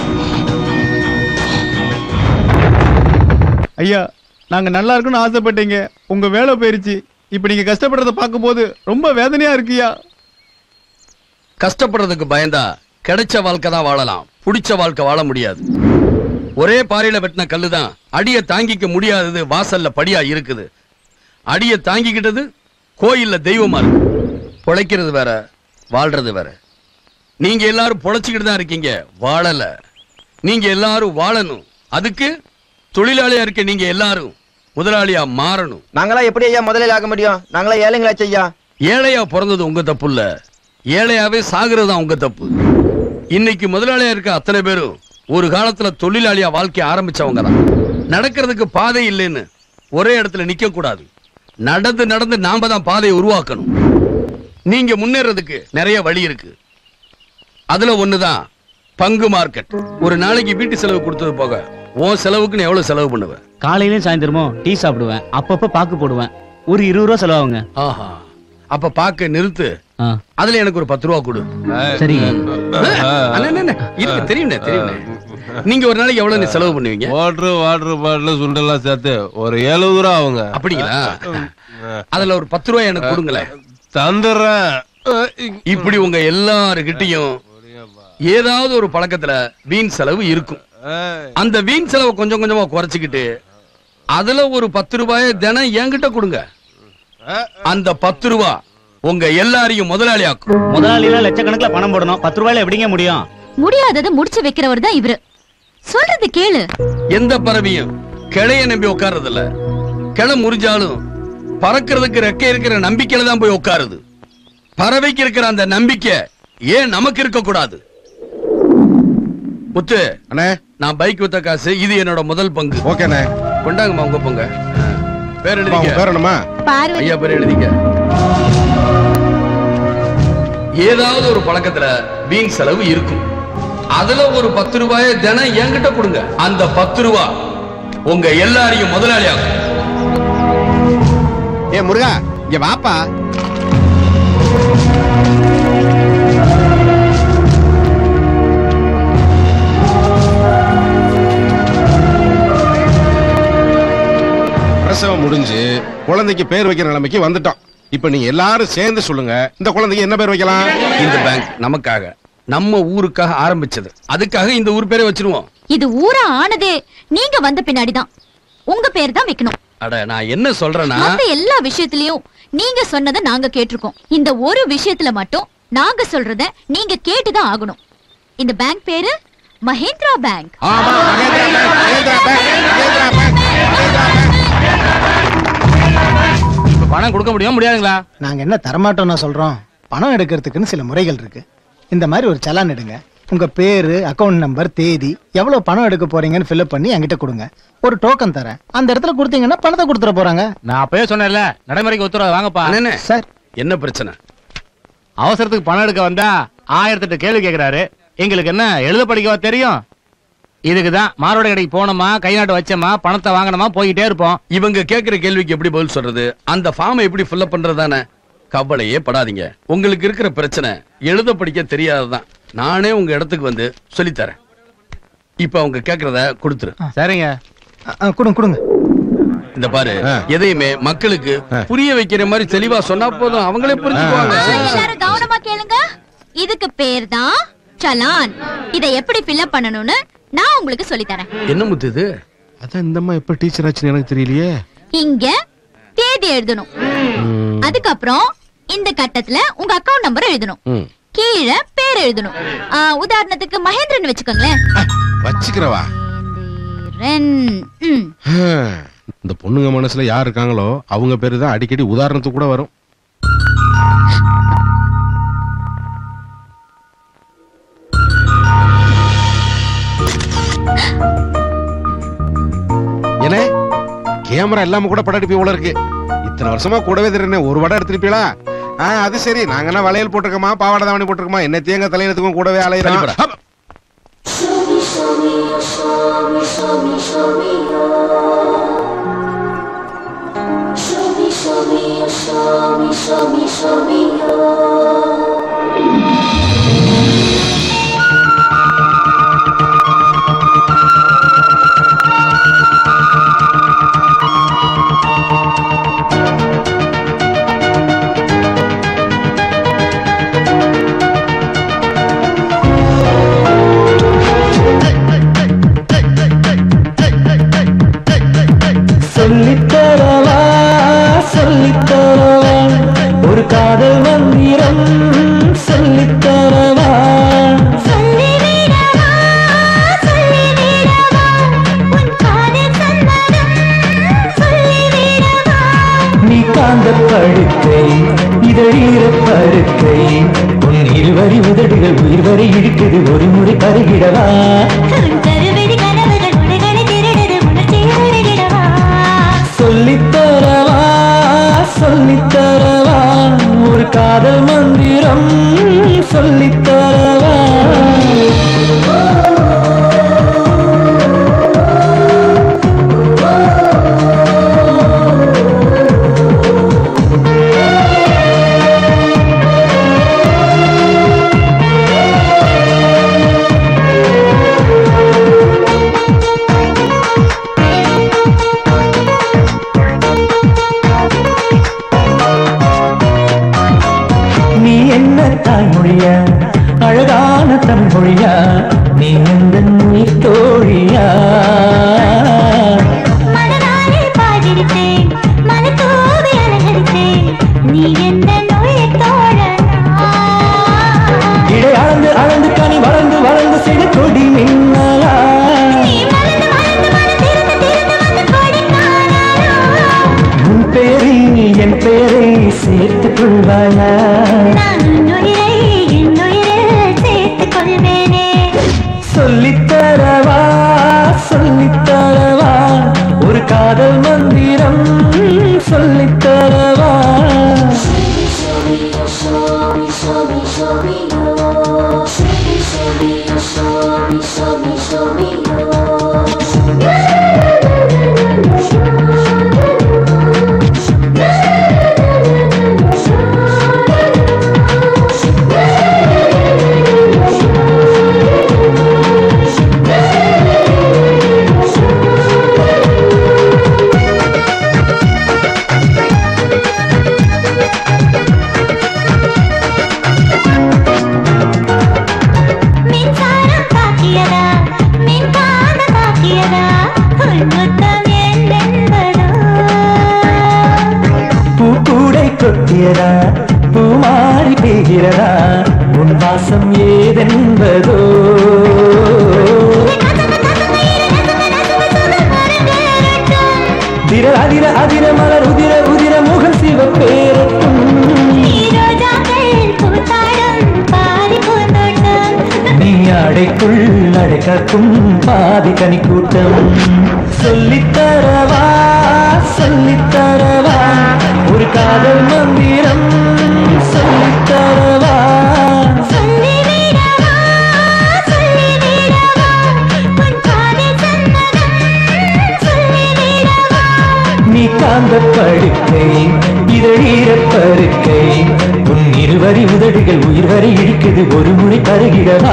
ஐயா, நாங்க நல்லா இருக்குன்னு ஆசைப்பட்டீங்க. உங்க வேலை போயிருச்சு. இப்ப நீங்க கஷ்டப்படுறத பார்க்கும்போது ரொம்ப வேதனையா இருக்குயா. கஷ்டப்படுறதுக்கு பயந்தா கிடைச்ச வாழ்க்கை தான் வாழலாம், புடிச்ச வாழ்க்கை வாழ முடியாது. ஒரே பாறையில வெட்டின கல்லுதான் அடியை தாங்கிக்க முடியாதது வாசல்ல படியா இருக்குது. அடியை தாங்கிக்கிட்டது கோயில்ல தெய்வமா இருக்கு. பொழைக்கிறது வேற, வாழ்றது வேற. நீங்க எல்லாரும் பொழைச்சுக்கிட்டு தான் இருக்கீங்க, வாழல. நீங்க எல்லாரும் வாழணும். அதுக்கு தொழிலாளியா இருக்க நீங்க எல்லாரும் முதலாளியா மாறணும். நாங்களா எப்படி ஐயா முதலில் ஆக முடியும்? நாங்களா ஏழைங்களாச்சு ஐயா. ஏழையா பிறந்தது உங்க தப்பு இல்ல, ஏழையாவே சாகுறது தான் உங்க தப்பு. இன்னைக்கு முதலாளியா இருக்க அத்தனை பேரும் ஒரு காலத்துல தொழிலாளியா வாழ்க்கை ஆரம்பிச்சவங்க தான். நடக்கிறதுக்கு பாதை இல்லைன்னு ஒரே இடத்துல நிக்க கூடாது. நடந்து நடந்து நாம தான் பாதையை உருவாக்கணும். நீங்க முன்னேறதுக்கு நிறைய வழி இருக்கு. அதுல ஒண்ணுதான் பங்கு மார்க்கெட். ஒரு நாளைக்கு வீட்டு செலவு கொடுத்தது போக உன் செலவுக்கு எவ்வளவு செலவு பண்ணுவேன்? காலையிலும் சாயந்தரமும் டீ சாப்பிடுவேன், அப்பப்ப பாக்கு போடுவேன். ஒரு இருபது ரூபா செலவாகுங்க. ஆஹா, அப்ப பாக்க நிறுத்து. அதுல எனக்கு ஒரு பத்து ரூபா கொடு. சரி. இருக்கு, தெரியும் தெரியும். நீங்க ஒரு நாளைக்கு எவ்வளவு செலவு பண்ணுவீங்க? வாட்டர் வாட்டர் பாட்டில் சுண்டெல்லாம் சேர்த்து ஒரு எழுபது ரூபா ஆகுங்க. அப்படிங்களா? அதுல ஒரு பத்து ரூபாய் எனக்கு கொடுங்களேன். தந்துடுறேன். இப்படி உங்க எல்லாருக்கிட்டையும் ஏதாவது ஒரு பழக்கத்துல வீண் செலவு இருக்கும். அந்த வீண் செலவு கொஞ்சம் கொஞ்சமா குறைச்சிக்கிட்டு அதுல ஒரு பத்து ரூபாய தினம் என்கிட்ட கொடுங்க. அந்த பத்து ரூபா உங்க எல்லாரையும் முதலாளி ஆக்கும். முதலாளிலாம் லட்சக்கணக்கில் பணம் போடணும், பத்து ரூபாயில எப்படிங்க முடியும்? முடியாததை முடிச்சு வைக்கிறவர் தான் இவரு. சொல்றது கேளு. எந்த பறவையும் கிளைய நம்பி உட்கார்றது இல்ல. கிளை முறிஞ்சாலும் பறக்கிறதுக்கு ரெக்கை இருக்கிற நம்பிக்கையில தான் போய் உட்காருது. பறவைக்கு இருக்கிற அந்த நம்பிக்கை ஏன் நமக்கு இருக்க கூடாது? முத்து அண்ணே, நான் பைக் வித்த காசு இது என்னோட முதல் பங்கு. ஓகேண்ணே, கொண்டாங்கம்மா உங்க பங்கு. பேர் எழுதிங்க. பேர் என்னம்மா? ஐயா பேர் எழுதிங்க. ஏதாவது ஒரு பழக்கத்துல வீண் செலவு இருக்கும். அதுல ஒரு பத்து ரூபாய தினம் என்கிட்ட கொடுங்க. அந்த பத்து ரூபா உங்க எல்லாரையும் முதலாளி ஆகும். ஏ முருகா, இங்க வாப்பா. பிரசவம் முடிஞ்சு குழந்தைக்கு பேர் வைக்கிற நிலைமைக்கு வந்துட்டோம். இப்ப நீங்க எல்லாரும் சேர்ந்து சொல்லுங்க, இந்த குழந்தைக்கு என்ன பேர் வைக்கலாம்? இந்த பேங்க் நமக்காக, நம்ம ஊருக்காக ஆரம்பிச்சது. அதுக்காக இந்த ஊர் பேரை வச்சிருவோம். இது ஊரா ஆனதே நீங்க வந்த பின்னாடிதான். உங்க பேர் தான் வைக்கணும். அட, நான் என்ன சொல்றேன்னா, மத்த எல்லா விஷயத்திலயும் நீங்க சொன்னதை நாங்க கேட்டிருக்கோம். இந்த ஒரு விஷயத்துல மட்டும் நாங்க சொல்றத நீங்க கேட்டுதான் ஆகணும். இந்த பேங்க் பேரு மஹேந்திரா பேங்க். பணம் கொடுக்க முடியும் முடியாதுங்களா? நாங்க என்ன தரமாட்டோம்னா சொல்றோம். பணம் எடுக்கிறதுக்குன்னு சில முறைகள் இருக்கு. இந்த மாதிரி ஒரு சலான் எடுங்க. உங்க பேரு, அக்கவுண்ட் நம்பர், தேதி, எவ்வளவு பணம் எடுக்க போறீங்கன்னு ஃபில்அப் பண்ணி என்கிட்ட கொடுங்க. ஒரு டோக்கன் தரேன், அந்த இடத்துல கொடுத்தீங்கன்னா பணத்தை கொடுத்துட போறாங்க. நான் அப்பவே சொன்னேன்ல, நடைமுறைக்கு ஒத்துறா வாங்கப்பா. சார், என்ன பிரச்சனை? அவசரத்துக்கு பணம் எடுக்க வந்தா ஆயிரத்தி எட்டு கேள்வி கேட்கிறாரு. எங்களுக்கு என்ன எழுத படிக்கவா தெரியும்? இதுக்குதான் மாரோட கடைக்கு போனோமா, கை நாட்டு வச்சோமா, பணத்தை வாங்கணுமா, போய்கிட்டே இருப்போம். இவங்க கேட்கிற கேள்விக்கு எப்படி பதில் சொல்றது? அந்த ஃபார்மை எப்படி ஃபில்அப் பண்றதானே? கவலையே படாதீங்க. உங்களுக்கு இருக்கிற பிரச்சனை எழுத படிக்க தெரியாததான். நானே உங்க இடத்துக்கு வந்து சொல்லித்தரேன். இப்ப அவங்க கேக்குறத கொடுத்துரு. சரிங்க, கொடுங்க கொடுங்க. இந்த பாரு, எதையுமே மக்களுக்கு புரிய வைக்கிற மாதிரி தெளிவா சொன்னா போதும், அவங்களே புரிஞ்சுக்குவாங்க. எல்லாரும் கவனமா கேளுங்க. இதுக்கு பேர் தான் சலான். இத எப்படி ஃபில்அப் பண்ணணும்னு நான் உங்களுக்கு சொல்லி தரேன். என்ன முத்து இது? அதான் இந்த அம்மா எப்ப டீச்சர் ஆச்சுன்னு எனக்கு தெரியலையே. இங்க தேதி எழுதணும். அதுக்கப்புறம் இந்த கட்டத்துல உங்க அக்கவுண்ட் நம்பர் எழுதணும். கீழே பேர் எழுதணும். உதாரணத்துக்கு மகேந்திரன் வச்சுக்கோங்களேன். வச்சுக்கிறவா? இந்த பொண்ணுங்க மனசுல யார் இருக்காங்களோ அவங்க பேரு தான் அடிக்கடி உதாரணத்துக்கு கூட வரும். என்ன கேமரா இல்லாம கூட படம் எடுப்பி போல இருக்கு. இத்தனை வருஷமா கூடவே தெரியுனே, ஒரு வடம் எடுத்துருப்பீங்களா? அது சரி. நாங்க என்ன வளையல் போட்டிருக்கோமா, பாவாடை தாவணி போட்டிருக்கோமா, என்ன தேங்க தலையினத்துக்கும் கூடவே அலையிறோம். சொல்லித்தரவா சொல்லித்தரவா ஒரு காதல் மந்திரம் சொல்லித்தரவா நீ காந்த படுக்கை இதழீர படுக்கை உன் இருவரி உதடுகள் உயிர் வரை இழுக்குது ஒரு முறை பருகிடவா சொல்லித்தரவா சொல்லித்தரவா ஒரு காதல் மந்திரம் சொல்லித்தரவா தாய்மொழியா அழகான தமிழ்மொழியா நீ எந்த நீர் தோழியா இடை அளந்து அளந்து கனி வளர்ந்து வளர்ந்து செய்த கொடி மின்னலா உன் பேரை என் பேரை சேர்த்துக் கொள்வாயா சொல்லித்தரவா சொல்லித்தரவா ஒரு காதல் மந்திரம் சொல்லித்தரவா கொட்டியதா பூமாரி பெய்கிறதா உன் வாசம் ஏதென்பதோ திர அதிர அதிர மலர் உதிர உதிர முகம் சிவப்பேரட்டும் நீ அடைக்குள் அடைக்கும் பாதி கனி கூட்டம் சொல்லித்தரவா சொல்லித்தரவா ஒரு காதல் மந்திரம் சொல்லித்தரவா நீ காந்த படுக்கை இதழீர பருக்கை உன் இருவரி உதடுகள் உயிர் வரை இழுக்குது ஒரு முறை பருகிடவா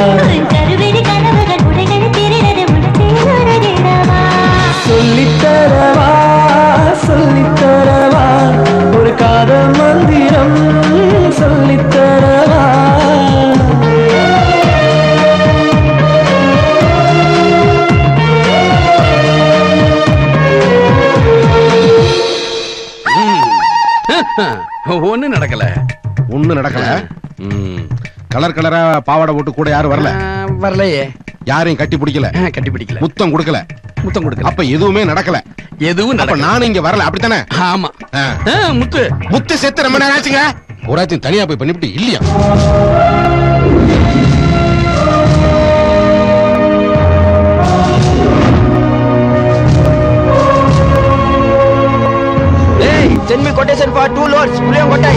சொல்லித்தரவா சொல்லித்தரவா ஒரு காதல் மந்திரம் சொல்லித்தரவா ஒண்ணு நடக்கல ஒண்ணு நடக்கல கலர் கலரா பாவாடை போட்டு கூட யாரும் வரல வரலையே யாரையும் கட்டி பிடிக்கல கட்டி பிடிக்கல முத்தம் கொடுக்கல முத்தம் கொடுக்கல அப்ப எதுவுமே நடக்கல எதுவும் அப்ப நானும் இங்க வரல அப்படித்தானே ஆமா முத்து முத்து செத்து ரொம்ப நேரம் ஆச்சுங்க ஒராச்சும் தனியா போய் பண்ணிவிட்டு இல்லையா Send me quotation for two loads. Puliyam Kottai.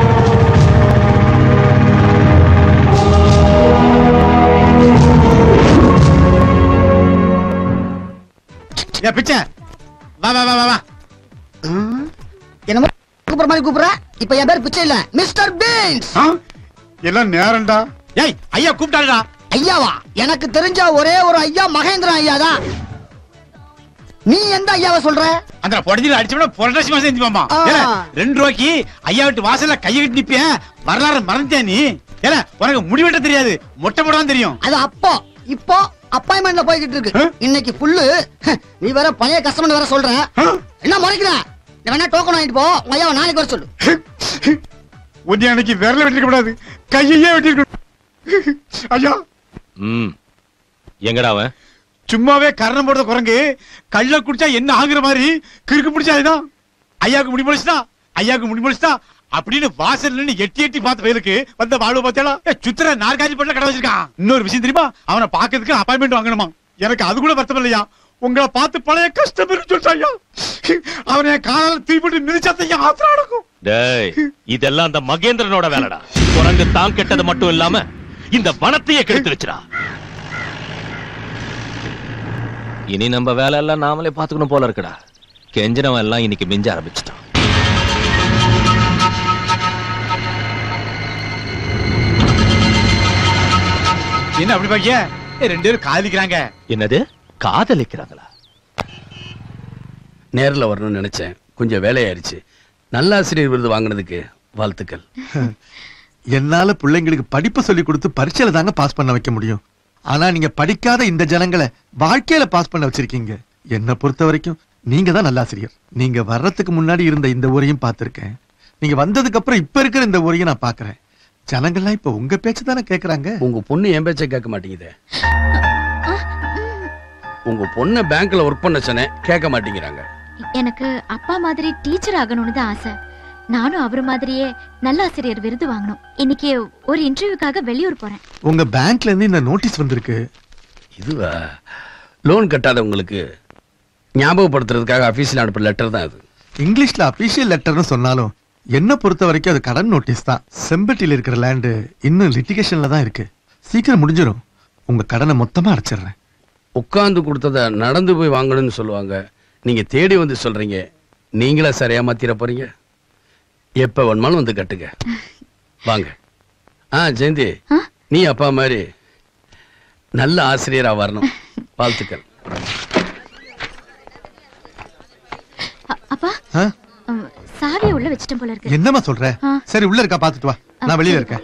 ஏ பிச்சை வா வா வா வா வா என்னமோ கூப்பிடுற மாதிரி கூப்பிடுற இப்ப என் பேர் பிச்சை இல்ல மிஸ்டர் பீன்ஸ் எல்லாம் நேரம்டா ஏய் ஐயா கூப்பிட்டாருடா ஐயாவா எனக்கு தெரிஞ்ச ஒரே ஒரு ஐயா மகேந்திரன் ஐயா தான் நீ எந்த ஐயாவை சொல்ற அந்த பொடஞ்சில அடிச்சவன புரட்டாசி மாசம் எந்திப்பாமா ரெண்டு ரூபாய்க்கு ஐயா விட்டு வாசல்ல கையை விட்டு நிப்பேன் வரலாறு மறந்துட்டே நீ ஏல உனக்கு முடிவெட்ட தெரியாது மொட்டை போடாம தெரியும் அது அப்போ இப்போ அப்பாயின்மெண்ட்ல போய்கிட்டு இருக்கு இன்னைக்கு ஃபுல்லு நீ வேற பழைய கஸ்டமர் வேற சொல்ற என்ன முறைக்கிற நீ வேணா டோக்கன் வாங்கிட்டு போ உங்க ஐயாவை நாளைக்கு வர சொல்லு உன்னை அன்னைக்கு விரல வெட்டிருக்க கூடாது கையையே வெட்டிருக்க ஐயா ம் எங்கடா அவன் சும்மாவே கரணம் போடுற குரங்கு கள்ள குடிச்சா என்ன ஆகுற மாதிரி கிறுக்கு பிடிச்சா இதுதான் ஐயாவுக்கு முடி முடிச்சுட்டா ஐயாவுக்கு முடி முடிச்சுட்டா அப்படின்னு வாசல் நின்று எட்டி எட்டி பார்த்த வயலுக்கு வந்த வாழ்வு பார்த்தாளா சுத்திர நாற்காலி பண்ண கடை வச்சிருக்கான் இன்னொரு விஷயம் தெரியுமா அவனை பாக்கிறதுக்கு அப்பாயின்மெண்ட் வாங்கணுமா எனக்கு அது கூட வருத்தம் இல்லையா உங்களை பார்த்து பழைய கஷ்டம் சொல்லிட்டாயா அவனை காலால தீப்பிட்டு மிதிச்சாத்தையா ஆத்திரம் நடக்கும் டேய் இதெல்லாம் அந்த மகேந்திரனோட வேலைடா குரங்கு தான் கெட்டது மட்டும் இல்லாம இந்த வனத்தையே கெடுத்து வச்சிரா இனி நம்ம வேலை எல்லாம் நாமளே பாத்துக்கணும் போல இருக்குடா கெஞ்சனவன் எல்லாம் இன்னைக்கு மிஞ்ச ஆரம்பிச்சிட்டான் என்ன அப்படி பாக்கிய ரெண்டு பேரும் காதலிக்கிறாங்க என்னது காதலிக்கிறாங்களா நேர்ல வரணும்னு நினைச்சேன் கொஞ்சம் வேலையாயிருச்சு நல்ல ஆசிரியர் விருது வாங்கினதுக்கு வாழ்த்துக்கள் என்னால பிள்ளைங்களுக்கு படிப்பு சொல்லி கொடுத்து பரீட்சையில தாங்க பாஸ் பண்ண வைக்க முடியும் ஆனா நீங்க படிக்காத இந்த ஜனங்களை வாழ்க்கையில பாஸ் பண்ண வச்சிருக்கீங்க என்ன பொறுத்த வரைக்கும் நீங்க தான் நல்ல ஆசிரியர் நீங்க வர்றதுக்கு முன்னாடி இருந்த இந்த ஊரையும் பார்த்திருக்கேன் நீங்க வந்ததுக்கு அப்புறம் இப்ப இருக்கிற இந்த ஊரையும் நான் பாக்குறேன் ஜனங்கள்லாம் இப்ப உங்க பேச்சு தானே கேக்குறாங்க உங்க பொண்ணு என் பேச்சை கேட்க மாட்டேங்குதே உங்க பொண்ணு பேங்க்ல ஒர்க் பண்ண சொன்னேன் கேட்க மாட்டேங்கிறாங்க எனக்கு அப்பா மாதிரி டீச்சர் ஆகணும்னு தான் ஆசை நானும் அவர் மாதிரியே நல்ல ஆசிரியர் விருது வாங்கணும் இன்னைக்கு ஒரு இன்டர்வியூக்காக வெளியூர் போறேன் உங்க பேங்க்ல இருந்து இந்த நோட்டீஸ் வந்திருக்கு இதுவா லோன் கட்டாதவங்களுக்கு ஞாபகப்படுத்துறதுக்காக ஆபீஸ்ல அனுப்புற லெட்டர் தான் அது இங்கிலீஷ்ல அபிஷியல் லெட்டர்னு சொன்னாலும் என்ன பொறுத்த வரைக்கும் அது கடன் நோட்டீஸ் தான் செம்பட்டியில் இருக்கிற லேண்டு இன்னும் லிட்டிகேஷன்ல தான் இருக்கு சீக்கிரம் முடிஞ்சிடும் உங்க கடனை மொத்தமா அடைச்சிடுறேன் உட்கார்ந்து கொடுத்தத நடந்து போய் வாங்கணும்னு சொல்லுவாங்க நீங்க தேடி வந்து சொல்றீங்க நீங்களா சரியா மாத்திர போறீங்க எப்ப வேணுமாலும் வந்து கட்டுங்க வாங்க ஆ ஜெயந்தி நீ அப்பா மாதிரி நல்ல ஆசிரியரா வரணும் வாழ்த்துக்கள் அப்பா சாவியை உள்ள வச்சிட்டேன் போல இருக்கு என்னமா சொல்ற சரி உள்ள இருக்கா பாத்துட்டு வா நான் வெளியில இருக்கேன்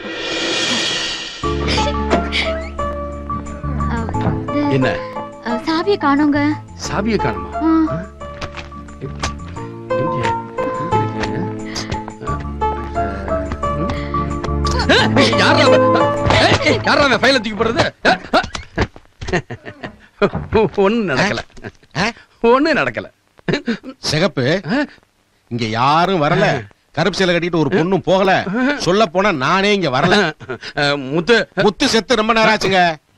என்ன சாவியை காணோங்க சாவியை காணுமா யாரா ஃபைல தூக்கி போடுறது ஒண்ணு நடக்கல ஒண்ணு நடக்கல சிகப்பு இங்க யாரும் வரல கருப்பு சேலை கட்டிட்டு ஒரு பொண்ணும் போகல சொல்ல போனா நானே இங்க வரல முத்து முத்து செத்து ரொம்ப நேரம் ஆச்சுங்க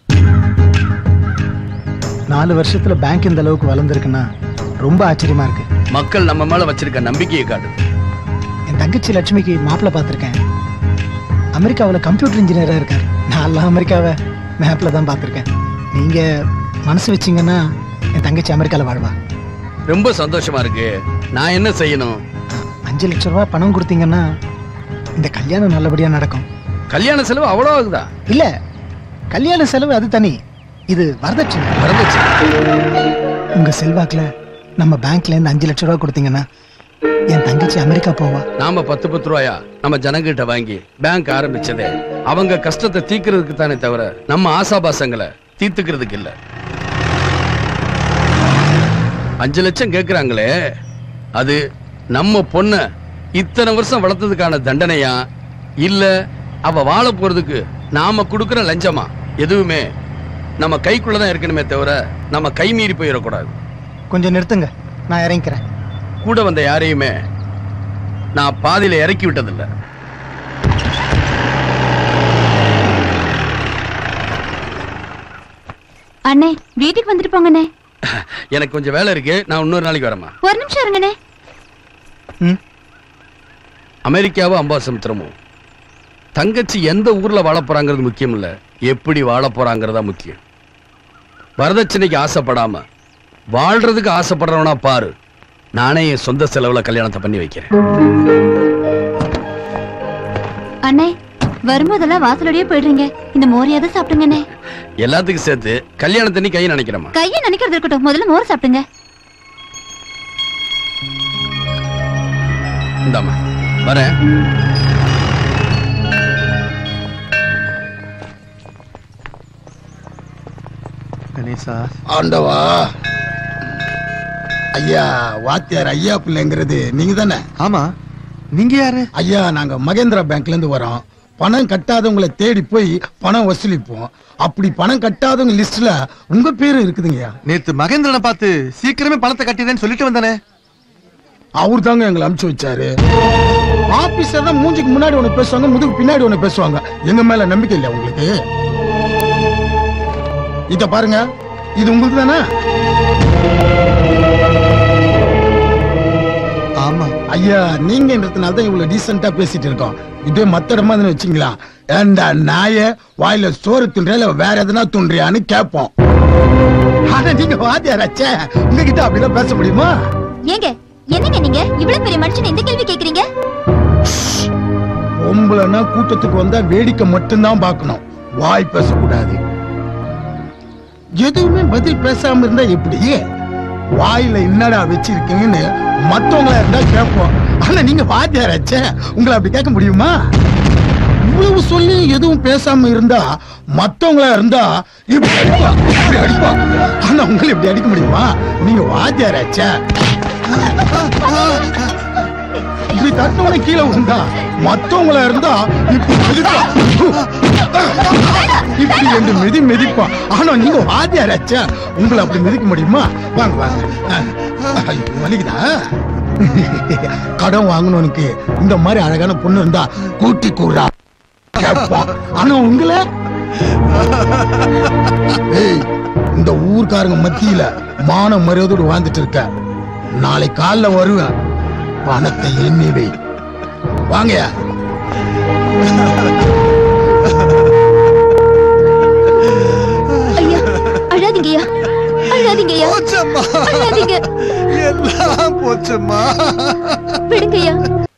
நாலு வருஷத்துல பேங்க் இந்த அளவுக்கு வளர்ந்துருக்குன்னா ரொம்ப ஆச்சரியமா இருக்கு மக்கள் நம்ம மேல வச்சிருக்க நம்பிக்கையை காட்டு என் தங்கச்சி லட்சுமிக்கு மாப்பிள்ளை பார்த்துருக்கேன். அமெரிக்காவில் கம்ப்யூட்டர் இன்ஜினியரா இருக்காரு. நான் அமெரிக்காவை மேப்ல தான் பார்த்துருக்கேன். நீங்க மனசு வச்சீங்கன்னா என் தங்கச்சி அமெரிக்காவில் வாழ்வா. ரொம்ப சந்தோஷமா இருக்கு. நான் என்ன செய்யணும்? அஞ்சு லட்சம் ரூபாய் பணம் கொடுத்தீங்கன்னா இந்த கல்யாணம் நல்லபடியா நடக்கும். கல்யாண செலவு அவ்வளோ ஆகுதா? இல்ல, கல்யாண செலவு அது தனி, இது வரதட்சணை. வரதட்சணை. உங்க செல்வாக்குல நம்ம பேங்க்ல இருந்து அஞ்சு லட்சம் ரூபாய் கொடுத்தீங்கன்னா என் தங்கச்சி அமெரிக்கா போவா. நாம பத்து பத்து ரூபாயா நம்ம ஜனங்கிட்ட வாங்கி பேங்க் ஆரம்பிச்சதே அவங்க கஷ்டத்தை தீக்கிறதுக்கு தானே தவிர நம்ம ஆசாபாசங்களை தீர்த்துக்கிறதுக்கு இல்ல. அஞ்சு லட்சம் கேக்குறாங்களே, அது நம்ம பொண்ண இத்தனை வருஷம் வளர்த்ததுக்கான தண்டனையா இல்ல அவ வாழ போறதுக்கு நாம கொடுக்கிற லஞ்சமா? எதுவுமே நம்ம கைக்குள்ளதான் இருக்கணுமே தவிர நம்ம கை மீறி போயிடக்கூடாது. கொஞ்சம் நிறுத்துங்க, நான் இறங்கிக்கிறேன். கூட வந்த யாரையுமே நான் பாதியில இறக்கி விட்டதில்லை. அண்ணே, வீட்டுக்கு வந்துட்டு போங்கண்ணே. எனக்கு கொஞ்சம் வேலை இருக்கு, நான் இன்னொரு நாளைக்கு வரேம்மா. ஒரு நிமிஷம் இருங்கண்ணே. அமெரிக்காவோ அம்பாசமுத்திரமோ தங்கச்சி எந்த ஊர்ல வாழ போறாங்கிறது முக்கியம் இல்ல, எப்படி வாழ போறாங்கிறதா முக்கியம். வரதட்சணைக்கு ஆசைப்படாம வாழ்றதுக்கு ஆசைப்படுறவனா பாரு. நானே என் சொந்த செலவுல கல்யாணத்தை பண்ணி வைக்கிறேன். அண்ணே, வரும்போதெல்லாம் வாசலோடயே போயிடுறீங்க. இந்த மோரியாவது சாப்பிடுங்கண்ணே. எல்லாத்துக்கும் சேர்த்து கல்யாணத்தண்ணி கையை நினைக்கிறேம்மா. கையை நினைக்கிறது இருக்கட்டும், முதல்ல மோர் சாப்பிடுங்க. இந்தாம்மா வரேன். கணேசா. ஆண்டவா, ஐயா வாத்தியார் ஐயா பிள்ளைங்கிறது நீங்க தானே? ஆமா, நீங்க யாரு? ஐயா, நாங்க மகேந்திரா பேங்க்ல இருந்து வரோம். பணம் கட்டாதவங்களை தேடி போய் பணம் வசூலிப்போம். அப்படி பணம் கட்டாதவங்க லிஸ்ட்ல உங்க பேரு இருக்குதுங்கய்யா. நேத்து மகேந்திரனை பார்த்து சீக்கிரமே பணத்தை கட்டிடுறேன்னு சொல்லிட்டு வந்தானே. அவர் தாங்க எங்களை அனுப்பிச்சு வச்சாரு. ஆபீஸ்ல தான் மூஞ்சிக்கு முன்னாடி ஒண்ணு பேசுவாங்க, முதுகு பின்னாடி ஒண்ணு பேசுவாங்க. எங்க மேல நம்பிக்கை இல்ல உங்களுக்கு? இத பாருங்க, இது உங்களுக்கு தானே? ஆமா ஐயா, நீங்கன்றதுனால தான் இவ்வளவு டீசெண்டா பேசிட்டு இருக்கோம். இதே மத்த இடமா வச்சுங்களா, ஏண்டா நாய வாயில சோறு துன்றியா வேற எதனா துன்றியான்னு கேட்போம். ஆனா நீங்க வாத்தியாராச்சே, உங்ககிட்ட அப்படிதான் பேச முடியுமா? ஏங்க, என்னங்க நீங்க இவ்வளவு பெரிய மனுஷன் இந்த கேள்வி கேக்குறீங்க? பொம்பளைன்னா கூட்டத்துக்கு வந்தா வேடிக்கை மட்டும்தான் பார்க்கணும், வாய் பேசக்கூடாது. எதுவுமே பதில் பேசாம இருந்தா எப்படி? வாயில என்னடா வச்சிருக்கீங்கன்னு மத்தவங்களா இருந்தா கேட்போம். ஆனா நீங்க வாத்தியாராச்சே, உங்களை அப்படி கேட்க முடியுமா? இவ்வளவு சொல்லி எதுவும் பேசாம இருந்தா மத்தவங்களா இருந்தா இப்படி அடிப்பா, இப்படி அடிப்பா. ஆனா உங்களை இப்படி அடிக்க முடியுமா? நீங்க வாத்தியாராச்சே. இப்படி தட்டவன கீழே விழுந்தா மத்தவங்களா இருந்தா இப்படி மிதிப்பா, இப்படி ரெண்டு மிதி மிதிப்பா. ஆனா நீங்க வாத்தியாராச்சே, உங்களை அப்படி மிதிக்க முடியுமா? வாங்க வாங்க. வலிக்குதா? கடன் வாங்கணும்னுக்கு இந்த மாதிரி அழகான பொண்ணு இருந்தா கூட்டி கூறா கேட்பான். ஆனா உங்களை இந்த ஊர்க்காரங்க மத்தியில மான மரியாதையோடு வாழ்ந்துட்டு இருக்க. நாளை காலைல வருவேன், பணத்தை எண்ணி வை. வாங்க. ஐயா, அழாதீங்கய்யா, அழாதீங்கய்யா, அழாதீங்க. எல்லாம் போச்சம்மா. விடுங்கய்யா.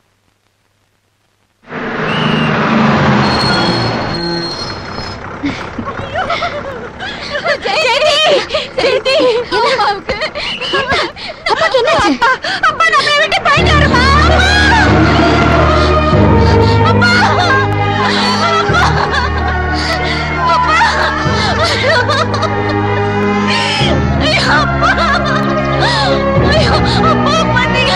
அப்பாக்கு என்னாச்சு? அப்பா நம்மளை விட்டு போயிட்டாருமா. அப்பா, அப்பா, ஐயோ, அப்பா, ஐயோ, அப்பா பண்ணீங்க.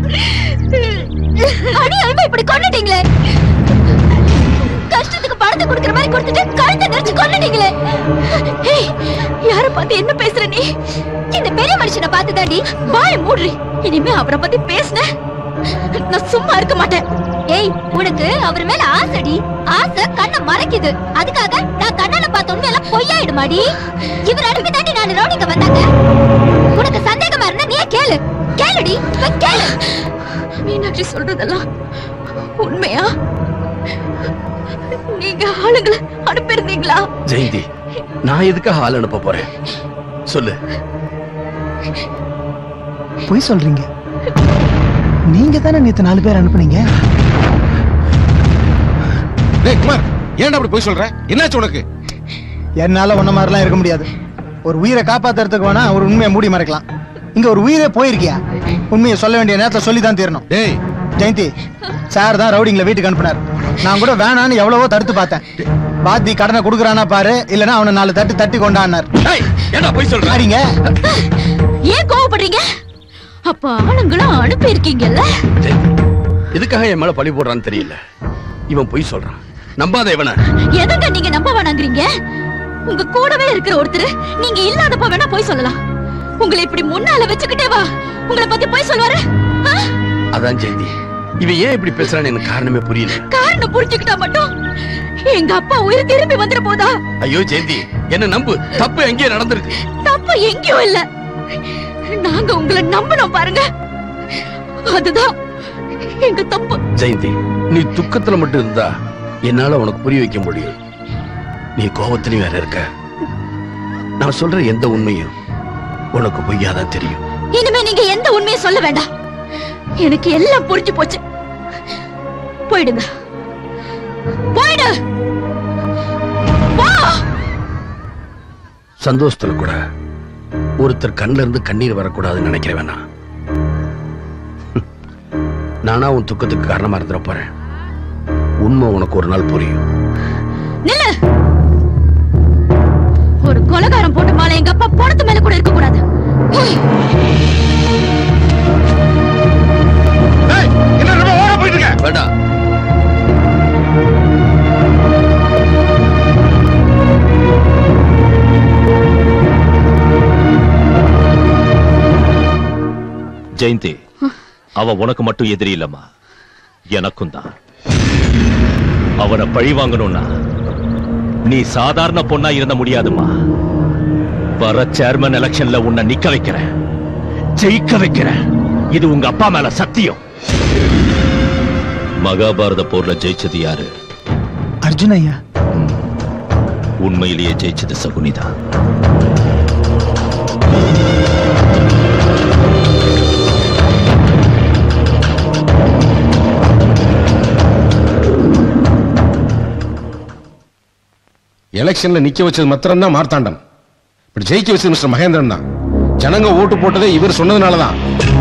அநியாயமா இப்படி கொன்னுட்டீங்களே. கஷ்டத்துக்கு பணத்தை மாதிரி கொடுத்துட்டு கழுத்தை நெரிச்சு கொன்னுட்டீங்களே. ஏய், யார பார்த்து என்ன பேசுற நீ? இந்த பெரிய மனுஷனை பார்த்து தாண்டி வாயை மூடுறி. இனிமே அவரை பத்தி பேசுன நான் சும்மா இருக்க மாட்டேன். ஏய், உனக்கு அவர் மேல ஆசைடி. ஆசை கண்ணை மறைக்குது. அதுக்காக நான் கண்ணால பார்த்த உண்மையெல்லாம் பொய்யாயிடுமாடி. இவர் அனுப்பி தாண்டி நான் ரவுடிங்க வந்தாங்க. உனக்கு சந்தேகமா இருந்தா நீயே கேளு. கேளுடி, கேளு. மீனாட்சி சொல்றதெல்லாம் உண்மையா? நீங்க ஆளுங்களை அனுப்பியிருந்தீங்களா? ஜெயந்தி, நான் எதுக்காக ஆள் அனுப்ப போறேன் சொல்லு. போய் சொல்றீங்க. நீங்க தானே நேத்து நாலு பேர் அனுப்புனீங்க. டேய் குமார், ஏன்டா அப்படி போய் சொல்ற? என்னாச்சு உனக்கு? என்னால ஒன்ன மாதிரிலாம் இருக்க முடியாது. ஒரு உயிரை காப்பாத்துறதுக்கு வேணா ஒரு உண்மையை மூடி மறைக்கலாம். இங்க ஒரு உயிரே போயிருக்கியா? உண்மையை சொல்ல வேண்டிய நேரத்துல சொல்லி தான் தீரணும். டேய் ஜெயந்தி, சார் தான் ரவுடிங்களை வீட்டுக்கு அனுப்புனார். நான் கூட வேணான்னு எவ்வளவோ தடுத்து பார்த்தேன். பாத்தி கடனை கொடுக்குறானா பாரு, இல்லனா அவனை நாலு தட்டு தட்டி கொண்டாடினார். ஏன்டா போய் சொல்றீங்க? ஏன் கோவப்படுறீங்க? அப்ப ஆளுங்களும் அனுப்பி இருக்கீங்கல்ல? எதுக்காக என் மேல பழி போடுறான்னு தெரியல. இவன் போய் சொல்றான், நம்பாத இவனை. எதுங்க நீங்க நம்ப வேணாங்கிறீங்க? உங்க கூடவே இருக்கிற ஒருத்தர் நீங்க இல்லாதப்ப வேணா போய் சொல்லலாம். உங்களை இப்படி முன்னால வச்சுக்கிட்டே வா உங்களை பத்தி போய் சொல்வாரு. அதான் ஜெயந்தி, இவன் ஏன் இப்படி பேசுறான்னு எனக்கு காரணமே புரியல. காரணம் புரிஞ்சுக்கிட்டா மட்டும் எங்க அப்பா உயிர் திரும்பி வந்துட போதா? ஐயோ ஜெயந்தி, என்ன நம்பு. தப்பு எங்கேயோ நடந்திருக்கு. தப்பு எங்கேயோ இல்ல, நாங்க உங்களை நம்பணும் பாருங்க, அதுதான் எங்க தப்பு. ஜெயந்தி, நீ துக்கத்துல மட்டும் இருந்தா என்னால உனக்கு புரிய வைக்க முடியும். நீ கோபத்திலையும் வேற இருக்க. நான் சொல்ற எந்த உண்மையும் உனக்கு பொய்யாதான் தெரியும். இனிமே நீங்க எந்த உண்மையும் சொல்ல வேண்டாம். எனக்கு எல்லாம் புரிஞ்சு போச்சு. போயிடுங்க, போயிடு. சந்தோஷத்துல கூட ஒருத்தர் கண்ணுல இருந்து கண்ணீர் வரக்கூடாதுன்னு நினைக்கிறேன். நானா உன் துக்கத்துக்கு காரணமா இருந்துட போறேன். உண்மை உனக்கு ஒரு நாள் புரியும். நில்லு. ஒரு கொலைகாரம் போட்டு மாலை எங்க அப்பா பணத்து மேல கூட இருக்க கூடாது. வேண்டாம். ஜெயந்தி, அவ உனக்கு மட்டும் எதிரி இல்லம்மா, எனக்கும் தான். அவனை பழி வாங்கணும்னா நீ சாதாரண பொண்ணா இருந்த முடியாதுமா. வர சேர்மன் எலெக்ஷன்ல உன்னை நிக்க வைக்கிறேன், ஜெயிக்க வைக்கிறேன். இது உங்க அப்பா மேல சத்தியம். மகாபாரத போர்ல ஜெயிச்சது யாரு? அர்ஜுன் ஐயா. உண்மையிலேயே ஜெயிச்சது சகுனிதான். எலெக்ஷன்ல நிக்க வச்சது மாத்திரம் தான் மார்த்தாண்டம். இப்படி ஜெயிக்க வச்சது மிஸ்டர் மகேந்திரன் தான். ஜனங்க ஓட்டு போட்டதே இவர் சொன்னதுனாலதான்.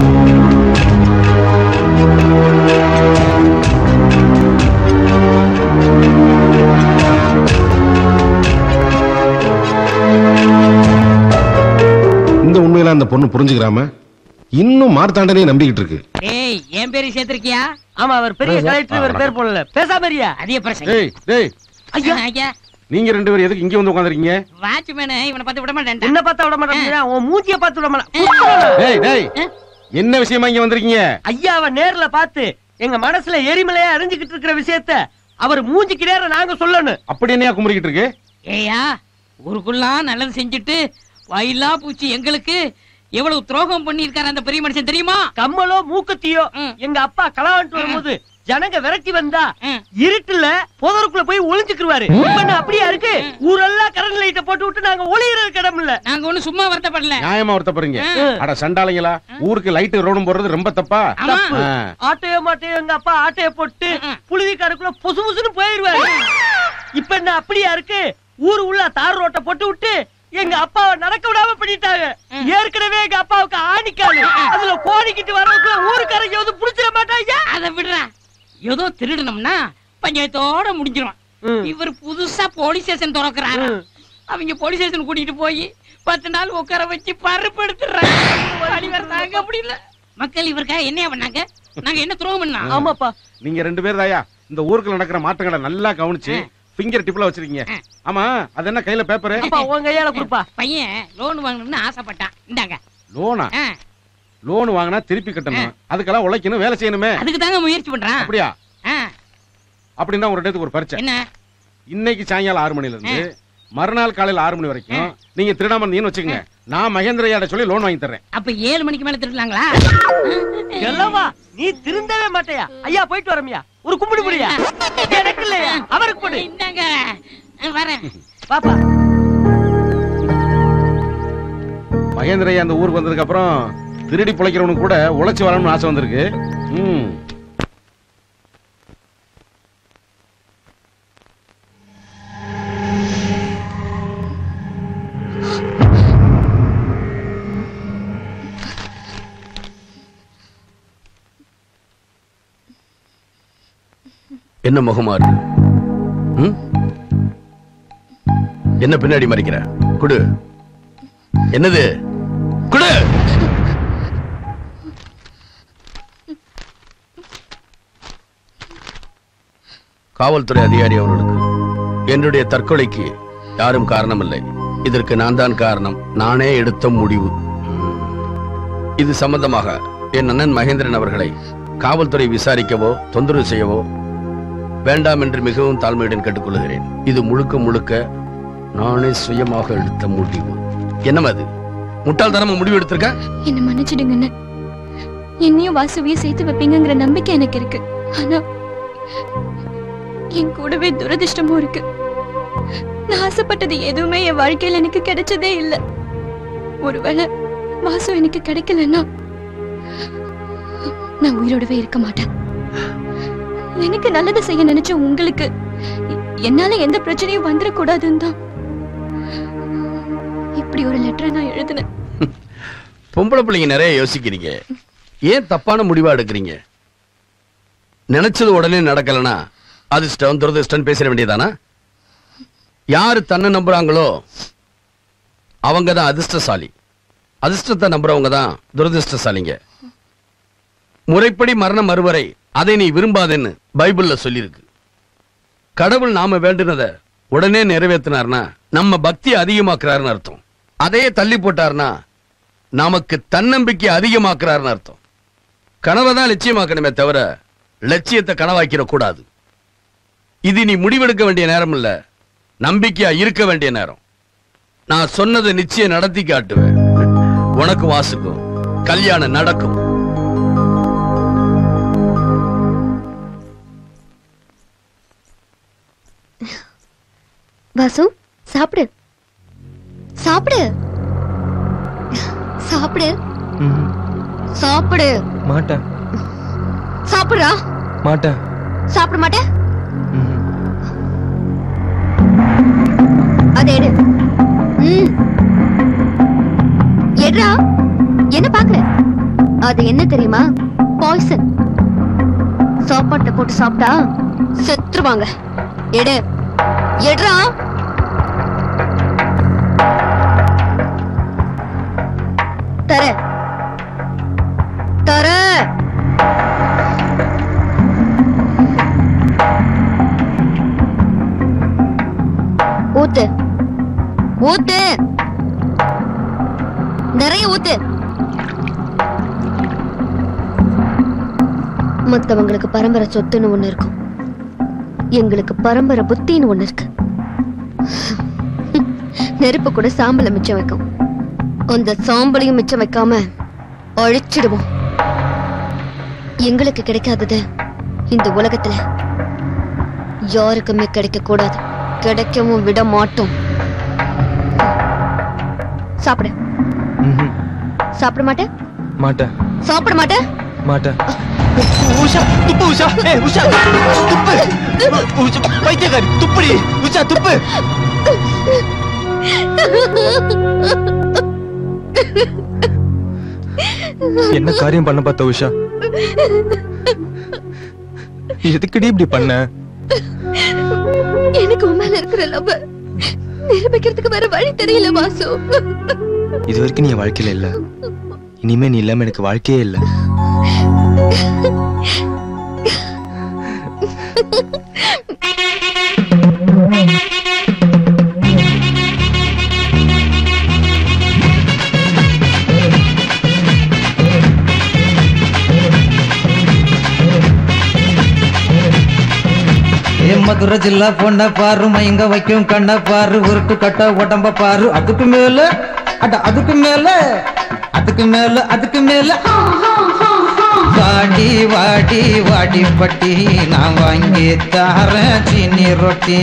இந்த உண்மையில அந்த பொண்ணு புரிஞ்சுக்கிறாம இன்னும் மார்த்தாண்டனே நம்பிக்கிட்டு இருக்கு. ஏய், என் பேரு சேர்த்திருக்கியா? ஆமா, அவர் பெரிய கலெக்டர், இவர் பேர் போடல. பேசாம இருயா. அதிக பிரச்சனை. ஏய் டேய், ஐயா ஐயா, நீங்க ரெண்டு பேரும் எதுக்கு இங்க வந்து உட்கார்ந்திருக்கீங்க? வாட்ச்மேன் இவனை பார்த்து விட மாட்டேன். என்ன பார்த்தா விட மாட்டேன், உன் மூஞ்சிய பார்த்து விட மாட்டேன். டேய் டேய், என்ன விஷயமா இங்க வந்திருக்கீங்க? ஐயாவை நேர்ல பார்த்து எங்க மனசுல எரிமலையா அறிஞ்சுக்கிட்டு இருக்கிற விஷயத்த அவர் மூஞ்சிக்கு நேர நாங்க சொல்லணும். அப்படி என்னையா குமரிக்கிட்டு இருக்கு? ஏயா, ஊருக்குள்ளாம் நல்லது செஞ்சுட்டு வயலா பூச்சி எங்களுக்கு எவ்வளவு துரோகம் பண்ணிருக்காரு அந்த பெரிய மனுஷன் தெரியுமா? கம்மலோ மூக்கத்தியோ எங்க அப்பா களவாண்டு வரும்போது ஜனங்க விரட்டி வந்தா இருட்டுல புதருக்குள்ள போய் ஒளிஞ்சுக்குவாரு. அப்படியா இருக்கு? ஊரெல்லாம் கரண்ட் லைட்ட போட்டு விட்டு நாங்க ஒளியறதுக்கு இடம் இல்ல. நாங்க ஒண்ணு சும்மா வருத்தப்படல. நியாயமா வருத்தப்படுறீங்க. அட சண்டாளங்களா, ஊருக்கு லைட் ரோடும் போடுறது ரொம்ப தப்பா? ஆட்டையோ மாட்டையோ எங்க அப்பா ஆட்டைய போட்டு புழுதி காருக்குள்ள பொசு பொசுன்னு போயிருவாரு. இப்ப என்ன அப்படியா இருக்கு? ஊரு உள்ள தார் ரோட்டை போட்டு விட்டு எங்க அப்பாவை நடக்க விடாம பண்ணிட்டாங்க. ஏற்கனவே எங்க அப்பாவுக்கு ஆணிக்காது, அதுல கோணிக்கிட்டு வரதுக்குள்ள ஊருக்காரங்க வந்து புடிச்சிட மாட்டாங்க. அதை விடுற, ஏதோ திருடணும்னா பஞ்சாயத்தோட முடிஞ்சிடும். இவர் புதுசா போலீஸ் ஸ்டேஷன் திறக்கிறாரு. அவங்க போலீஸ் ஸ்டேஷன் கூட்டிட்டு போய் பத்து நாள் உட்கார வச்சு பருப்பு எடுத்துறாங்க. தாங்க முடியல. மக்கள் இவருக்காக என்ன பண்ணாங்க? நாங்க என்ன துரோகம் பண்ணா? ஆமாப்பா, நீங்க ரெண்டு பேர் தாயா இந்த ஊருக்குள்ள நடக்கிற மாற்றங்களை நல்லா கவனிச்சு ஃபிங்கர் டிப்ல வச்சிருக்கீங்க. ஆமா அது என்ன கையில பேப்பர்? அப்பா உங்க கையால குடுப்பா. பையன் லோன் வாங்கணும்னு ஆசைப்பட்டான். இந்தாங்க. லோனா? லோன் வாங்கினா திருப்பி கட்டணும், அதுக்கெல்லாம் உழைக்கணும், வேலை செய்யணுமே. அதுக்கு தாங்க முயற்சி பண்றேன். அப்படியா? அப்படின்னா ஒரு இடத்துக்கு ஒரு பரீட்சை. என்ன? இன்னைக்கு சாயங்காலம் ஆறு மணில இருந்து மறுநாள் காலையில ஆறு மணி வரைக்கும் நீங்க திருடாம இருந்தீங்கன்னு வச்சுக்கோங்க, நான் மகேந்திரையாட சொல்லி லோன் வாங்கி தர்றேன். அப்ப ஏழு மணிக்கு மேல திருடலாங்களா? எல்லவா நீ திருந்தவே மாட்டேயா? ஐயா போயிட்டு வரமியா, ஒரு கும்பிடு முடியா? எனக்கு இல்லையா, அவருக்கு போடு. இந்தாங்க வரேன். பாப்பா மகேந்திரையா அந்த ஊருக்கு வந்ததுக்கு அப்புறம் திருடி பிழைக்கிறவனுக்கு கூட உழைச்சு வரணும்னு ஆசை வந்திருக்கு. ம் என்ன முகமாறு? என்ன பின்னாடி மறைக்கிற? குடு. என்னது? குடு. காவல்துறை அதிகாரி அவர்களுக்கு என்னுடைய தற்கொலைக்கு யாரும் காரணமில்லை. இதற்கு நான் தான் காரணம். நானே எடுத்த முடிவு. இது சம்பந்தமாக என் அண்ணன் மகேந்திரன் அவர்களை காவல்துறை விசாரிக்கவோ தொந்தரவு செய்யவோ வேண்டாம் என்று மிகவும் தாழ்மையுடன் கேட்டுக்கொள்கிறேன். இது முழுக்க முழுக்க நானே சுயமாக எடுத்த முடிவு. என்னமா அது? முட்டாள்தனமா முடிவு எடுத்திருக்க? என்ன மன்னிச்சிடுங்க அண்ணன். என்னையும் வாசுவியை சேர்த்து வைப்பீங்கிற நம்பிக்கை எனக்கு இருக்கு. ஆனா என் கூடவே துரதிர்ஷ்டமும் இருக்கு. நான் ஆசைப்பட்டது எதுவுமே என் வாழ்க்கையில எனக்கு கிடைச்சதே இல்லை. ஒருவேளை வாசு எனக்கு கிடைக்கலன்னா நான் உயிரோடவே இருக்க மாட்டேன். எனக்கு நல்லது செய்ய நினைச்ச உங்களுக்கு என்னால எந்த பிரச்சனையும் வந்துடக்கூடாதுன்னு தான் இப்படி ஒரு லெட்டரை நான் எழுதினேன். பொம்பளை பிள்ளைங்க நிறைய யோசிக்கிறீங்க. ஏன் தப்பான முடிவா எடுக்கிறீங்க? நினைச்சது உடனே நடக்கலனா அதிர்ஷ்டம் துரதிர்ஷ்டம் பேச வேண்டியதானா? யாரு தன்னை நம்புறாங்களோ அவங்கதான் அதிர்ஷ்டசாலி. அதிர்ஷ்டத்தை நம்புறவங்க தான் துரதிர்ஷ்டசாலிங்க. முறைப்படி மரணம் மறுவரை அதை நீ விரும்பாதேன்னு பைபிள்ல சொல்லியிருக்கு. கடவுள் நாம வேண்டுனத உடனே நிறைவேற்றினார்னா நம்ம பக்தி அதிகமாக்குறாருன்னு அர்த்தம். அதையே தள்ளி போட்டார்னா நமக்கு தன்னம்பிக்கை அதிகமாக்குறாருன்னு அர்த்தம். கனவை தான் லட்சியமாக்கணுமே தவிர லட்சியத்தை கனவாக்கிட கூடாது. இது நீ முடிவெடுக்க வேண்டிய நேரம் இல்ல, நம்பிக்கையா இருக்க வேண்டிய நேரம். நான் சொன்னதை நிச்சயம் நடத்தி காட்டுவேன். உனக்கு வாசுக்கும் கல்யாணம் நடக்கும். வாசு சாப்பிடு சாப்பிடு சாப்பிடு சாப்பிடு. மாட்டேன். சாப்பிடுறா. மாட்டேன். சாப்பிட மாட்டேன். அதை எடு. ம். எடுறா. என்ன பாக்குற? அது என்ன தெரியுமா? பாய்சன். சாப்பாட்டை போட்டு சாப்பிட்டா செத்துருவாங்க. எடு. எடுறா. தர தர ஊத்து ஊத்து நிறைய ஊத்து. மத்தவங்களுக்கு பரம்பரை சொத்துன்னு ஒண்ணு இருக்கும், எங்களுக்கு பரம்பரை புத்தின்னு ஒண்ணு இருக்கு. நெருப்பு கூட சாம்பலை மிச்சம் வைக்கும், அந்த சாம்பலையும் மிச்சம் வைக்காம அழிச்சிடுவோம். எங்களுக்கு கிடைக்காதது இந்த உலகத்துல யாருக்குமே கிடைக்க கூடாது, கிடைக்கவும் விட மாட்டோம். சாப்பிடு. சாப்பிட மாட்டேன். மாட்டேன். சாப்பிட மாட்டேன். மாட்டேன். உஷா துப்பு. உஷா ஏய் உஷா துப்பு. உஷா பைத்தியக்காரி துப்புடி. உஷா துப்பு. என்ன காரியம் பண்ண பார்த்த உஷா? எதுக்குடி இப்படி பண்ண? எனக்கு உன் மேல இருக்கிற லவ் நிரூபிக்கிறதுக்கு வேற வழி தெரியல வாசு. இது வரைக்கும் நீ வாழ்க்கையில இல்ல, இனிமே நீ இல்லாம எனக்கு வாழ்க்கையே இல்ல. மதுரை ஜில்லா பொண்ண பாரு மயங்க வைக்கும் கண்ண பாரு உருட்டு கட்ட உடம்ப பாரு அதுக்கு மேல அட அதுக்கு மேல அதுக்கு மேல அதுக்கு மேல வாடி வாடி வாடி பட்டி நான் வாங்கி தாரேன் சீனி ரொட்டி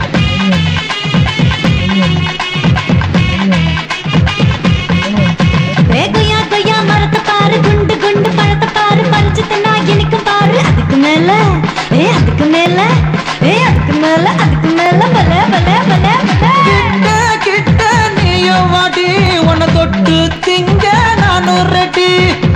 கொய்யா கொய்யா மரத்தை பாரு குண்டு குண்டு பழத்தை பாரு பறிச்சு தின்னா இனிக்கும் பாரு அதுக்கு மேல ஏ அதுக்கு மேல ஏ அதுக்கு மேல அதுக்கு மேல பல பல பல கிட்ட கிட்ட நீயும் வாடி உன்னை தொட்டு திங்க நானும் ரெடி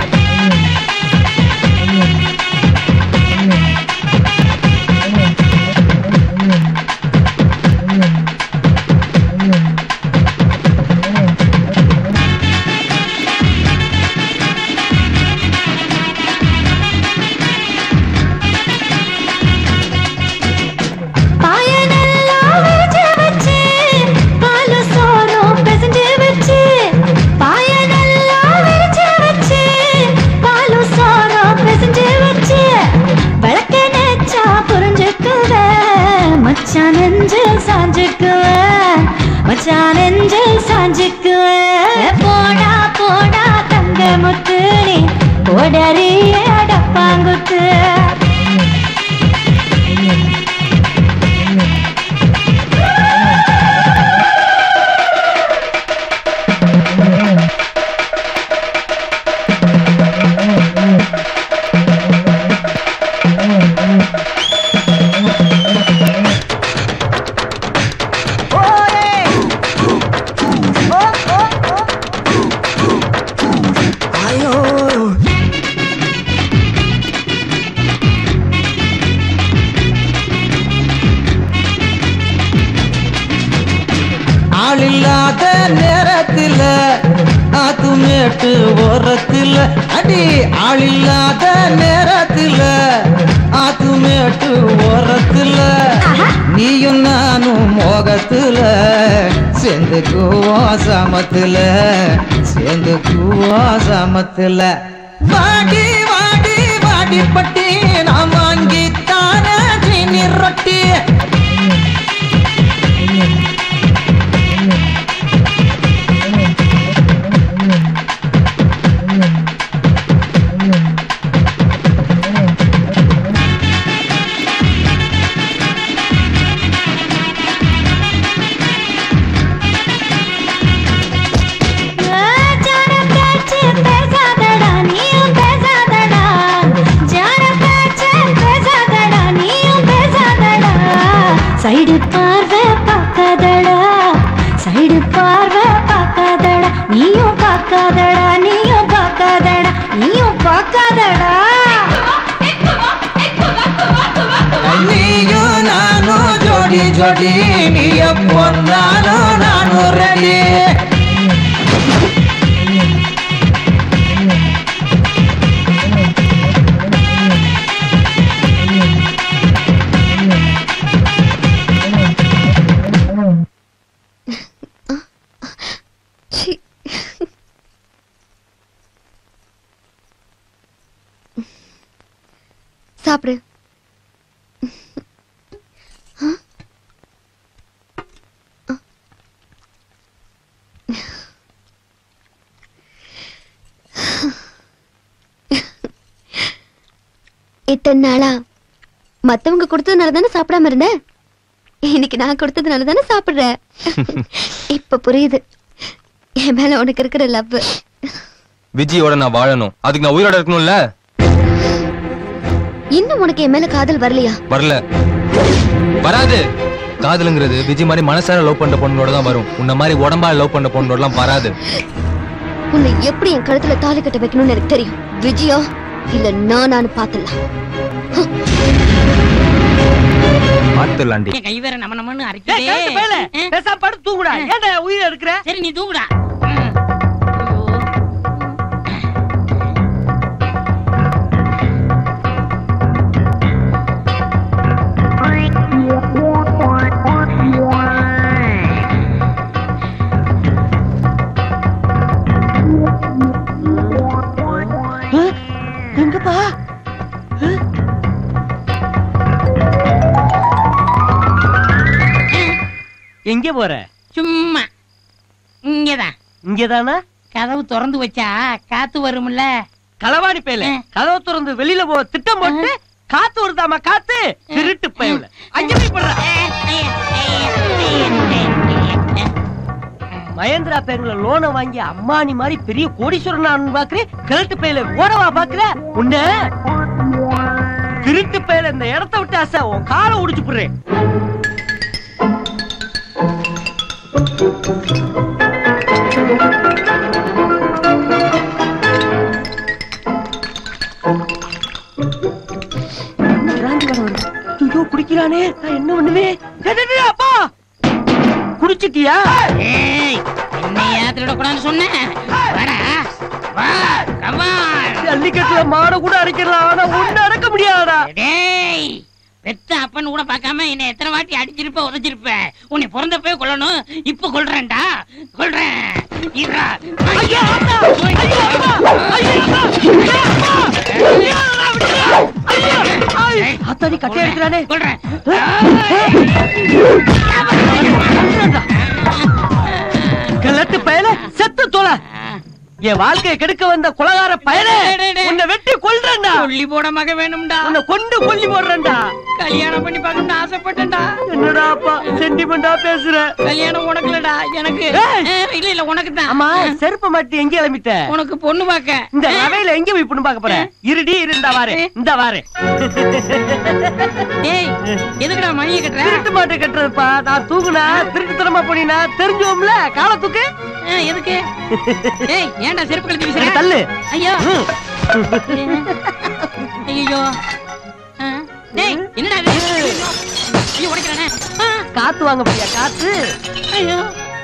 போடா போடா தங்க முத்து நீ போடறிய அடப்பாங்குத்து ஆளில்லாத நேரத்தில் ஆத்துமேட்டு ஓரத்தில் அடி ஆளில்லாத நேரத்தில் ஆத்துமேட்டு ஓரத்தில் நீயும் நானும் மோகத்துல சேர்ந்துக்குவோம் சமத்துல சேர்ந்துக்குவோம் சமத்துல வாடி வாடி வாடி பட்டி நான் வாங்கித்தான சீனி ரொட்டி சைடு பார்வை பார்க்காதடா சைடு பார்வை பார்க்காதடா நீயும் பார்க்காதடா நீயும் பார்க்காதடா நீயும் பார்க்காதடா நீயும் நானும் ஜோடி ஜோடி நீ எப்போ நானும் நானும் ரெடி சாப்பிடு. இத்தனை நாளா மத்தவங்க கொடுத்ததுனால தானே சாப்பிடாம இருந்தேன். இன்னைக்கு நான் கொடுத்ததுனால தானே சாப்பிடுறேன். இப்ப புரியுது என் மேல உனக்கு இருக்கிற லவ். விஜயோட நான் வாழணும், அதுக்கு நான் உயிரோட இருக்கணும்ல. இன்னும் உனக்கு என் மேல காதல் வரலையா? வரல, வராது. காதலுங்கிறது விஜய் மாதிரி மனசார லவ் பண்ற பொண்ணோட தான் வரும். உன்ன மாதிரி உடம்பா லவ் பண்ற பொண்ணோட எல்லாம் வராது. உன்னை எப்படி என் கழுத்துல தாலி கட்ட வைக்கணும்னு எனக்கு தெரியும். விஜயா இல்ல நானானு பாத்துலாம். பாத்துலாண்டி. கை வேற நம்ம நம்மன்னு அரைக்கே. பேசாம படுத்து தூங்குடா. ஏன்டா உயிர் எடுக்கற? சரி நீ தூங்குடா. எங்கப்பா? எங்க போற? சும்மா இங்கதான். இங்கதானா? கதவு திறந்து வச்சா காத்து வரும்ல. களவாணி பேல கதவு திறந்து வெளியில போ திட்டம் போட்டு காத்து வருதாமா காத்து திருட்டு பயவுல அங்க போய் போடுற. மகேந்திரா பேங்க்ல லோனை வாங்கி அம்மானி மாதிரி பெரிய கோடீஸ்வரன் பாக்குறேன். கிழட்டு பையில ஓடவா பாக்குற உன்ன? திருட்டு பையில இந்த இடத்த விட்டு ஆசை உன் காலை உடிச்சு போடுறேன். குடிக்கிறானே நான் என்ன பண்ணுவேன்? அப்பா குடிச்சிட்டியா? என்னையா திருடக்கூடாதுன்னு சொன்னேன். ஜல்லிக்கட்டுல மாட கூட அரைக்கலாம், ஆனா ஒண்ணு அடக்க முடியாதா? டேய் பெத்த அப்பன்னு கூட பார்க்காம என்ன எத்தனை வாட்டி அடிச்சிருப்ப உதச்சிருப்ப. உன்னை பிறந்தப்பே கொல்லணும், இப்ப கொல்றேன்டா கொல்றேன். அத்தாடி கட்டை எடுக்கிறானே. கொல்றேன். கிழட்டு பயல செத்து தொலை. என் வாழ்க்கையை கெடுக்க வந்த கொலகார பயலே உன்னை வெட்டி கொல்றேன்டா. கொல்லி போட மக வேணும்டா. உன்னை கொண்டு கொல்லி போடுறேன்டா. கல்யாணம் பண்ணி பார்க்கணும்னு ஆசைப்பட்டேன்டா. என்னடா அப்பா சென்டிமெண்டா பேசுற? கல்யாணம் உனக்கு இல்லடா எனக்கு. இல்ல இல்ல உனக்கு தான். ஆமா செருப்பு மாட்டி எங்க கிளம்பிட்ட? உனக்கு பொண்ணு பார்க்க. இந்த ரவையில எங்க போய் பொண்ணு பார்க்க போற? இருடி இருந்தா வாரு இந்த வாரு. டேய் எதுக்குடா மணியை கட்டுற? திருட்டு மாட்டை கட்டுறதுப்பா. நான் தூக்குனா திருட்டுத்தனமா போனீனா தெரிஞ்சோம்ல. காலை தூக்கு. எதுக்கு? டேய் ஏன்டா செருப்பு கழட்டி வீசுற? தள்ளு. ஐயோ ஐயோ டேய் என்னடா இது? ஐயோ உடைக்கறானே. காத்து வாங்க போறியா? காத்து. ஐயோ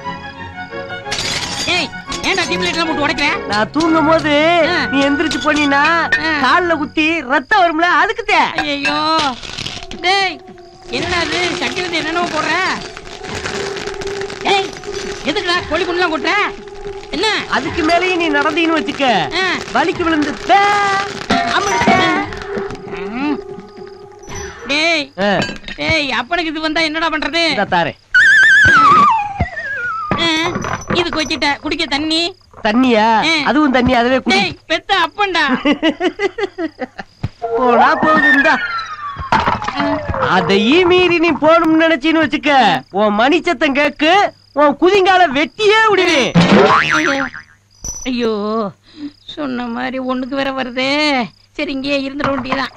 டேய் ஏன்டா டிம் லைட்ல போட்டு உடைக்கற? நான் தூங்கும் போது நீ எந்திரிச்சு போனீனா கால்ல குத்தி ரத்தம் வரும்ல அதுக்குதே. ஐயோ டேய் என்னடா இது? சட்டில என்னென்னமோ போடுற? டேய் எதுக்குடா கோழி குண்டெல்லாம் கொட்டுற? என்ன? அதுக்கு மேலேயே நீ நடந்தீன்னு வச்சுக்க வலிக்கு விழுந்து டேய் டேய் அப்பனுக்கு இது வந்தா என்னடா பண்றது? தாரே இதுக்கு வச்சிட்ட குடிக்க தண்ணி. தண்ணியா? அதுவும் தண்ணி அதுவே குடி. டேய் பெத்த அப்பன்டா. போடா போகுதுடா. அதையே மீறி நீ போணும்னு நினைச்சின்னு வச்சுக்க உன் மணி சத்தம் கேக்கு உன் குதிங்கால வெட்டியே விடுவே. ஐயோ சொன்ன மாதிரி ஒண்ணுக்கு வேற வருதே. சரி இங்கே இருந்துட வேண்டியதான்.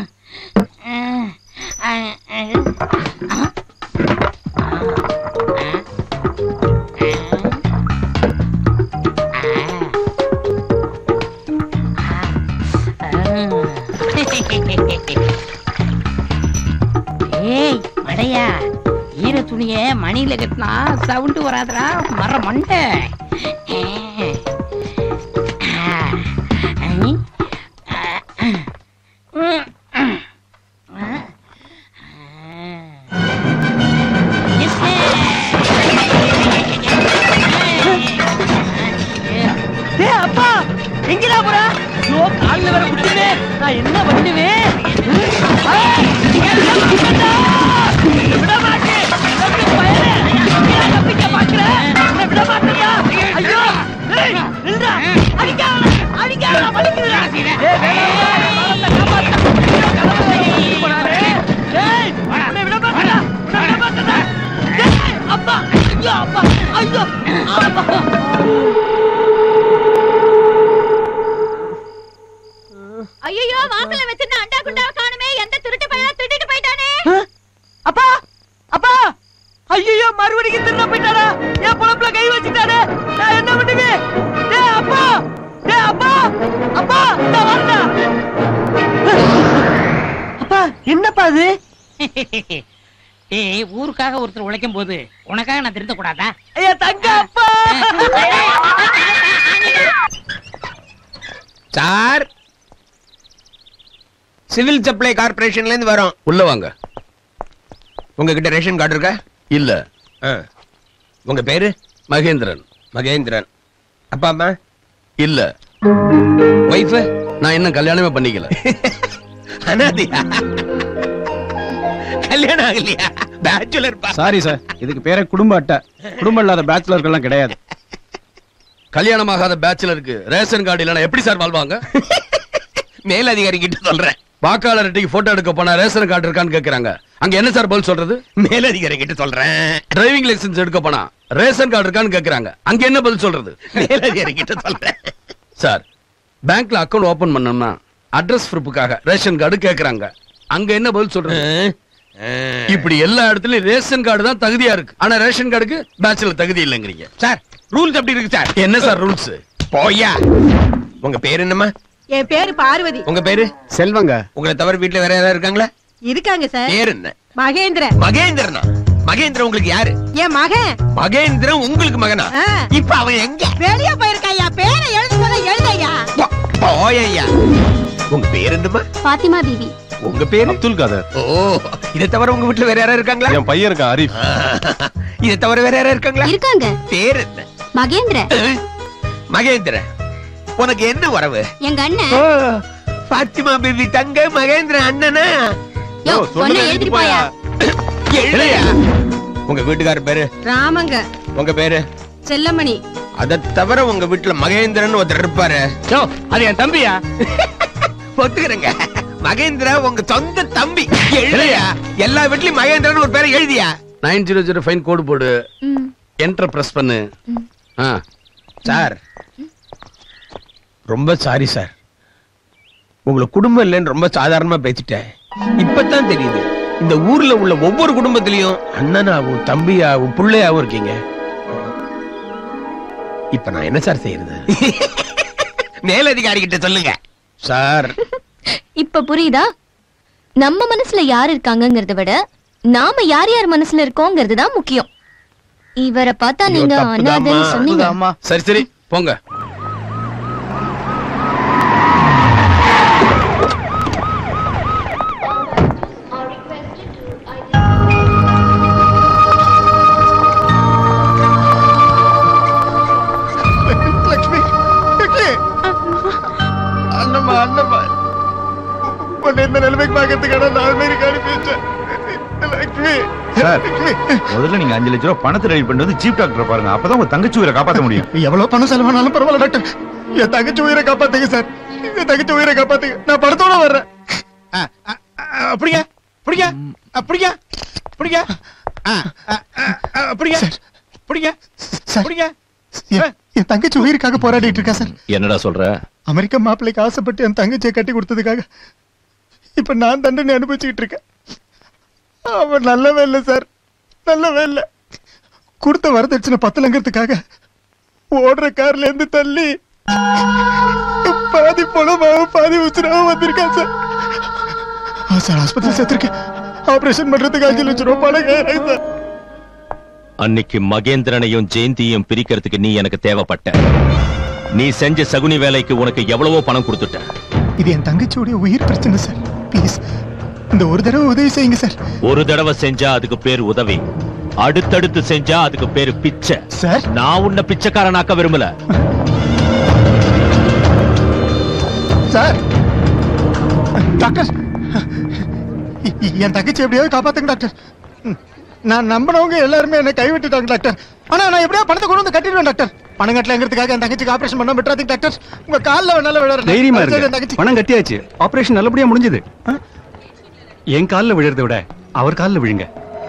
ஏய் மடையா ஈர துணிய மணியில கட்டினா சவுண்டு வராதரா மர மண்டை. அப்பா எங்கடா போற? காலில் வர குட்டினே நான் என்ன பண்ணுவேன்? விட மாட்டேன். தப்பிக்க பாக்குறேன். விட மாட்டியா? ஐயோ நில்றா. அடிக்காத அடிக்காத வலிக்குதுடா. ஏய் விட மாட்டடா. விட மாட்டடா. அப்பா ஐயோ அப்பா ஐயோ அப்பா. ஐயோ வாசல்ல வச்சிருந்த அண்டா குண்டா காணுமே. எந்த திருட்டு பையனா திருடிட்டு போயிட்டானே. அப்பா அப்பா ஐயோ மறுபடியும் திருட போயிட்டாரா? என் பொழப்புல கை வச்சுட்டானே. நான் என்ன பண்ணுவேன்? டேய் அப்பா டேய் அப்பா அப்பா நான் வரடா. அப்பா என்னப்பா இது? ஏய் ஊருக்காக ஒருத்தர் உழைக்கும் போது உனக்காக நான் திருத்த கூடாதா? ஐயா தங்க அப்பா. சார் சிவில் சப்ளை கார்பரேஷன்ல இருந்து வரோம். உள்ள வாங்க. உங்ககிட்ட ரேஷன் கார்டு இருக்கா? இல்ல. உங்க பேரு? மகேந்திரன். மகேந்திரன். அப்பா அம்மா? இல்ல. வைஃப்? நான் இன்னும் கல்யாணமே பண்ணிக்கல. அனாதையா? கல்யாணம் ஆகலையா? பேச்சுலர் சாரி சார், இதுக்கு பேரே குடும்ப அட்டை. குடும்பம் இல்லாத பேச்சுலர்கள்லாம் கிடையாது. கல்யாணமாகாத பேச்சுலருக்கு ரேஷன் கார்டு இல்லைன்னா எப்படி சார் வாழ்வாங்க? மேலதிகாரி கிட்ட சொல்றேன். வாக்காளர் அட்டைக்கு போட்டோ எடுக்க போனா ரேஷன் கார்டு இருக்கான்னு கேக்குறாங்க. அங்க என்ன சார் பதில் சொல்றது? மேலதிகாரி கிட்ட சொல்றேன். டிரைவிங் லைசென்ஸ் எடுக்க போனா ரேஷன் கார்டு இருக்கான்னு கேக்குறாங்க. அங்க என்ன பதில் சொல்றது? மேலதிகாரி கிட்ட சொல்றேன். சார், பேங்க்ல அக்கவுண்ட் ஓபன் பண்ணோம்னா அட்ரஸ் ப்ரூஃபுக்காக ரேஷன் கார்டு கேக்குறாங்க. அங்க என்ன பதில் சொல்றது? இப்படி எல்லா இடத்துலயும் ரேஷன் கார்டு தான் தகுதியா இருக்கு. ஆனா ரேஷன் கார்டுக்கு பேச்சுலர் தகுதி இல்லைங்கிறீங்க. சார், ரூல்ஸ் அப்படி இருக்கு சார். என்ன சார் ரூல்ஸ்? போயா. உங்க பேர் என்னம்மா? என் பேரு பார்வதி. உங்க பேரு? செல்வங்க. உங்களை தவிர வீட்டுல வேற யாராவது இருக்காங்களா? இருக்காங்க சார். பேர் என்ன? மகேந்திரன். மகேந்திரனா? மகேந்திரன் உங்களுக்கு யாரு? என் மகன். மகேந்திரன் உங்களுக்கு மகனா? இப்ப அவன் எங்க? வெளிய போயிருக்காயா. பேரை எழுத சொன்னா எழுதையா. போயா. உங்க பேர் என்னம்மா? பாத்திமா பீவி. உங்க பேரு? அப்துல் காதர். ஓ, இத தவிர உங்க வீட்டுல வேற யாராவது இருக்காங்களா? என் பையன் இருக்கான், ஆரிஃப். இத தவிர வேற யாராவது இருக்காங்களா? இருக்காங்க. பேர் என்ன? மகேந்திரன். மகேந்திரன், உனக்கு என்ன உறவு? எங்க அண்ணன். பாத்திமா பேபி தங்க மகேந்திரன் அண்ணனா? யோ, சொன்ன எழுதி போயா. எழுதையா? உங்க வீட்டுக்காரர் பேரு? ராமங்க. உங்க பேரு? செல்லமணி. அத தவிர உங்க வீட்டுல மகேந்திரன் ஒருத்தர் இருப்பாரு. அது என் தம்பியா? ஒத்துக்கிறேங்க. மகேந்திரா உங்க சொந்த தம்பி. எழுதையா? எல்லா வீட்லயும் மகேந்திரன் ஒரு பேரை எழுதியா? Nine zero zero five code போடு. என்டர் பிரஸ் பண்ணு. சார், ரொம்ப சாரி சார். உங்களுக்கு குடும்பம் இல்லைன்னு ரொம்ப சாதாரணமா பேசிட்டேன். இப்பதான் தெரியுது இந்த ஊர்ல உள்ள ஒவ்வொரு குடும்பத்திலயும் அண்ணனாவும் தம்பியாவும் பிள்ளையாவும் இருக்கீங்க. இப்ப நான் என்ன சார் செய்யறது? மேலதிகாரி கிட்ட சொல்லுங்க சார். இப்ப புரியுதா? நம்ம மனசுல யார் இருக்காங்கங்கறத விட நாம யார் யார் மனசுல இருக்கோங்கிறது தான் முக்கியம். இவரை பார்த்தா நீங்க அனாதைன்னு சொன்னீங்க. சரி சரி போங்க. லட்சுமி, லட்சுமி. அண்ணம்மா, அண்ணம்மா. உன்னை இந்த நிலைமைக்கு பார்க்கறதுக்கான நான் அமெரிக்கா அனுப்பி வச்சேன். லட்சுமி. சார், முதல்ல நீங்க அஞ்சு லட்சம் ரூபாய் பணத்தை ரெடி பண்றது சீப் டாக்டர் பாருங்க. அப்பதான் உங்க தங்கச்சி உயிரை காப்பாற்ற முடியும். எவ்வளவு பணம் செலவானாலும் பரவாயில்ல டாக்டர். என் தங்கச்சி உயிரை காப்பாத்துங்க சார். என் தங்கச்சி உயிரை காப்பாத்துங்க. நான் படத்தோட வர்றேன். அப்படிங்க அப்படிங்க அப்படிங்க அப்படிங்க அப்படிங்க அப்படிங்க அப்படிங்க. என் தங்கச்சி உயிருக்காக போராடிட்டு இருக்கா சார். என்னடா சொல்ற? அமெரிக்க மாப்பிள்ளைக்கு ஆசைப்பட்டு என் தங்கச்சியை கட்டி கொடுத்ததுக்காக இப்ப நான் தண்டனை அனுபவிச்சுக்கிட்டு இருக்கேன். அவன் நல்லவே இல்லை சார், நல்லவே இல்லை. கொடுத்த வரதட்சணை பத்தலங்கிறதுக்காக ஓடுற கார்ல இருந்து தள்ளி பாதி பணமாக பாதி உசுராக வந்திருக்கான் சார். சார், ஆஸ்பத்திரி சேர்த்திருக்கேன். ஆபரேஷன் பண்றதுக்கு அஞ்சு லட்சம் ரூபாய் பணம் கேட்கிறேன் சார். அன்னைக்கு மகேந்திரனையும் ஜெயந்தியும் பிரிக்கிறதுக்கு நீ எனக்கு தேவைப்பட்ட. நீ செஞ்ச சகுனி வேலைக்கு உனக்கு எவ்வளவோ பணம் கொடுத்துட்ட. இது என் தங்கச்சியோட உயிர் பிரச்சனை சார். ப்ளீஸ் இந்த ஒரு தடவை உதவி செய்யுங்க சார். ஒரு தடவை செஞ்சா அதுக்கு பேர் உதவி, அடுத்தடுத்து செஞ்சா அதுக்கு பேரு பிச்சை. சார், நான் உன்னை பிச்சைக்காரனாக்க விரும்பல. சார், டாக்டர், என் தங்கச்சி எப்படியாவது காப்பாத்துங்க டாக்டர். நான் நம்பினவங்க எல்லாருமே என்ன கைவிட்டுட்டாங்க டாக்டர். ஆனா நான் எப்படியா பணத்தை கொண்டு வந்து கட்டிடுவேன் டாக்டர். பணம் கட்டலங்கிறதுக்காக என் தங்கச்சிக்கு ஆபரேஷன் பண்ண விட்டுறாதீங்க டாக்டர். உங்க கால்ல வேணால விழற. தைரியமா இருங்க. பணம் கட்டியாச்சு, ஆபரேஷன் நல்லபடியா முடிஞ்சது. என் கால்ல விழுறதை விட அவர் கால்ல விழுங்க.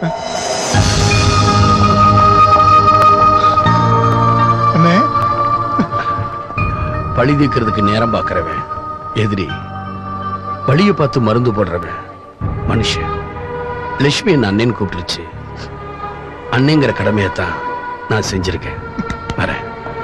பழி தீர்க்கிறதுக்கு நேரம் பார்க்கிறவன் எதிரி, வழியை பார்த்து மருந்து போடுறவன் மனுஷன். லட்சுமி என் அண்ணன் கூப்பிட்டுருச்சு. அண்ணங்கிற கடமையத்தான் நான் செஞ்சிருக்கேன். வரேன்.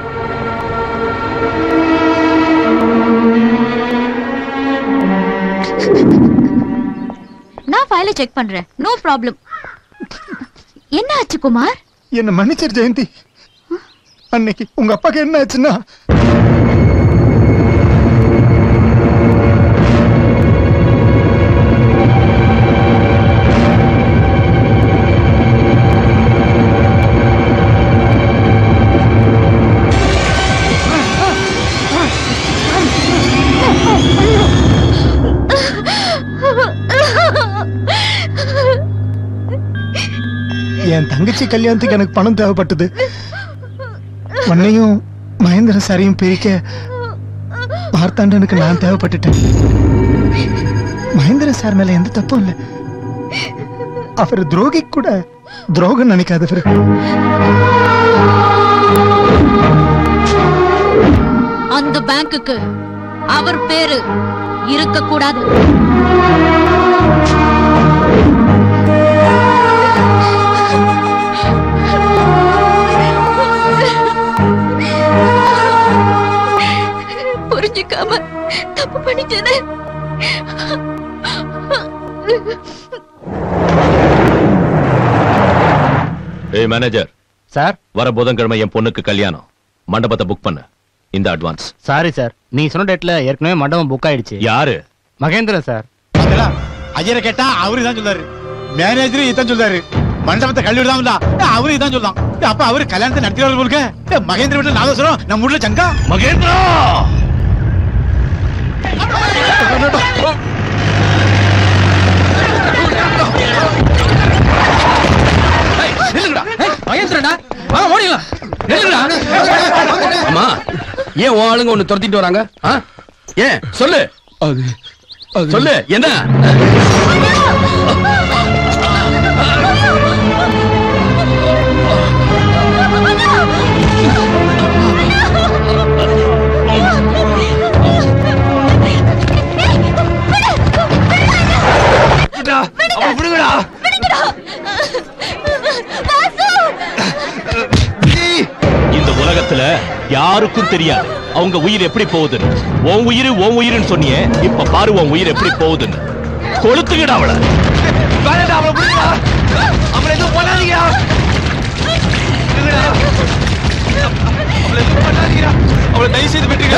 நான் ஃபைலை செக் பண்றேன். No problem. என்ன ஆச்சு குமார்? என்ன மன்னிச்சிரு ஜெயந்தி. அன்னைக்கு உங்க அப்பாக்கு என்ன ஆச்சுன்னா, என் தங்கச்சி கல்யாணத்துக்கு எனக்கு பணம் தேவைப்பட்டது. உன்னையும் மகேந்திர சாரையும் பிரிக்க மார்த்தாண்டனுக்கு நான் தேவைப்பட்டுட்டேன். மகேந்திர சார் மேல எந்த தப்பும் இல்லை. அவர் துரோகி கூட துரோகம் நினைக்காதவர். அந்த பேங்குக்கு அவர் பேரு இருக்க கூடாது. புரிஞ்சுக்காம தப்பு பண்ணிட்டேனே. ஏய் மேனேஜர் சார், வர புதன்கிழமை என் பொண்ணுக்கு கல்யாணம். மண்டபத்தை புக் பண்ணு. இந்த அட்வான்ஸ். சாரி சார், நீ சொன்ன டேட்ல ஏற்கனவே மண்டபம் புக் ஆயிடுச்சு. யாரு? மகேந்திரன் சார். ஐயரை கேட்டா அவரு தான் சொல்றாரு, மேனேஜர் இதான் சொல்றாரு, மண்டபத்தை கல்விடுதான் அவரு இதான் சொல்லலாம். அப்ப அவரு கல்யாணத்தை நடத்திடுவாரு போலுக்க. மகேந்திர வீட்டுல நான் சொல்றோம், நம்ம ஊர்ல சங்கா மகேந்திரா. அம்மா, ஏன் உன் ஆளுங்க ஒண்ணு துரத்திட்டு வராங்க? ஏன் சொல்லு. சொல்லு என்ன? இந்த உலகத்துல யாருக்கும் தெரியாது அவங்க உயிர் எப்படி போகுதுன்னு. உன் உயிர் உன் உயிர்னு சொன்னியே, இப்ப பாரு உன் உயிர் எப்படி போகுதுன்னு. கொளுத்துக்கிட அவளை. அவளை தயவு செய்து விட்டுருங்க.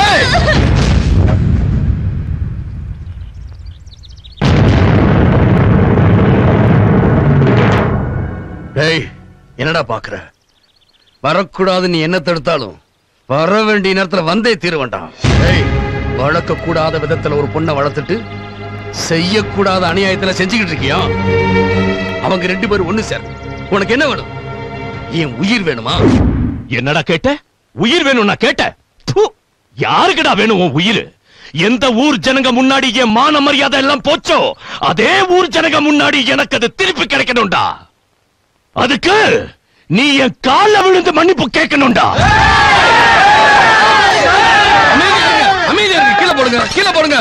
டேய், என்னடா பாக்குற? வரக்கூடாது நீ என்ன தடுத்தாலும் வர வேண்டிய நேரத்துல வந்தே தீர வேண்டாம். வளர்க்க கூடாத விதத்துல ஒரு பொண்ணை வளர்த்துட்டு செய்யக்கூடாத அநியாயத்துல செஞ்சுக்கிட்டு இருக்கியா? அவங்க ரெண்டு பேரும் ஒண்ணு சார். உனக்கு என்ன வேணும்? என் உயிர் வேணுமா? என்னடா கேட்ட? உயிர் வேணும்னா கேட்ட? யாருக்குடா வேணும் உன் உயிர்? எந்த ஊர் ஜனங்க முன்னாடி என் மான மரியாதை எல்லாம் போச்சோ, அதே ஊர் ஜனங்க முன்னாடி எனக்கு அது திருப்பி கிடைக்கணும்டா. அதுக்கு நீ என் கால்ல விழுந்து மன்னிப்பு கேட்கணும்டா. அமைதியா இருக்கு. கீழே போடுங்க, கீழே போடுங்க.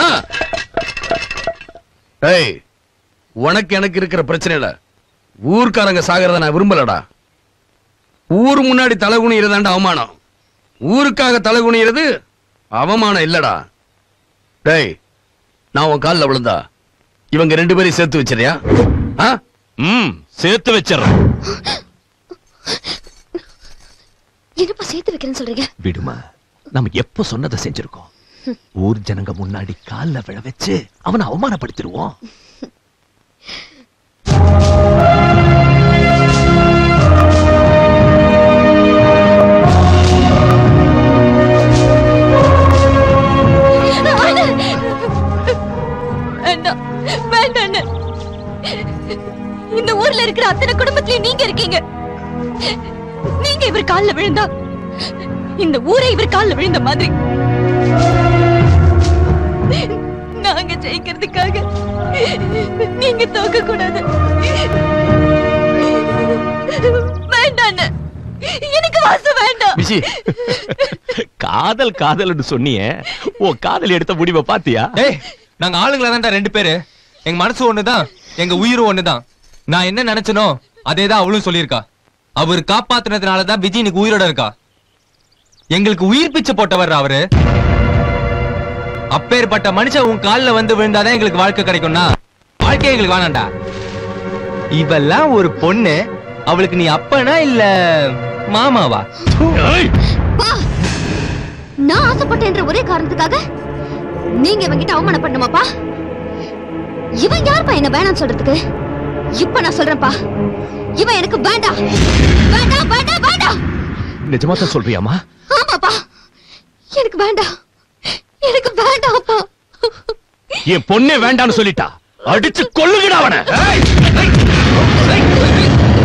ஏய், உனக்கு எனக்கு இருக்கிற பிரச்சனை இல்ல. ஊர்க்காரங்க சாகிறத நான் விரும்பலடா. ஊர் முன்னாடி தலைகுனிறதாண்டா அவமானம். ஊருக்காக தலைகுனிறது அவமானம் இல்லடா. டேய், நான் உன் காலில் விழுந்தா இவங்க ரெண்டு பேரையும் சேர்த்து வச்சிரியா? ம், சேர்த்து வச்சிடறேன். என்னப்பா சேர்த்து வைக்கிறேன்னு சொல்றீங்க? விடுமா, நம்ம எப்ப சொன்னதை செஞ்சிருக்கோம். ஊர் ஜனங்க முன்னாடி கால்ல விழ வச்சு அவனை அவமானப்படுத்திடுவோம். இந்த ஊர்ல இருக்கிற அத்தனை குடும்பத்திலயும் நீங்க இருக்கீங்க. நீங்க இவர் கால்ல விழுந்தா இந்த ஊரை இவர் கால்ல விழுந்த மாதிரி. நாங்க ஜெயிக்கிறதுக்காக நீங்க தோக்க கூடாது. வேண்டாம், எனக்கு வாசம் வேண்டாம். பிஷி, காதல் காதல்னு சொன்னியே, ஓ காதல் எடுத்த முடிவை பாத்தியா? ஏய், நாங்க ஆளுங்களா தான்டா ரெண்டு பேரு. எங்க மனசு ஒண்ணுதான், எங்க உயிரும் ஒண்ணுதான். நான் என்ன நினைச்சனோ அதேதான் அவளும் சொல்லியிருக்கா. அவர் காப்பாத்துனதுனாலதான் விஜய் இன்னைக்கு உயிரோட இருக்கா. எங்களுக்கு உயிர் பிச்சை போட்டவர் அவரு. அப்பேற்பட்ட மனுஷன் உன் காலில் வந்து விழுந்தாதான் எங்களுக்கு வாழ்க்கை கிடைக்கும்னா வாழ்க்கை எங்களுக்கு வேணாண்டா. இவெல்லாம் ஒரு பொண்ணு, அவளுக்கு நீ அப்பனா இல்ல மாமாவா? நான் ஆசைப்பட்டேன் என்ற ஒரே காரணத்துக்காக நீங்க இவங்கிட்ட அவமானம் பண்ணுமாப்பா? இவன் யாருப்பா என்ன வேணாம் சொல்றதுக்கு? இப்ப நான் சொல்றேன்ப்பா, இவன் எனக்கு வேண்டாம் வேண்டாம் வேண்டாம் வேண்டாம். நிஜமா தான் சொல்றியாமா? ஆமாப்பா, எனக்கு வேண்டாம், எனக்கு வேண்டாம்ப்பா. என் பொண்ணே வேண்டாம்னு சொல்லிட்டா, அடிச்சு கொல்லுங்கடா அவனை.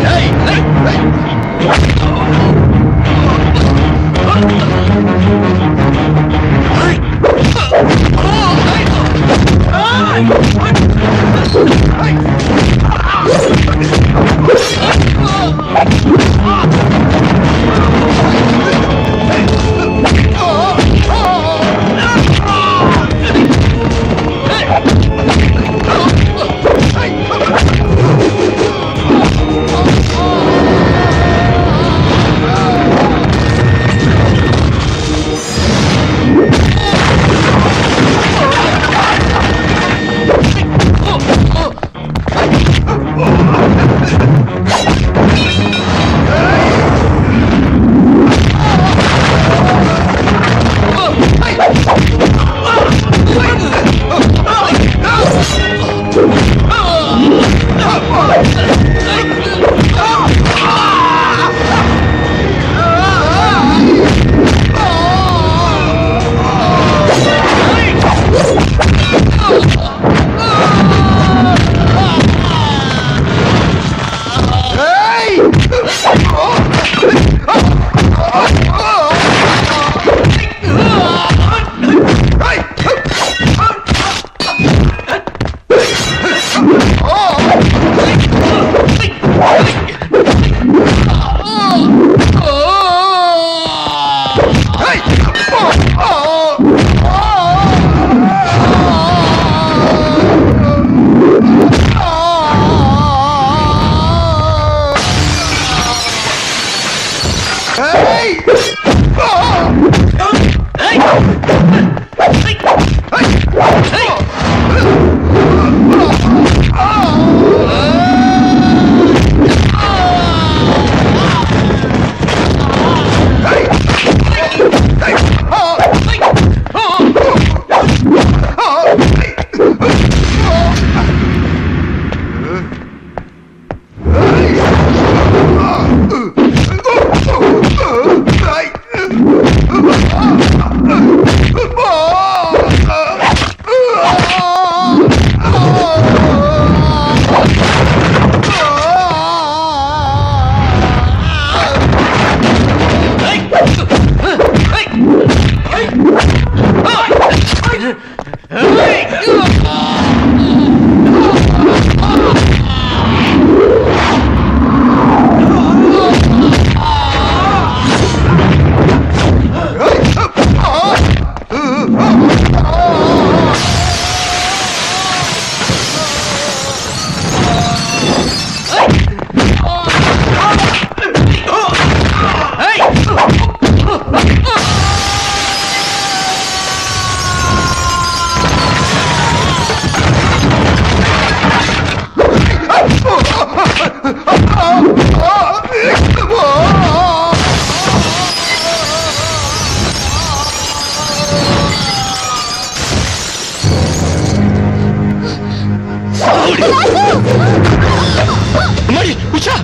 உஷா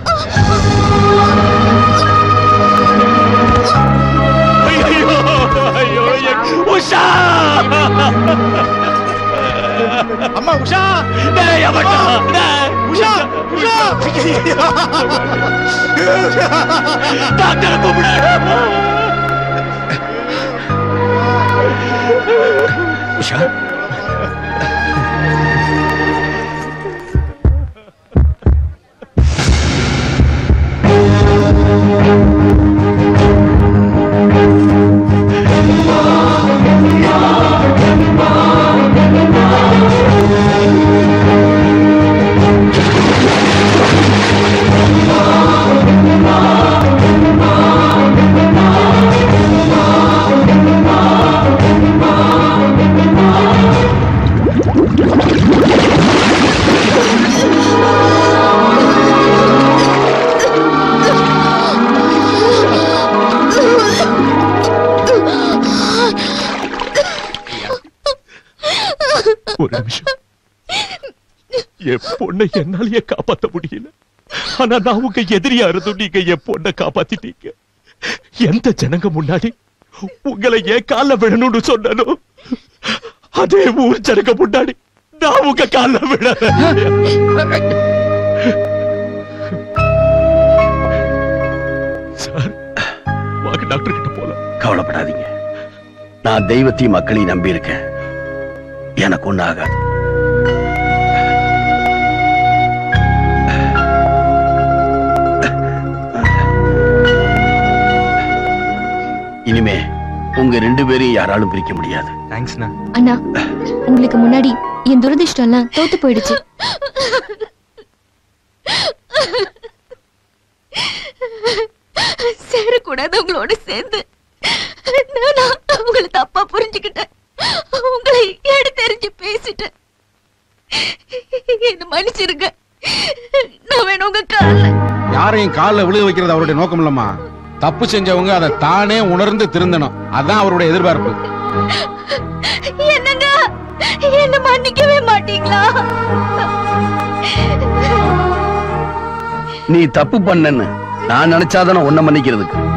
உஷா அம்மா உஷா டேய் அவட்டா டேய் உஷா உஷா டாக்டர் கூப்பிடு உஷா ஒரு நிமிஷம் என் பொண்ணை என்னாலேயே காப்பாத்த முடியல ஆனா நான் உங்க எதிரியா இருந்தும் நீங்க என் பொண்ணை காப்பாத்திட்டீங்க எந்த ஜனங்க முன்னாடி உங்களை ஏன் கால விழணும்னு சொன்னனோ அதே ஊர் ஜனங்க முன்னாடி நான் உங்க கால விழ டாக்டர் கிட்ட போல. கவலைப்படாதீங்க, நான் தெய்வத்தையும் மக்களையும் நம்பி இருக்கேன். எனக்கு ஒண்ணு ஆகாது. இனிமே உங்க ரெண்டு பேரையும் யாராலும் பிரிக்க முடியாது. தேங்க்ஸ்ண்ணா. அண்ணா, உங்களுக்கு முன்னாடி என் துரதிர்ஷ்டம் எல்லாம் தோத்து போயிடுச்சு. சேரக்கூடாது உங்களோட சேர்ந்து நான் உங்களை தப்பா புரிஞ்சுக்கிட்டேன். உங்களை எடுத்தெறிஞ்சு பேசிட்டேன். என்ன மன்னிச்சிருங்க. நான் வேணும் உங்க கால்ல. யாரையும் காலில் விழுக வைக்கிறது அவருடைய நோக்கம் இல்லம்மா. தப்பு செஞ்சவங்க அதை தானே உணர்ந்து திருந்தணும். அதான் அவருடைய எதிர்பார்ப்பு. என்னங்க, என்ன மன்னிக்கவே மாட்டீங்களா? நீ தப்பு பண்ணன்னு நான் நினைச்சாதானே உன்னை மன்னிக்கிறதுக்கு.